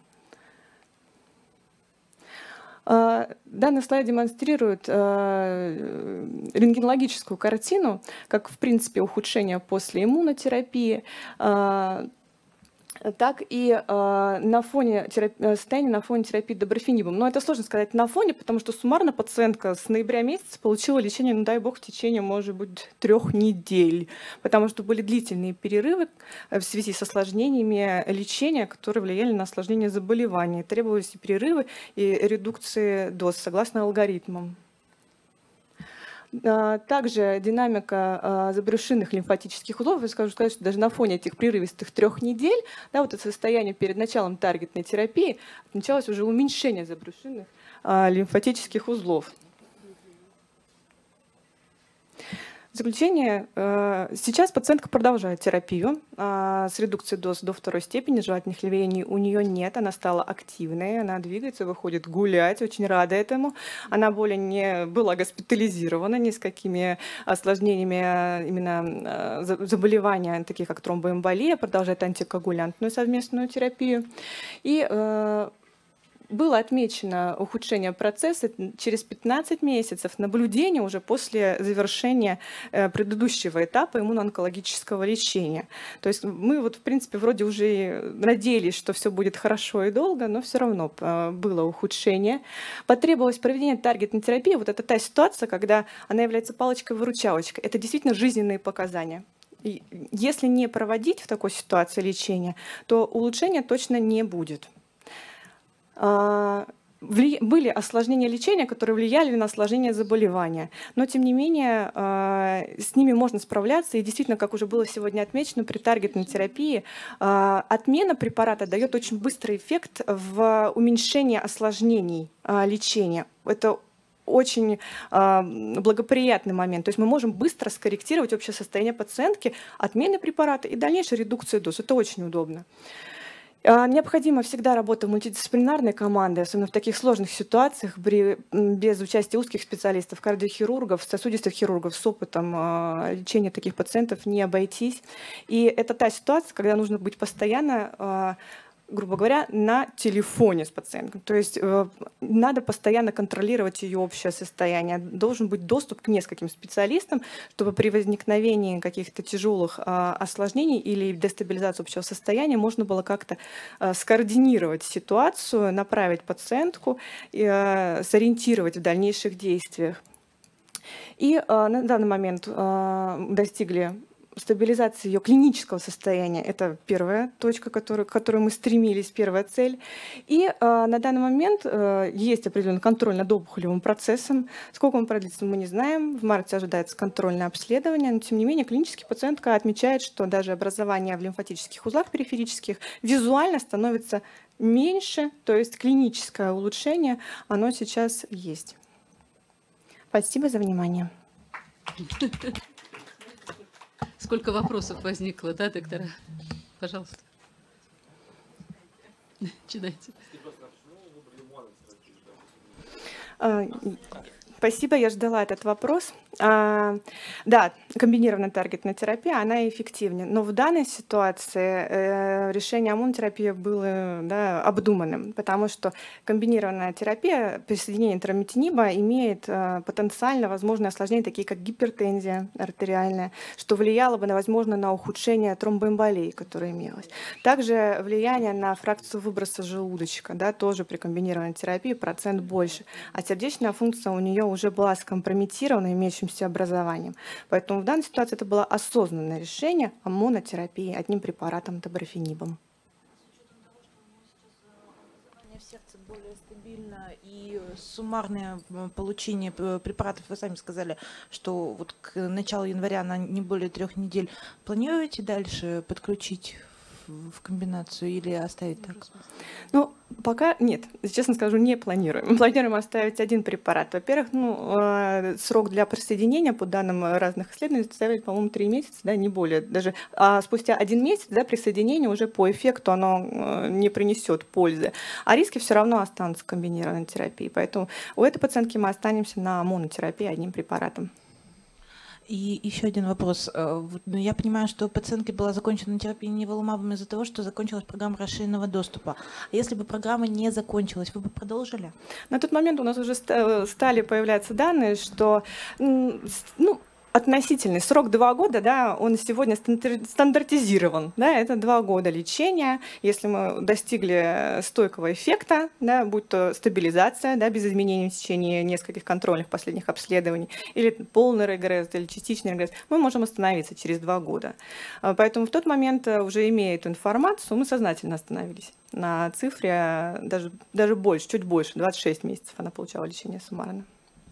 Данный слайд демонстрирует рентгенологическую картину, как, в принципе, ухудшение после иммунотерапии, так и на фоне терапии, состояния на фоне терапии доброфенибом. Но это сложно сказать на фоне, потому что суммарно пациентка с ноября месяца получила лечение, ну дай бог, в течение, может быть, трех недель, потому что были длительные перерывы в связи с осложнениями лечения, которые влияли на осложнение заболевания. Требовались и перерывы, и редукции доз согласно алгоритмам. Также динамика забрюшинных лимфатических узлов, я скажу сказать, что даже на фоне этих прерывистых трех недель, да, вот это состояние перед началом таргетной терапии, отмечалось уже уменьшение забрюшинных лимфатических узлов. В заключение, сейчас пациентка продолжает терапию с редукцией доз до второй степени, жевательных явлений у нее нет, она стала активной, она двигается, выходит гулять, очень рада этому. Она более не была госпитализирована ни с какими осложнениями именно заболевания, такие как тромбоэмболия, продолжает антикоагулянтную совместную терапию. И было отмечено ухудшение процесса через пятнадцать месяцев наблюдения уже после завершения предыдущего этапа иммуноонкологического лечения. То есть мы вот в принципе вроде уже надеялись, что все будет хорошо и долго, но все равно было ухудшение. Потребовалось проведение таргетной терапии. Вот это та ситуация, когда она является палочкой-выручалочкой. Это действительно жизненные показания. И если не проводить в такой ситуации лечения, то улучшения точно не будет. Были осложнения лечения, которые влияли на осложнение заболевания. Но, тем не менее, с ними можно справляться. И действительно, как уже было сегодня отмечено, при таргетной терапии отмена препарата дает очень быстрый эффект в уменьшении осложнений лечения. Это очень благоприятный момент. То есть мы можем быстро скорректировать общее состояние пациентки, отмены препарата и дальнейшей редукции доз. Это очень удобно. Необходима всегда работа мультидисциплинарной команды, особенно в таких сложных ситуациях, без участия узких специалистов, кардиохирургов, сосудистых хирургов с опытом лечения таких пациентов не обойтись. И это та ситуация, когда нужно быть постоянно, грубо говоря, на телефоне с пациенткой. То есть э, надо постоянно контролировать ее общее состояние. Должен быть доступ к нескольким специалистам, чтобы при возникновении каких-то тяжелых э, осложнений или дестабилизации общего состояния можно было как-то э, скоординировать ситуацию, направить пациентку, э, сориентировать в дальнейших действиях. И э, на данный момент э, достигли стабилизации ее клинического состояния. Это первая точка, которую, к которой мы стремились, первая цель. И э, на данный момент э, есть определенный контроль над опухолевым процессом. Сколько он продлится, мы не знаем. В марте ожидается контрольное обследование, но тем не менее клинический пациентка отмечает, что даже образование в лимфатических узлах периферических визуально становится меньше, то есть клиническое улучшение, оно сейчас есть. Спасибо за внимание. Сколько вопросов возникло, да, доктора? Пожалуйста. Начинайте. Спасибо, я ждала этот вопрос. А, да, комбинированная таргетная терапия, она эффективнее. Но в данной ситуации э, решение о монотерапии было, да, обдуманным, потому что комбинированная терапия, присоединение трамитиниба имеет э, потенциально возможные осложнения, такие как гипертензия артериальная, что влияло бы, на, возможно, на ухудшение тромбоэмболии, которая имелась. Также влияние на фракцию выброса желудочка, да, тоже при комбинированной терапии процент больше. А сердечная функция у нее уже была скомпрометирована имеющимся образованием. Поэтому в данной ситуации это было осознанное решение о монотерапии одним препаратом доброфенибом. В сердце более стабильно и суммарное получение препаратов, вы сами сказали, что вот к началу января на не более трех недель. Планируете дальше подключить в комбинацию или оставить так? Ну, пока нет, честно скажу, не планируем. Мы планируем оставить один препарат. Во-первых, ну, э, срок для присоединения по данным разных исследований составляет, по-моему, три месяца, да, не более. Даже а спустя один месяц, да, присоединение уже по эффекту оно э, не принесет пользы. А риски все равно останутся в комбинированной терапии. Поэтому у этой пациентки мы останемся на монотерапии одним препаратом. И еще один вопрос. Я понимаю, что у пациентки была закончена терапия неволумабом из-за того, что закончилась программа расширенного доступа. А если бы программа не закончилась, вы бы продолжили? На тот момент у нас уже стали появляться данные, что, ну, относительный срок два года, да, он сегодня стандартизирован, да, это два года лечения. Если мы достигли стойкого эффекта, да, будь то стабилизация, да, без изменений в течение нескольких контрольных последних обследований, или полный регресс, или частичный регресс, мы можем остановиться через два года. Поэтому в тот момент, уже имея эту информацию, мы сознательно остановились на цифре даже, даже больше, чуть больше, двадцать шесть месяцев она получала лечение суммарно.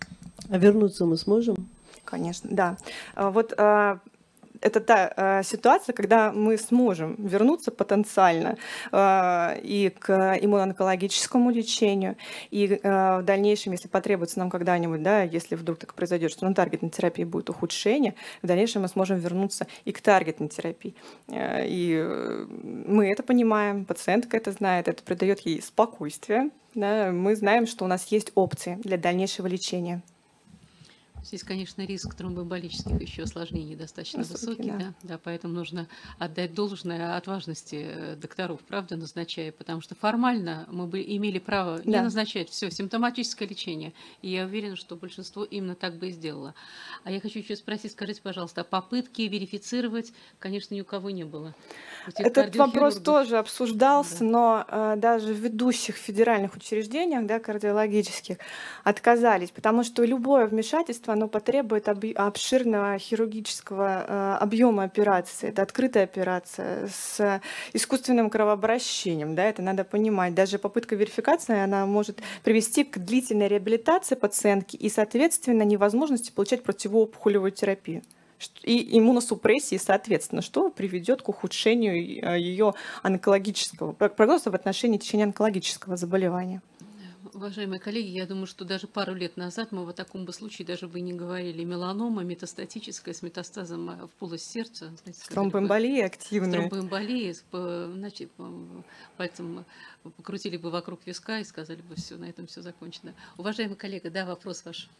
А вернуться мы сможем? Конечно, да. Вот э, это та э, ситуация, когда мы сможем вернуться потенциально э, и к иммуноонкологическому лечению, и э, в дальнейшем, если потребуется нам когда-нибудь, да, если вдруг так произойдет, что на таргетной терапии будет ухудшение, в дальнейшем мы сможем вернуться и к таргетной терапии. Э, и мы это понимаем, пациентка это знает, это придает ей спокойствие. Да, мы знаем, что у нас есть опции для дальнейшего лечения. Здесь, конечно, риск тромбоэмболических еще осложнений достаточно высокий, да. Да, да, поэтому нужно отдать должное отважности докторов, правда, назначая, потому что формально мы бы имели право не да. назначать все симптоматическое лечение, и я уверена, что большинство именно так бы и сделало. А я хочу еще спросить, скажите, пожалуйста, попытки верифицировать, конечно, ни у кого не было. Этот вопрос тоже обсуждался, да. но э, даже в ведущих федеральных учреждениях, да, кардиологических, отказались, потому что любое вмешательство оно потребует обширного хирургического э, объема операции. Это открытая операция с искусственным кровообращением. Да, это надо понимать. Даже попытка верификации она может привести к длительной реабилитации пациентки и, соответственно, невозможности получать противоопухолевую терапию. И иммуносупрессии, соответственно, что приведет к ухудшению ее онкологического прогноза в отношении течения онкологического заболевания. Уважаемые коллеги, я думаю, что даже пару лет назад мы в таком бы случае даже бы не говорили. Меланома метастатическая с метастазом в полость сердца. Знаете, с тромбоэмболией активной. С тромбоэмболией, значит, пальцем покрутили бы вокруг виска и сказали бы, все, на этом все закончено. Уважаемый коллега, да, вопрос ваш.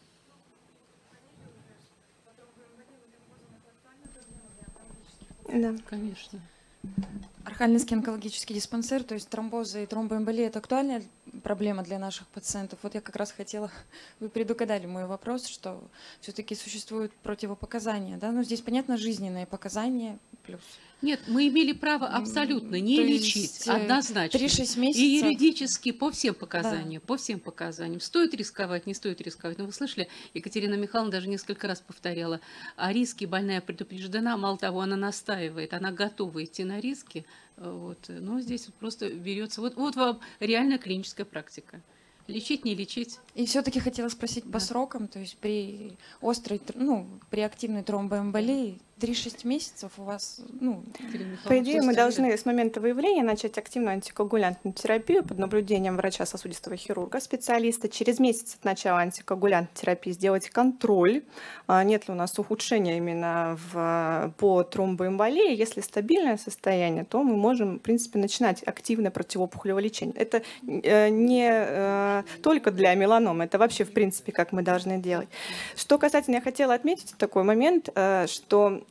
Да. Конечно. Архангельский онкологический диспансер, то есть тромбозы и тромбоэмболия – это актуальная проблема для наших пациентов. Вот я как раз хотела, вы предугадали мой вопрос, что все-таки существуют противопоказания. Да? Ну, здесь, понятно, жизненные показания плюс. Нет, мы имели право абсолютно не То лечить, есть, однозначно. три-шесть месяцев. И юридически по всем показаниям, Да. по всем показаниям. Стоит рисковать, не стоит рисковать. Но вы слышали, Екатерина Михайловна даже несколько раз повторяла, о риске больная предупреждена, мало того, она настаивает, она готова идти на риски. Вот. Но здесь вот просто берется, вот, вот вам реальная клиническая практика. Лечить, не лечить. И все-таки хотела спросить по Да. срокам, то есть при острой, ну, при активной тромбоэмболии три-шесть месяцев у вас, ну, По идее, мы должны с момента выявления начать активную антикоагулянтную терапию под наблюдением врача-сосудистого хирурга, специалиста. Через месяц от начала антикоагулянтной терапии сделать контроль, а нет ли у нас ухудшения именно в, по тромбоэмболии. Если стабильное состояние, то мы можем, в принципе, начинать активное противоопухолевое лечение. Это э, не э, только для меланомы, это вообще, в принципе, как мы должны делать. Что касательно, я хотела отметить такой момент, э, что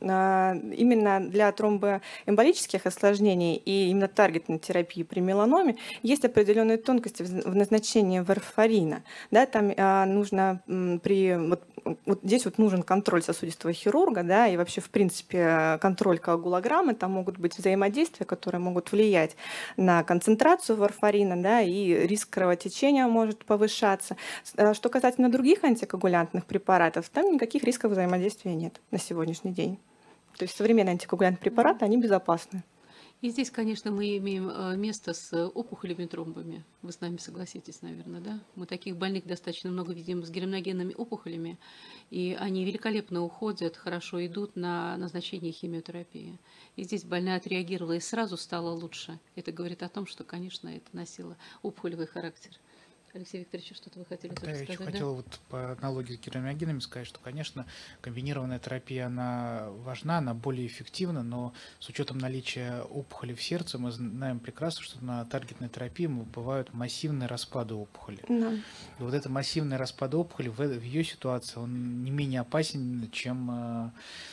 именно для тромбоэмболических осложнений и именно таргетной терапии при меланоме есть определенные тонкости в назначении варфарина. Да, там а, нужно при вот, вот здесь вот нужен контроль сосудистого хирурга, да, и вообще в принципе контроль коагулограммы. Там могут быть взаимодействия, которые могут влиять на концентрацию варфарина, да, и риск кровотечения может повышаться. Что касательно других антикоагулянтных препаратов, там никаких рисков взаимодействия нет на сегодняшний день. То есть современные антикоагулянтные препараты, они безопасны. И здесь, конечно, мы имеем место с опухолями тромбами. Вы с нами согласитесь, наверное, да? Мы таких больных достаточно много видим с гераминогенными опухолями, и они великолепно уходят, хорошо идут на назначение химиотерапии. И здесь больная отреагировала и сразу стало лучше. Это говорит о том, что, конечно, это носило опухолевый характер. Алексей Викторович, что-то вы хотели Да, сказать? я еще да? хотел вот по аналогии с гераминогенами сказать, что, конечно, комбинированная терапия, она важна, она более эффективна, но с учетом наличия опухоли в сердце, мы знаем прекрасно, что на таргетной терапии бывают массивные распады опухоли. Да. И вот это массивный распад опухоли в, в ее ситуации, он не менее опасен, чем,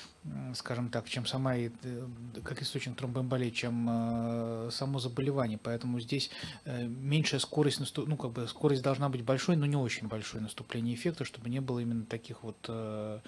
скажем так, чем сама, как источник тромбоэмболии, чем э, само заболевание. Поэтому здесь э, меньшая скорость, наступ... ну, как бы скорость должна быть большой, но не очень большой наступление эффекта, чтобы не было именно таких вот э,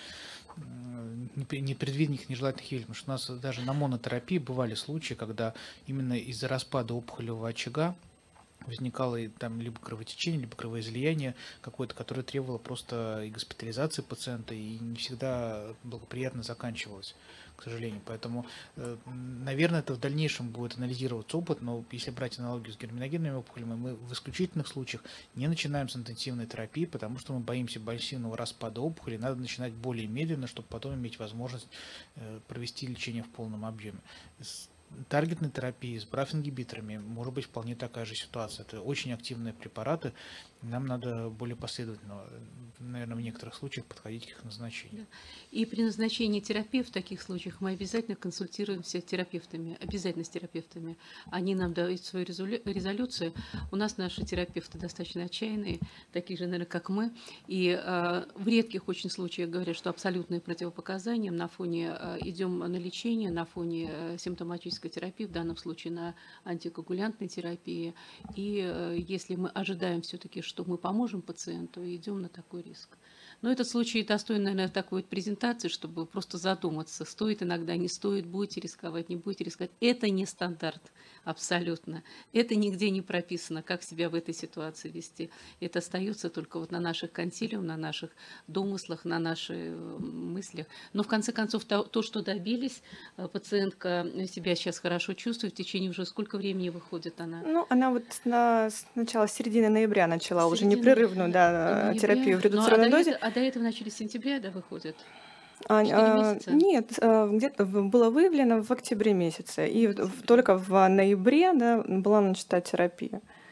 непредвиденных, нежелательных явлений. Потому что у нас даже на монотерапии бывали случаи, когда именно из-за распада опухолевого очага возникало там либо кровотечение, либо кровоизлияние какое-то, которое требовало просто и госпитализации пациента, и не всегда благоприятно заканчивалось, к сожалению. Поэтому, наверное, это в дальнейшем будет анализироваться опыт, но если брать аналогию с гераминогенными опухолями, мы в исключительных случаях не начинаем с интенсивной терапии, потому что мы боимся массивного распада опухоли, надо начинать более медленно, чтобы потом иметь возможность провести лечение в полном объеме. Таргетной терапии с браф-ингибиторами может быть вполне такая же ситуация. Это очень активные препараты, нам надо более последовательно, наверное, в некоторых случаях подходить к их назначению. И при назначении терапии в таких случаях мы обязательно консультируемся с терапевтами, обязательно с терапевтами. Они нам дают свою резолюцию. У нас наши терапевты достаточно отчаянные, такие же, наверное, как мы. И э, в редких очень случаях говорят, что абсолютные противопоказания на фоне э, идем на лечение, на фоне э, симптоматической терапии, в данном случае на антикоагулянтной терапии. И э, если мы ожидаем все-таки, что мы поможем пациенту, и идем на такой риск. Но этот случай достоин, наверное, такой вот презентации, чтобы просто задуматься, стоит иногда, не стоит, будете рисковать, не будете рисковать. Это не стандарт абсолютно. Это нигде не прописано, как себя в этой ситуации вести. Это остается только вот на наших консилиумах, на наших домыслах, на наших мыслях. Но в конце концов, то, то, что добились, пациентка себя сейчас хорошо чувствует, в течение уже сколько времени выходит она? Ну, она вот на, сначала с середины ноября начала Середина, уже непрерывную да, ноября. терапию в редуцированной ну, а дозе. А до этого в начале сентября, да, выходит? А, а, нет, где-то было выявлено в октябре месяце, и в, только в ноябре да, была начата терапия.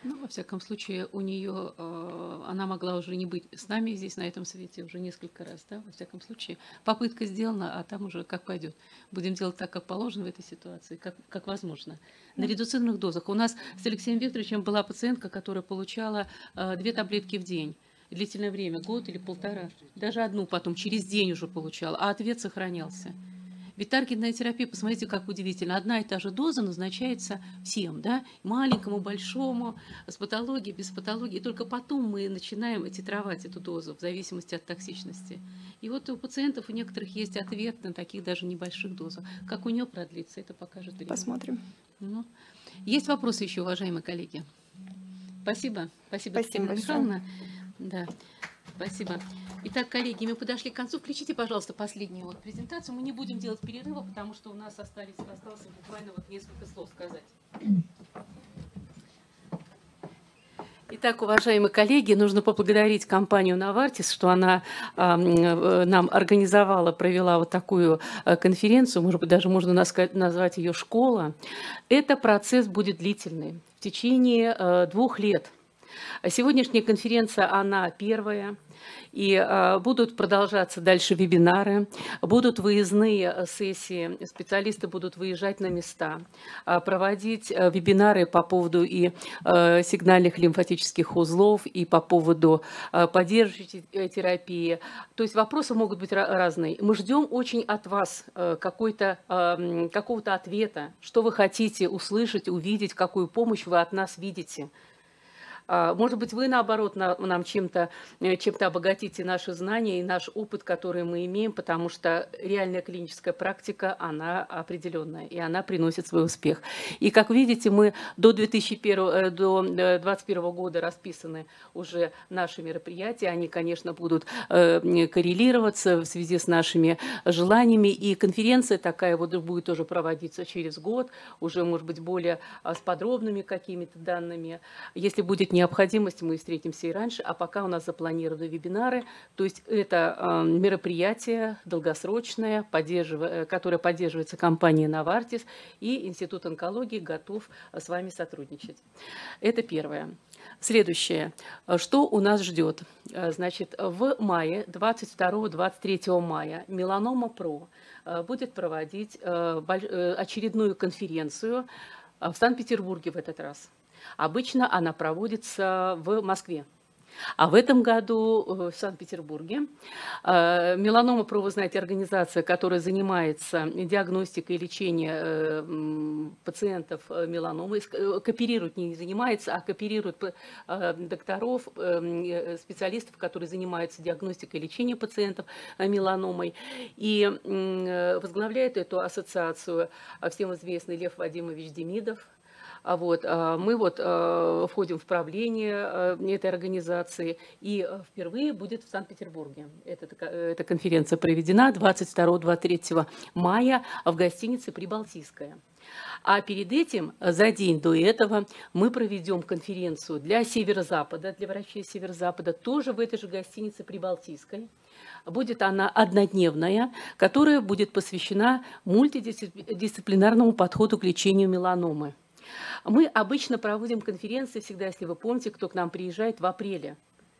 Ну, во всяком случае, у нее, она могла уже не быть с нами здесь, на этом свете, уже несколько раз, да, во всяком случае. Попытка сделана, а там уже как пойдет. Будем делать так, как положено в этой ситуации, как, как возможно. На редуцированных дозах. У нас с Алексеем Викторовичем была пациентка, которая получала две таблетки в день. Длительное время, год или полтора. Даже одну потом через день уже получала, а ответ сохранялся. Ведь таргетная терапия, посмотрите, как удивительно. Одна и та же доза назначается всем, да, маленькому, большому, с патологией, без патологии. И только потом мы начинаем титровать эту дозу в зависимости от токсичности. И вот у пациентов, у некоторых есть ответ на таких даже небольших дозах. Как у нее продлится, это покажет время. Посмотрим. Ну. Есть вопросы еще, уважаемые коллеги? Спасибо. Спасибо, Спасибо Михайловна. Да, спасибо. Итак, коллеги, мы подошли к концу. Включите, пожалуйста, последнюю вот презентацию. Мы не будем делать перерыва, потому что у нас остались, осталось буквально вот несколько слов сказать. Итак, уважаемые коллеги, нужно поблагодарить компанию Novartis, что она э, нам организовала, провела вот такую э, конференцию, может быть, даже можно назвать ее школа. Это процесс будет длительный, в течение э, двух лет. Сегодняшняя конференция, она первая, и а, будут продолжаться дальше вебинары, будут выездные сессии, специалисты будут выезжать на места, а, проводить а, вебинары по поводу и а, сигнальных лимфатических узлов, и по поводу а, поддерживающей терапии. То есть вопросы могут быть разные. Мы ждем очень от вас а, какой-то, а, какого-то ответа, что вы хотите услышать, увидеть, какую помощь вы от нас видите. Может быть, вы, наоборот, нам чем-то чем-то обогатите наши знания и наш опыт, который мы имеем, потому что реальная клиническая практика, она определенная, и она приносит свой успех. И, как видите, мы до две тысячи первого, до две тысячи двадцать первого года расписаны уже наши мероприятия. Они, конечно, будут коррелироваться в связи с нашими желаниями. И конференция такая вот будет тоже проводиться через год, уже, может быть, более с подробными какими-то данными. Если будет необходимость, мы встретимся и раньше, а пока у нас запланированы вебинары, то есть это э, мероприятие долгосрочное, поддержив... которое поддерживается компанией Novartis, и Институт онкологии готов с вами сотрудничать. Это первое. Следующее. Что у нас ждет? Значит, в мае, двадцать второго — двадцать третьего мая, Melanoma Pro будет проводить очередную конференцию в Санкт-Петербурге в этот раз. Обычно она проводится в Москве. А в этом году в Санкт-Петербурге Melanoma Pro, вы знаете, организация, которая занимается диагностикой и лечением пациентов меланомы, кооперирует, не занимается, а кооперирует докторов, специалистов, которые занимаются диагностикой и лечением пациентов меланомой. И возглавляет эту ассоциацию всем известный Лев Вадимович Демидов. Вот, мы вот входим в правление этой организации, и впервые будет в Санкт-Петербурге. Эта, эта конференция проведена двадцать второго — двадцать третьего мая в гостинице «Прибалтийская». А перед этим, за день до этого, мы проведем конференцию для Северо-Запада, для врачей Северо-Запада, тоже в этой же гостинице «Прибалтийской». Будет она однодневная, которая будет посвящена мультидисциплинарному подходу к лечению меланомы. Мы обычно проводим конференции, всегда, если вы помните, кто к нам приезжает, в апреле.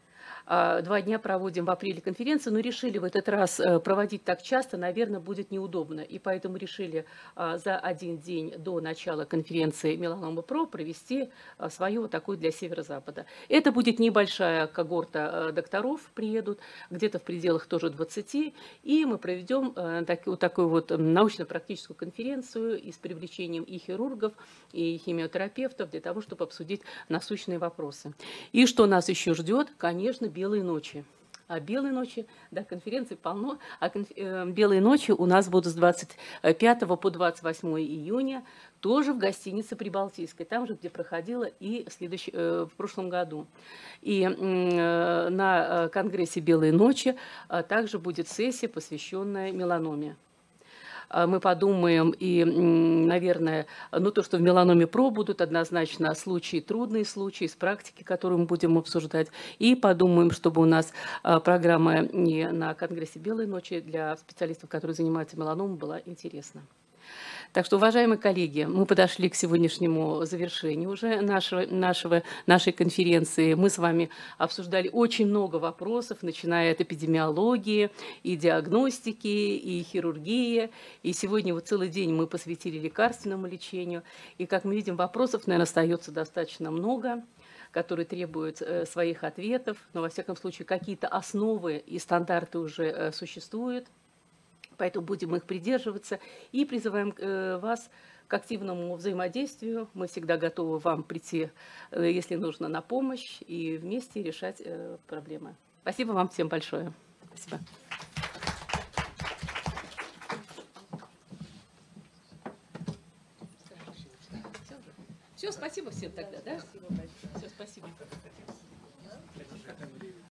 Два дня проводим в апреле конференцию, но решили в этот раз проводить так часто, наверное, будет неудобно. И поэтому решили за один день до начала конференции Melanoma Pro провести свою вот такую для Северо-Запада. Это будет небольшая когорта докторов, приедут, где-то в пределах тоже двадцати, и мы проведем вот такую вот научно-практическую конференцию и с привлечением и хирургов, и химиотерапевтов для того, чтобы обсудить насущные вопросы. И что нас еще ждет? Конечно, «Белые ночи». А «Белые ночи», да, конференции полно, а конф... «Белые ночи» у нас будут с двадцать пятого по двадцать восьмое июня, тоже в гостинице «Прибалтийской», там же, где проходила и следующий, э, в прошлом году. И э, на конгрессе «Белые ночи» э, также будет сессия, посвященная меланоме. Мы подумаем и, наверное, ну, то, что в Melanoma Pro будут однозначно случаи, трудные случаи из практики, которые мы будем обсуждать, и подумаем, чтобы у нас программа на конгрессе «Белые ночи» для специалистов, которые занимаются меланомой, была интересна. Так что, уважаемые коллеги, мы подошли к сегодняшнему завершению уже нашего, нашего, нашей конференции. Мы с вами обсуждали очень много вопросов, начиная от эпидемиологии, и диагностики, и хирургии. И сегодня вот целый день мы посвятили лекарственному лечению. И, как мы видим, вопросов, наверное, остается достаточно много, которые требуют э, своих ответов. Но, во всяком случае, какие-то основы и стандарты уже э, существуют. Поэтому будем их придерживаться и призываем э, вас к активному взаимодействию. Мы всегда готовы вам прийти, э, если нужно, на помощь и вместе решать э, проблемы. Спасибо вам всем большое. Спасибо. Все, спасибо всем тогда, да? Все, спасибо.